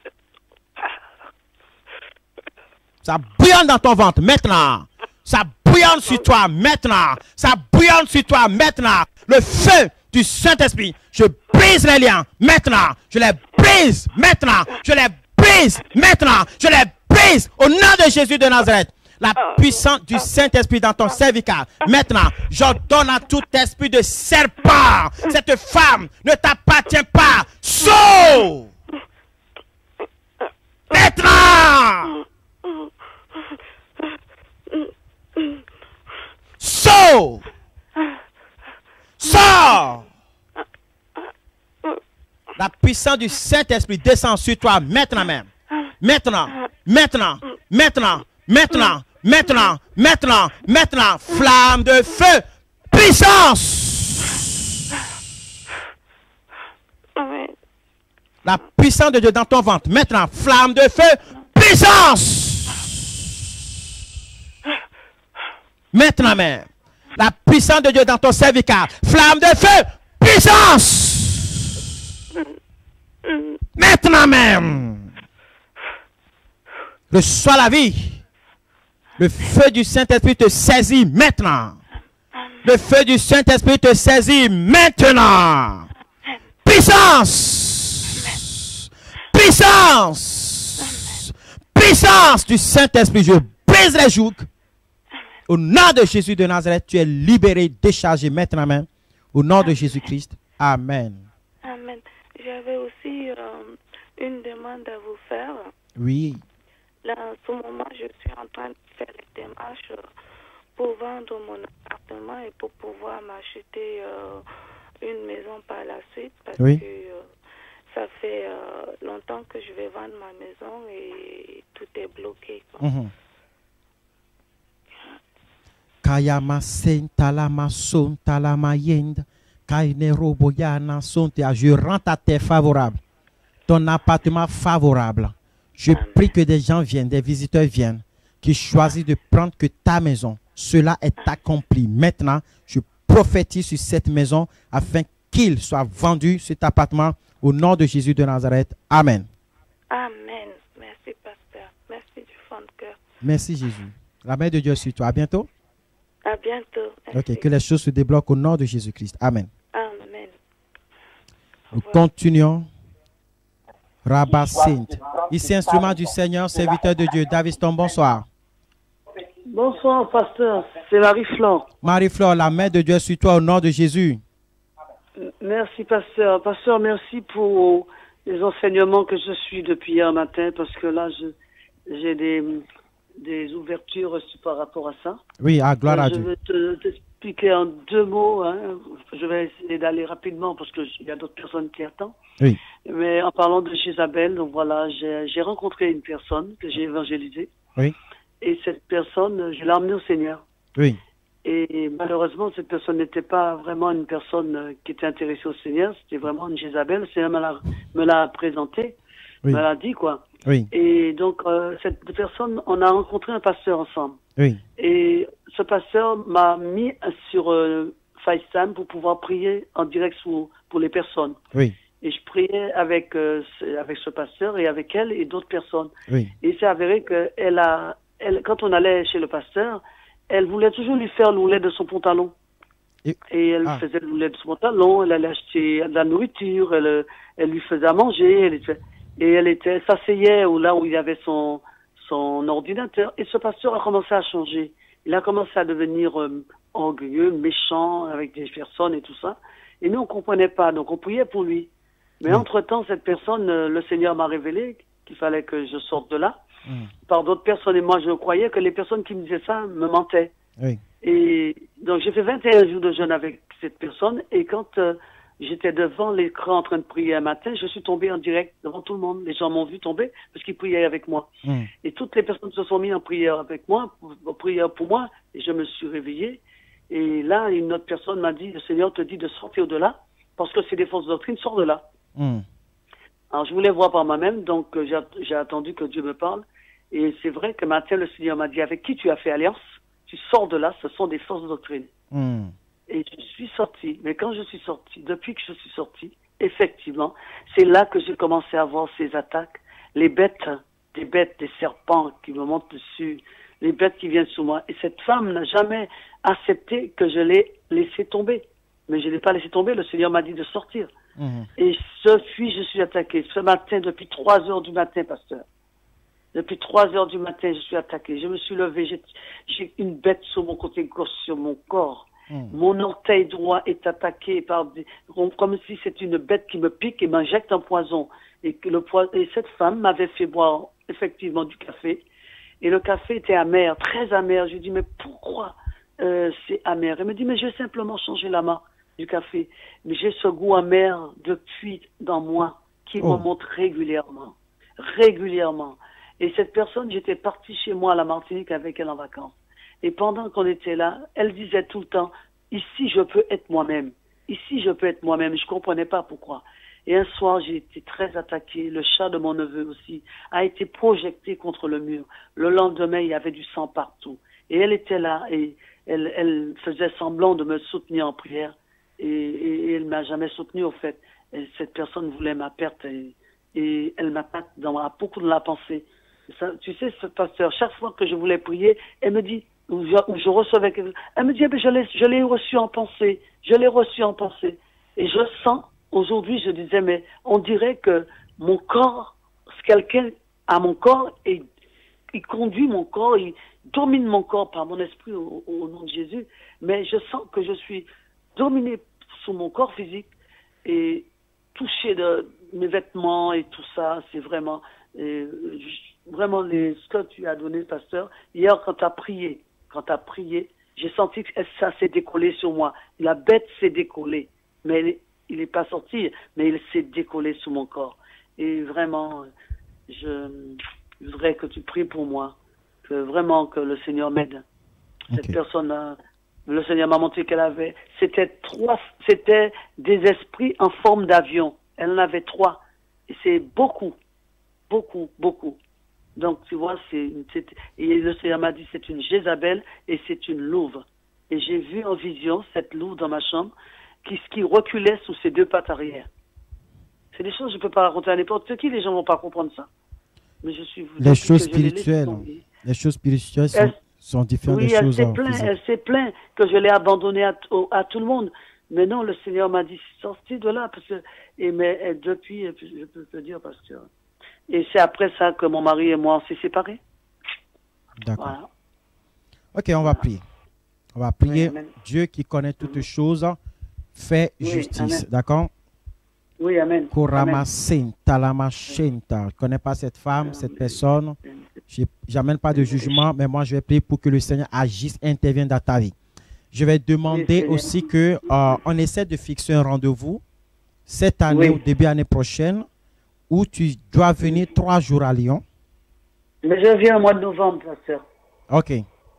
Ça bouillonne dans ton ventre maintenant. Ça bouillonne sur toi maintenant. Ça bouillonne sur toi maintenant. Le feu du Saint-Esprit. Je brise les liens maintenant. Je les brise maintenant. Je les brise maintenant. Je les brise au nom de Jésus de Nazareth. La puissance du Saint-Esprit dans ton cervical. Maintenant, j'ordonne à tout esprit de serpent. Cette femme ne t'appartient pas. Sauve! Maintenant! Sauve! Sors! La puissance du Saint-Esprit descend sur toi maintenant même. Maintenant, maintenant, maintenant, maintenant, maintenant, maintenant, maintenant, flamme de feu, puissance! La puissance de Dieu dans ton ventre. Maintenant, flamme de feu, puissance. Maintenant même. La puissance de Dieu dans ton cervical. Flamme de feu, puissance. Maintenant même. Reçois la vie. Le feu du Saint-Esprit te saisit maintenant. Le feu du Saint-Esprit te saisit maintenant. Puissance. Puissance. Puissance du Saint-Esprit. Je brise les jougs. Au nom de Jésus de Nazareth, tu es libéré, déchargé maintenant même. Au nom de Jésus-Christ. Amen. Amen. J'avais aussi euh, une demande à vous faire. Oui. Là, en ce moment, je suis en train de faire les démarches pour vendre mon appartement et pour pouvoir m'acheter euh, une maison par la suite. Parce Oui. que euh, ça fait euh, longtemps que je vais vendre ma maison et tout est bloqué, quoi. Mhm. Kayama sentalama sontalama yend. Kainero boyana sontea. Je rends ta terre favorable. Ton appartement favorable. Je prie que des gens viennent, des visiteurs viennent, qui choisissent de prendre que ta maison. Cela est accompli. Maintenant, je prophétise sur cette maison afin qu'il soit vendu, cet appartement, au nom de Jésus de Nazareth. Amen. Amen. Merci, pasteur. Merci du fond de cœur. Merci Jésus. La main de Dieu sur toi. À bientôt. À bientôt. Merci. Ok, que les choses se débloquent au nom de Jésus-Christ. Amen. Amen. Nous continuons. Rabat Saint. Ici, instrument du Seigneur, serviteur de Dieu. Daviston, bonsoir. Bonsoir, pasteur. C'est Marie-Flore. Marie-Flore, la main de Dieu sur toi au nom de Jésus. Merci, pasteur. Pasteur, merci pour les enseignements que je suis depuis hier matin, parce que là, je j'ai des, des ouvertures reçues par rapport à ça. Oui, à gloire à je Dieu. vais te, t'expliquer en deux mots. Hein. Je vais essayer d'aller rapidement, parce qu'il y a d'autres personnes qui attendent. Oui. Mais en parlant de Jézabel, donc voilà, j'ai j'ai rencontré une personne que j'ai évangélisée. Oui. Et cette personne, je l'ai emmenée au Seigneur. Oui. Et malheureusement, cette personne n'était pas vraiment une personne qui était intéressée au Seigneur. C'était vraiment une Jézabel. Le Seigneur me l'a, me l'a présenté, Oui. me l'a dit, quoi. Oui. Et donc, euh, cette personne, on a rencontré un pasteur ensemble. Oui. Et ce pasteur m'a mis sur euh, FaceTime pour pouvoir prier en direct sur, pour les personnes. Oui. Et je priais avec, euh, ce- avec ce pasteur et avec elle et d'autres personnes. Oui. Et il s'est avéré que elle a, elle, quand on allait chez le pasteur, elle voulait toujours lui faire l'oulet de son pantalon. Et- Et elle Ah. faisait l'oulet de son pantalon, elle allait acheter de la nourriture, elle, elle lui faisait à manger, elle était, et elle était, s'asseyait où, là où il y avait son, son ordinateur. Et ce pasteur a commencé à changer. Il a commencé à devenir euh, orgueilleux, méchant avec des personnes et tout ça. Et nous, on comprenait pas, donc on priait pour lui. Mais Oui. entre-temps, cette personne, euh, le Seigneur m'a révélé qu'il fallait que je sorte de là. Mm. Par d'autres personnes, et moi, je croyais que les personnes qui me disaient ça me mentaient. Oui. Et donc, j'ai fait vingt et un jours de jeûne avec cette personne. Et quand euh, j'étais devant l'écran en train de prier un matin, je suis tombé en direct devant tout le monde. Les gens m'ont vu tomber parce qu'ils priaient avec moi. Mm. Et toutes les personnes se sont mises en prière avec moi, en prière pour moi. Et je me suis réveillé. Et là, une autre personne m'a dit, le Seigneur te dit de sortir de là parce que c'est des fausses doctrines, sors de là. Mm. Alors, je voulais voir par moi-même, donc euh, j'ai att- j'ai attendu que Dieu me parle. Et c'est vrai que matin, le Seigneur m'a dit, avec qui tu as fait alliance, tu sors de là, ce sont des fausses doctrines. Mm. Et je suis sorti. Mais quand je suis sorti, depuis que je suis sorti, effectivement, c'est là que j'ai commencé à voir ces attaques. Les bêtes, des bêtes, des serpents qui me montent dessus, les bêtes qui viennent sur moi. Et cette femme n'a jamais accepté que je l'ai laissé tomber. Mais je ne l'ai pas laissé tomber, le Seigneur m'a dit de sortir. Mm. Et depuis, je suis attaqué. Ce matin, depuis trois heures du matin, pasteur. Depuis trois heures du matin, je suis attaqué. Je me suis levé, j'ai- j'ai une bête sur mon côté gauche, sur mon corps. Mm. Mon orteil droit est attaqué par des, comme si c'était une bête qui me pique et m'injecte un poison. Et que le poison, et cette femme m'avait fait boire effectivement du café. Et le café était amer, très amer. Je lui dis, mais pourquoi euh, c'est amer? Elle me dit, mais j'ai simplement changé la marque du café. Mais j'ai ce goût amer depuis dans moi qui Oh. me monte régulièrement. Régulièrement. Et cette personne, j'étais partie chez moi à la Martinique avec elle en vacances. Et pendant qu'on était là, elle disait tout le temps, ici je peux être moi-même. Ici je peux être moi-même. Je comprenais pas pourquoi. Et un soir, j'ai été très attaquée. Le chat de mon neveu aussi a été projeté contre le mur. Le lendemain, il y avait du sang partout. Et elle était là et elle, elle faisait semblant de me soutenir en prière. Et, et, et elle m'a jamais soutenue, au fait. Et cette personne voulait ma perte et, et elle m'attaque dans a beaucoup de la pensée. Ça, tu sais, ce pasteur, chaque fois que je voulais prier, elle me dit, ou je, ou je recevais quelque chose, elle me dit, eh bien, je l'ai, je l'ai reçu en pensée, je l'ai reçu en pensée. Et je sens, aujourd'hui, je disais, mais on dirait que mon corps, quelqu'un a mon corps et il conduit mon corps, il domine mon corps par mon esprit au, au nom de Jésus, mais je sens que je suis dominé sous mon corps physique et touché de mes vêtements et tout ça, c'est vraiment, et, vraiment les, ce que tu as donné, pasteur. Hier, quand tu as prié, quand tu as prié, j'ai senti que ça s'est décollé sur moi. La bête s'est décollée, mais il n'est pas sorti, mais il s'est décollé sous mon corps. Et vraiment, je voudrais que tu pries pour moi, que vraiment que le Seigneur m'aide. Cette Okay. personne, le Seigneur m'a montré qu'elle avait, c'était trois, c'était des esprits en forme d'avion. Elle en avait trois. Et c'est beaucoup, beaucoup, beaucoup. Donc, tu vois, c'est, une, c'est et le Seigneur m'a dit, c'est une Jézabel et c'est une louve. Et j'ai vu en vision cette louve dans ma chambre qui, qui reculait sous ses deux pattes arrière. C'est des choses que je ne peux pas raconter à n'importe qui, les gens ne vont pas comprendre ça. Mais je suis... Les choses que je l'ai spirituelles, laissé les choses spirituelles sont, Elle- sont différentes Oui, des elle choses s'est euh, plaint, physiques. elle s'est plaint que je l'ai abandonné à, au- à tout le monde. Mais non, le Seigneur m'a dit, sorti de là, parce que, et mais et depuis, et puis, je peux te dire, parce que, et c'est après ça que mon mari et moi, on s'est séparés. D'accord. Voilà. Ok, on va prier. On va prier. Oui, amen. Dieu qui connaît toutes choses fait Oui, justice. amen. D'accord? Oui, amen. Korama Amen. Senta, Lama Shenta. Je ne connais pas cette femme, cette personne. Je n'amène pas de jugement, mais moi je vais prier pour que le Seigneur agisse, intervienne dans ta vie. Je vais demander Seigneur. aussi que euh, on essaie de fixer un rendez-vous cette année Oui. ou début année prochaine où tu dois venir trois jours à Lyon. Mais je viens au mois de novembre, pasteur. Ok.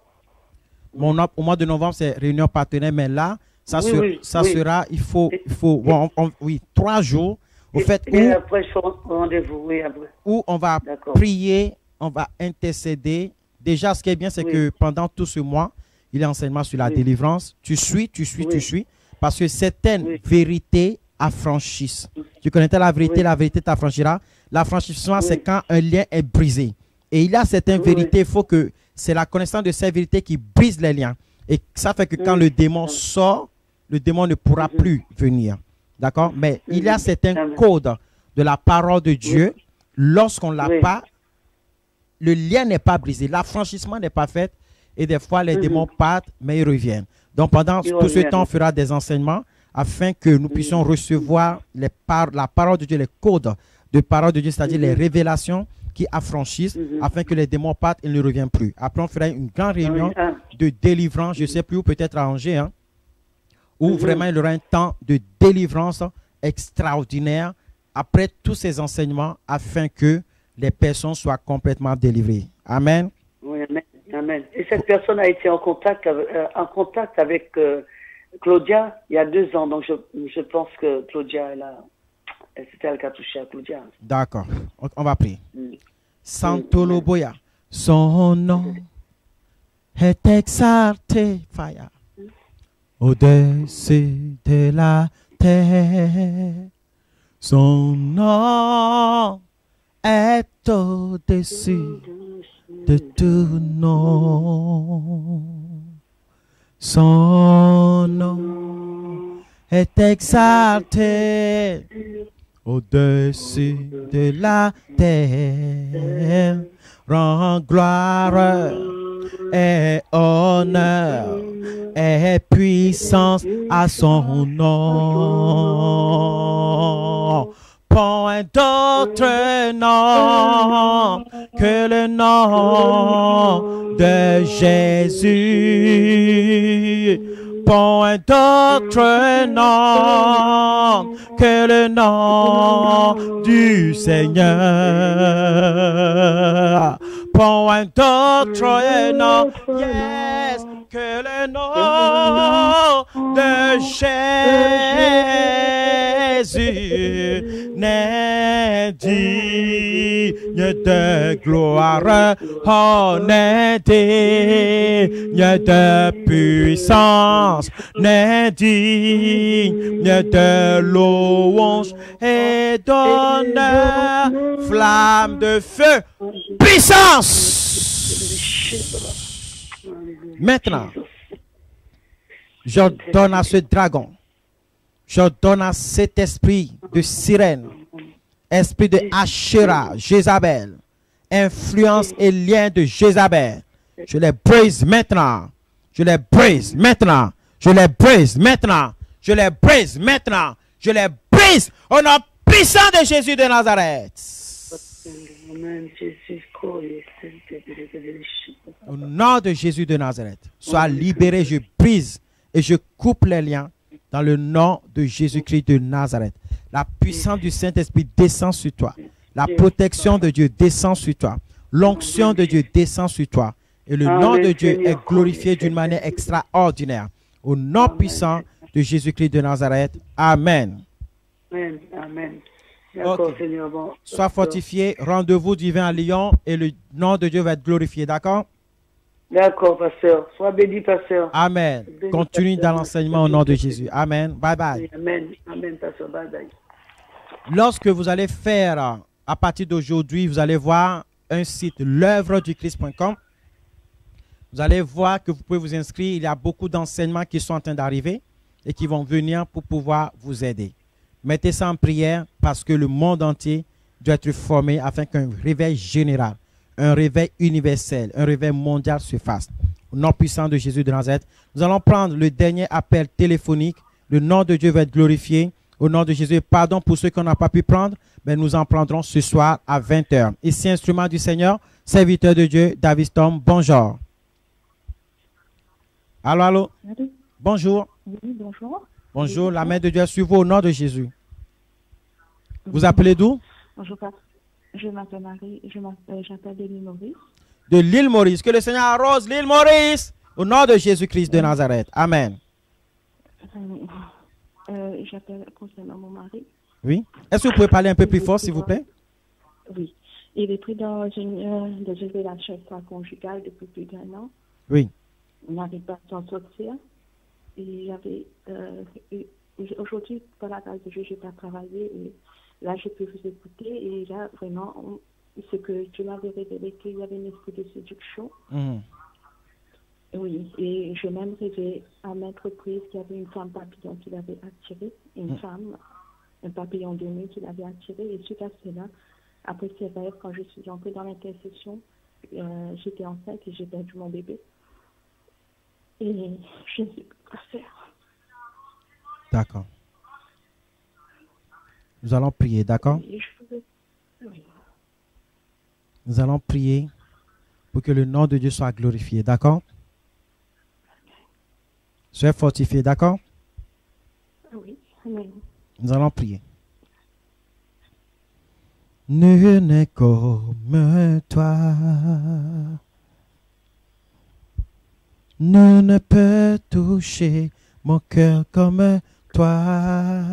Mon, op- au mois de novembre, c'est réunion partenaire, mais là, ça, Oui, ser- oui, ça oui. sera, il faut, il faut, bon, on- on- oui, trois jours, au Et, fait, et où, après, je ferai rendez-vous, oui, après. où on va D'accord. prier, on va intercéder. Déjà, ce qui est bien, c'est Oui. que pendant tout ce mois, il y a enseignement sur la Oui. délivrance. Tu suis, tu suis, tu Oui. suis, parce que certaines Oui. vérités affranchissent. Tu connais la vérité, Oui. la vérité t'affranchira. L'affranchissement, Oui. c'est quand un lien est brisé. Et il y a certaines Oui, vérités, il faut que c'est la connaissance de ces vérités qui brise les liens. Et ça fait que quand Oui. le démon sort, le démon ne pourra Mhm. plus venir. D'accord? Mais il y a Mhm. certains Amen. codes de la parole de Dieu. Lorsqu'on ne l'a Oui. pas, le lien n'est pas brisé. L'affranchissement n'est pas fait. Et des fois, les Mhm. démons partent, mais ils reviennent. Donc, pendant Ils tout ce reviennent. temps, on fera des enseignements afin que nous puissions recevoir les par la parole de Dieu, les codes de parole de Dieu, c'est-à-dire Mhm. les révélations qui affranchissent Mhm. afin que les démons partent et ne reviennent plus. Après, on fera une grande réunion Oui, ah. de délivrance, je ne sais plus où, peut-être à Angers, hein, où Mhm. vraiment il y aura un temps de délivrance extraordinaire après tous ces enseignements afin que les personnes soient complètement délivrées. Amen. Oui, amen, amen. Et cette personne a été en contact, avec- euh, en contact avec euh, Claudia il y a deux ans. Donc, je, je pense que Claudia, elle a, elle, c'était elle qui a touché à Claudia. D'accord. On, on va prier. Mm. Santo Mm. Loboya, son nom est exalté, Fire, au-dessus de la terre. Son nom est au-dessus de tout nom. Son nom est exalté au-dessus de la terre. Rends gloire et honneur et puissance à son nom. Point d'autre nom que le nom de Jésus. Point d'autre nom que le nom du Seigneur. Point d'autre nom, yes, que le nom de Jésus n'est digne de gloire, oh, n'est digne de puissance, n'est digne de louange et d'honneur, flamme de feu, puissance. Maintenant, j'ordonne à ce dragon, j'ordonne à cet esprit de sirène, esprit de Asherah, Jézabel, influence et lien de Jézabel, je les brise maintenant, je les brise maintenant, je les brise maintenant, je les brise maintenant, je les brise au nom puissant de Jésus de Nazareth. Au nom de Jésus de Nazareth, sois libéré, je brise et je coupe les liens dans le nom de Jésus-Christ de Nazareth. La puissance du Saint-Esprit descend sur toi. La protection de Dieu descend sur toi. L'onction de Dieu descend sur toi. Et le nom de Dieu est glorifié d'une manière extraordinaire. Au nom puissant de Jésus-Christ de Nazareth. Amen. Amen. Amen. D'accord, Okay. Seigneur. Bon. Sois fortifié. Rendez-vous divin à Lyon et le nom de Dieu va être glorifié. D'accord? D'accord, pasteur. Sois béni, pasteur. Amen. Béni, Continue pasteur. dans l'enseignement au nom de Jésus. Amen. Bye bye. Amen. Amen, pasteur. Bye bye. Lorsque vous allez faire, à partir d'aujourd'hui, vous allez voir un site, l'œuvre du Christ point com. Vous allez voir que vous pouvez vous inscrire. Il y a beaucoup d'enseignements qui sont en train d'arriver et qui vont venir pour pouvoir vous aider. Mettez ça en prière parce que le monde entier doit être formé afin qu'un réveil général, un réveil universel, un réveil mondial se fasse. Au nom puissant de Jésus de Nazareth, nous allons prendre le dernier appel téléphonique. Le nom de Dieu va être glorifié. Au nom de Jésus, pardon pour ceux qu'on n'a pas pu prendre, mais nous en prendrons ce soir à vingt heures. Ici, instrument du Seigneur, serviteur de Dieu, David Storm, bonjour. Allô, allô? Allô? Bonjour. Oui, bonjour. Bonjour, Oui, la main de Dieu est sur vous au nom de Jésus. Vous appelez d'où? Bonjour, je m'appelle Marie, je m'appelle, j'appelle de l'île Maurice. De l'île Maurice. Que le Seigneur arrose l'île Maurice au nom de Jésus-Christ de Nazareth. Amen. Euh, euh, j'appelle concernant mon mari. Oui. Est-ce que vous pouvez parler un peu plus fort, s'il vous plaît? Oui. Il est pris dans une, euh, dans une relation extra-conjugale depuis plus d'un an. Oui. On n'arrive pas à s'en sortir. Et j'avais, euh, et aujourd'hui, par la grâce de Dieu, je n'ai pas travaillé. Et là, je peux vous écouter. Et là, vraiment, on, ce que Dieu m'avait révélé, qu'il y avait un esprit de séduction. Mmh. Oui, et je même rêvé à maintes reprises qu'il y avait une femme papillon qui l'avait attirée, une mmh. femme, un papillon de nuit qui l'avait attirée. Et suite à cela, après ces rêves, quand je suis entrée dans l'intercession, euh, j'étais enceinte et j'ai perdu mon bébé. Et je ne sais plus quoi faire. D'accord. Nous allons prier, d'accord? Oui. Nous allons prier pour que le nom de Dieu soit glorifié, d'accord? Soyez fortifiés, d'accord? Oui, amen. Nous allons prier. Nul n'est comme toi. Nul ne peut toucher mon cœur comme toi.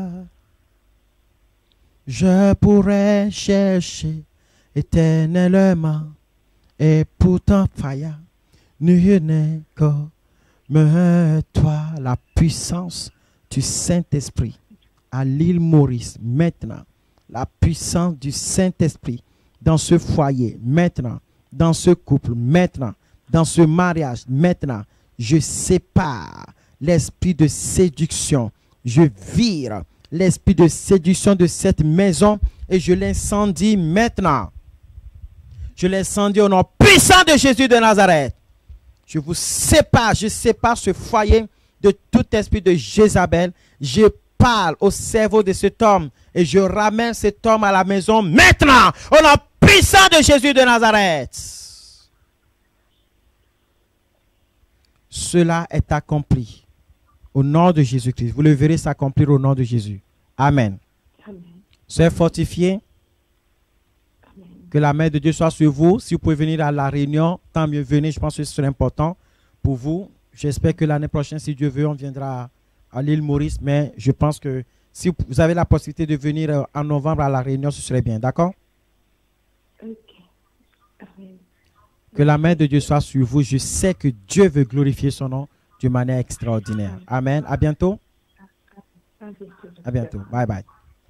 Je pourrais chercher éternellement et pourtant faillir. Nul n'est comme toi. La puissance du Saint-Esprit à l'île Maurice maintenant. La puissance du Saint-Esprit dans ce foyer maintenant, dans ce couple maintenant, dans ce mariage maintenant. Je sépare l'esprit de séduction. Je vire l'esprit de séduction de cette maison et je l'incendie maintenant. Je l'incendie au nom puissant de Jésus de Nazareth. Je vous sépare, je sépare ce foyer de tout esprit de Jézabel. Je parle au cerveau de cet homme et je ramène cet homme à la maison maintenant au nom puissant de Jésus de Nazareth. Cela est accompli au nom de Jésus-Christ. Vous le verrez s'accomplir au nom de Jésus. Amen. Amen. Soyez fortifiés. Amen. Que la main de Dieu soit sur vous. Si vous pouvez venir à la réunion, tant mieux venez. Je pense que ce serait important pour vous. J'espère que l'année prochaine, si Dieu veut, on viendra à l'île Maurice. Mais je pense que Si vous avez la possibilité de venir euh, en novembre à la réunion, ce serait bien, d'accord? Ok. Amen. Que la main de Dieu soit sur vous. Je sais que Dieu veut glorifier son nom d'une manière extraordinaire. Amen. À bientôt. À bientôt. À bientôt. Bye bye.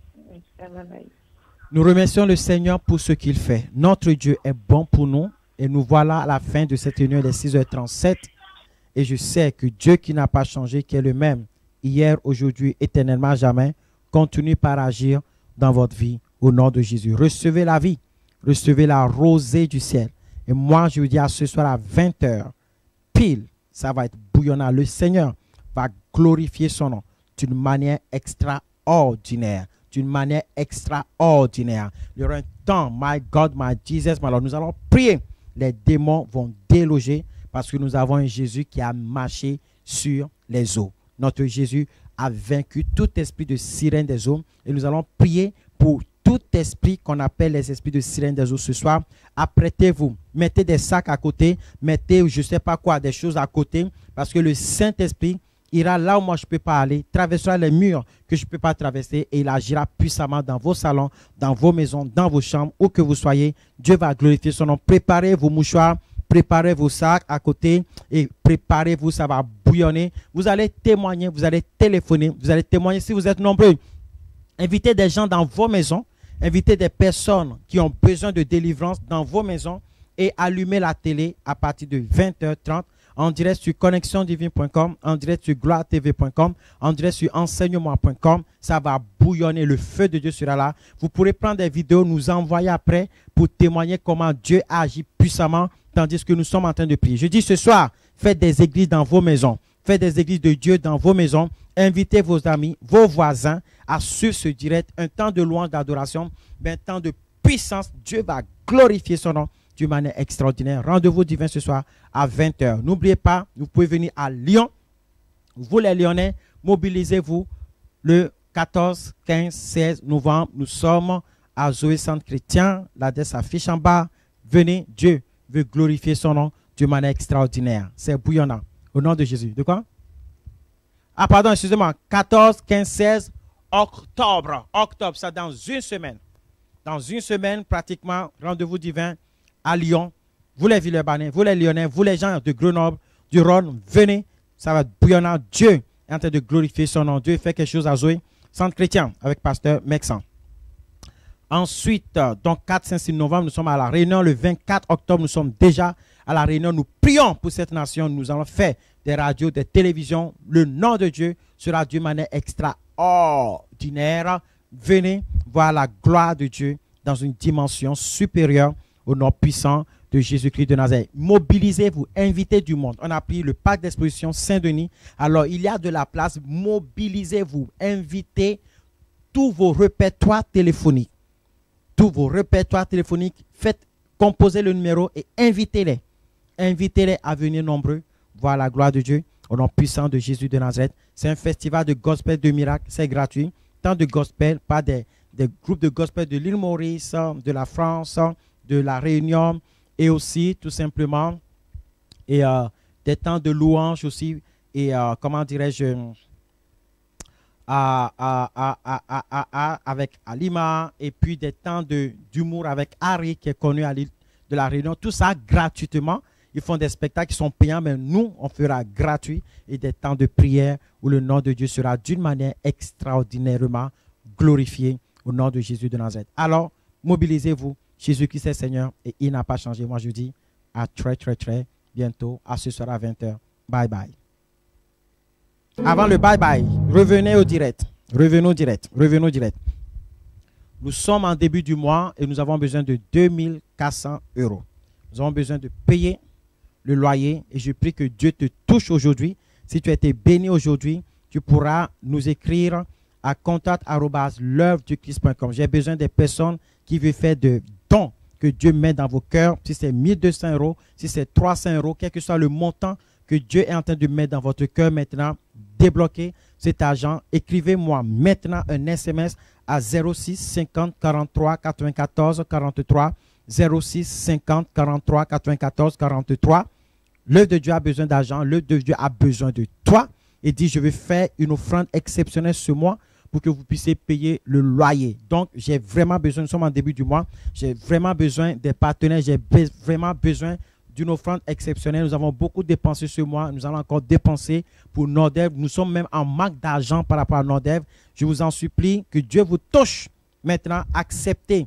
Bye bye. Nous remercions le Seigneur pour ce qu'il fait. Notre Dieu est bon pour nous et nous voilà à la fin de cette réunion des six heures trente-sept. Et je sais que Dieu qui n'a pas changé, qui est le même hier, aujourd'hui, éternellement, jamais, continue par agir dans votre vie au nom de Jésus. Recevez la vie, recevez la rosée du ciel. Et moi, je vous dis à ce soir à vingt heures, pile, ça va être bouillonnant. Le Seigneur va glorifier son nom d'une manière extraordinaire. D'une manière extraordinaire. Il y aura un temps, my God, my Jesus, alors nous allons prier. Les démons vont déloger parce que nous avons un Jésus qui a marché sur les eaux. Notre Jésus a vaincu tout esprit de sirène des eaux et nous allons prier pour tout esprit qu'on appelle les esprits de sirène des eaux ce soir. Apprêtez-vous, mettez des sacs à côté, mettez je ne sais pas quoi, des choses à côté parce que le Saint-Esprit ira là où moi je ne peux pas aller, traversera les murs que je ne peux pas traverser et il agira puissamment dans vos salons, dans vos maisons, dans vos chambres, où que vous soyez. Dieu va glorifier son nom. Préparez vos mouchoirs, préparez vos sacs à côté et préparez-vous, ça va bouillonner. Vous allez témoigner, vous allez téléphoner, vous allez témoigner si vous êtes nombreux. Invitez des gens dans vos maisons, invitez des personnes qui ont besoin de délivrance dans vos maisons et allumez la télé à partir de vingt heures trente. En direct sur connexion divine point com, en direct sur gloire t v point com, en direct sur enseignement point com. Ça va bouillonner, le feu de Dieu sera là. Vous pourrez prendre des vidéos, nous envoyer après pour témoigner comment Dieu agit puissamment tandis que nous sommes en train de prier. Je dis ce soir, faites des églises dans vos maisons. Faites des églises de Dieu dans vos maisons. Invitez vos amis, vos voisins à suivre ce direct. Un temps de louange, d'adoration, un temps de puissance. Dieu va glorifier son nom d'une manière extraordinaire. Rendez-vous divin ce soir à vingt heures. N'oubliez pas, vous pouvez venir à Lyon. Vous les Lyonnais, mobilisez-vous le quatorze, quinze, seize novembre. Nous sommes à Zoé Centre Chrétien. L'adresse s'affiche en bas. Venez, Dieu veut glorifier son nom d'une manière extraordinaire. C'est bouillonnant. Au nom de Jésus. De quoi? Ah pardon, excusez-moi. quatorze, quinze, seize octobre. Octobre, ça dans une semaine. Dans une semaine, pratiquement, rendez-vous divin à Lyon. Vous les Villeurbanais, vous les Lyonnais, vous les gens de Grenoble, du Rhône, venez. Ça va être bouillonnant. Dieu est en train de glorifier son nom. Dieu fait quelque chose à Zoé Centre Chrétien avec pasteur Mexan. Ensuite, donc quatre, cinq, six novembre, nous sommes à la Réunion. Le vingt-quatre octobre, nous sommes déjà à la Réunion. Nous prions pour cette nation. Nous allons faire des radios, des télévisions. Le nom de Dieu sera d'une manière extraordinaire. Venez voir la gloire de Dieu dans une dimension supérieure au nom puissant de Jésus-Christ de Nazareth. Mobilisez-vous, invitez du monde. On a pris le parc d'exposition Saint-Denis. Alors, il y a de la place. Mobilisez-vous, invitez tous vos répertoires téléphoniques. Tous vos répertoires téléphoniques, faites composer le numéro et invitez-les. Invitez-les à venir nombreux voir la gloire de Dieu au nom puissant de Jésus de Nazareth. C'est un festival de gospel de miracles, c'est gratuit. Tant de gospel, pas des, des groupes de gospel de l'île Maurice, de la France, de la Réunion et aussi tout simplement et, euh, des temps de louange aussi et euh, comment dirais-je À, à, à, à, à, à, avec Alima et puis des temps d'humour avec Harry qui est connu à l'île de la Réunion. Tout ça gratuitement. Ils font des spectacles qui sont payants, mais nous, on fera gratuit et des temps de prière où le nom de Dieu sera d'une manière extraordinairement glorifié au nom de Jésus de Nazareth. Alors, mobilisez-vous. Jésus-Christ est Seigneur et il n'a pas changé. Moi, je dis à très, très, très bientôt. À ce soir à vingt heures. Bye bye. Avant le bye-bye, revenez au direct. Revenons au direct. Revenons au direct. Nous sommes en début du mois et nous avons besoin de deux mille quatre cents euros. Nous avons besoin de payer le loyer et je prie que Dieu te touche aujourd'hui. Si tu as été béni aujourd'hui, tu pourras nous écrire à contact arobase l'œuvre du christ point com. J'ai besoin des personnes qui veulent faire de dons que Dieu met dans vos cœurs. Si c'est mille deux cents euros, si c'est trois cents euros, quel que soit le montant que Dieu est en train de mettre dans votre cœur maintenant, débloquez cet argent. Écrivez-moi maintenant un S M S à zéro six cinquante quarante-trois quatre-vingt-quatorze quarante-trois. zéro six cinquante quarante-trois quatre-vingt-quatorze quarante-trois. L'œuvre de Dieu a besoin d'argent. L'œuvre de Dieu a besoin de toi. Et dit, je vais faire une offrande exceptionnelle ce mois pour que vous puissiez payer le loyer. Donc, j'ai vraiment besoin, nous sommes en début du mois, j'ai vraiment besoin des partenaires, j'ai be- vraiment besoin d'une offrande exceptionnelle. Nous avons beaucoup dépensé ce mois, nous allons encore dépenser pour Nordev. Nous sommes même en manque d'argent par rapport à Nordev. Je vous en supplie que Dieu vous touche. Maintenant, acceptez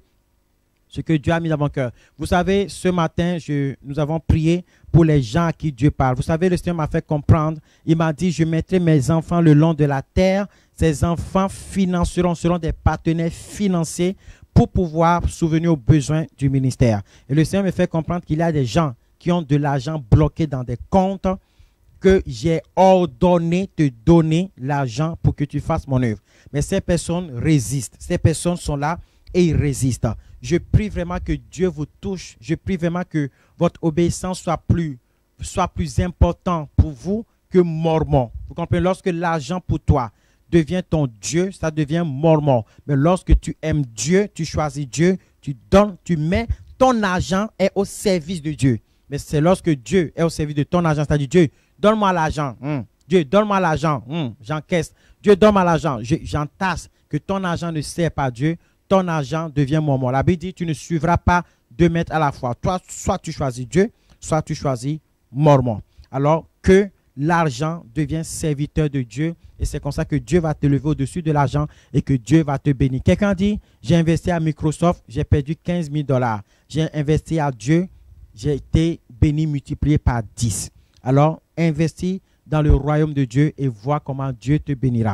ce que Dieu a mis dans mon cœur. Vous savez, ce matin, je, nous avons prié pour les gens à qui Dieu parle. Vous savez, le Seigneur m'a fait comprendre. Il m'a dit, je mettrai mes enfants le long de la terre. Ces enfants financeront, seront des partenaires financiers pour pouvoir souvenir aux besoins du ministère. Et le Seigneur me fait comprendre qu'il y a des gens qui ont de l'argent bloqué dans des comptes, que j'ai ordonné de donner l'argent pour que tu fasses mon œuvre. Mais ces personnes résistent. Ces personnes sont là et ils résistent. Je prie vraiment que Dieu vous touche. Je prie vraiment que votre obéissance soit plus, soit plus importante pour vous que mormon. Vous comprenez? Lorsque l'argent pour toi devient ton Dieu, ça devient mormon. Mais lorsque tu aimes Dieu, tu choisis Dieu, tu donnes, tu mets, ton argent est au service de Dieu. Mais c'est lorsque Dieu est au service de ton argent, c'est-à-dire Dieu, donne-moi l'argent. Hum. Dieu, donne-moi l'argent. Hum. J'encaisse. Dieu, donne-moi l'argent. J'entasse que ton argent ne sert pas Dieu. Ton argent devient mormon. La Bible dit, tu ne suivras pas deux maîtres à la fois. Toi, soit tu choisis Dieu, soit tu choisis mormon. Alors que l'argent devient serviteur de Dieu et c'est comme ça que Dieu va te lever au-dessus de l'argent et que Dieu va te bénir. Quelqu'un dit, j'ai investi à Microsoft, j'ai perdu quinze mille dollars. J'ai investi à Dieu, j'ai été béni, multiplié par dix. Alors, investis dans le royaume de Dieu et vois comment Dieu te bénira.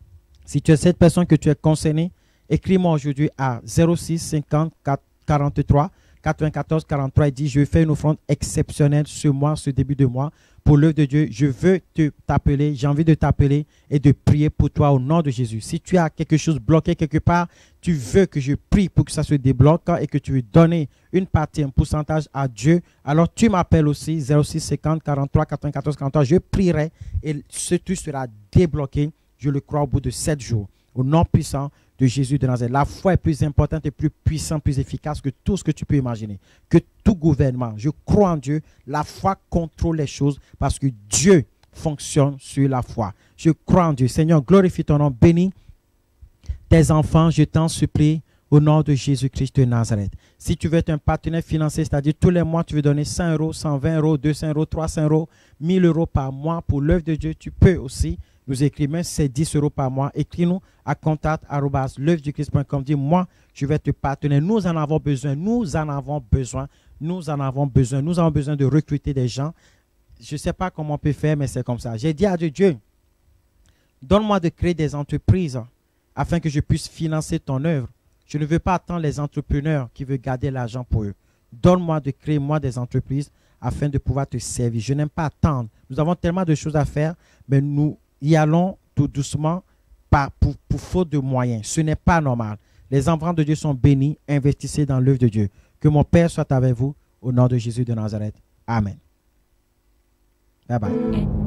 Si tu es cette personne que tu es concernée, écris-moi aujourd'hui à zéro six cinquante quarante-trois quatre-vingt-quatorze quarante-trois et dis, je fais une offrande exceptionnelle ce mois, ce début de mois, pour l'œuvre de Dieu. Je veux te t'appeler, j'ai envie de t'appeler et de prier pour toi au nom de Jésus. Si tu as quelque chose bloqué quelque part, tu veux que je prie pour que ça se débloque et que tu veux donner une partie, un pourcentage à Dieu, alors tu m'appelles aussi zéro six cinquante quarante-trois quatre-vingt-quatorze quarante-trois. Je prierai et ce tout sera débloqué, je le crois, au bout de sept jours. Au nom puissant de Jésus de Nazareth. La foi est plus importante et plus puissante, plus efficace que tout ce que tu peux imaginer. Que tout gouvernement. Je crois en Dieu. La foi contrôle les choses parce que Dieu fonctionne sur la foi. Je crois en Dieu. Seigneur, glorifie ton nom. Bénis tes enfants, je t'en supplie, au nom de Jésus-Christ de Nazareth. Si tu veux être un partenaire financier, c'est-à-dire tous les mois, tu veux donner cent euros, cent vingt euros, deux cents euros, trois cents euros, mille euros par mois pour l'œuvre de Dieu, tu peux aussi nous écrire, même si c'est dix euros par mois, écris-nous à contact arobase l'œuvre du christ point com. Dis, moi, je vais te partenaire. Nous en avons besoin. Nous en avons besoin. Nous en avons besoin. Nous avons besoin de recruter des gens. Je ne sais pas comment on peut faire, mais c'est comme ça. J'ai dit à Dieu, Dieu, donne-moi de créer des entreprises afin que je puisse financer ton œuvre. Je ne veux pas attendre les entrepreneurs qui veulent garder l'argent pour eux. Donne-moi de créer, moi, des entreprises afin de pouvoir te servir. Je n'aime pas attendre. Nous avons tellement de choses à faire, mais nous y allons tout doucement par, pour, pour faute de moyens. Ce n'est pas normal. Les enfants de Dieu sont bénis. Investissez dans l'œuvre de Dieu. Que mon Père soit avec vous au nom de Jésus de Nazareth. Amen. Bye bye.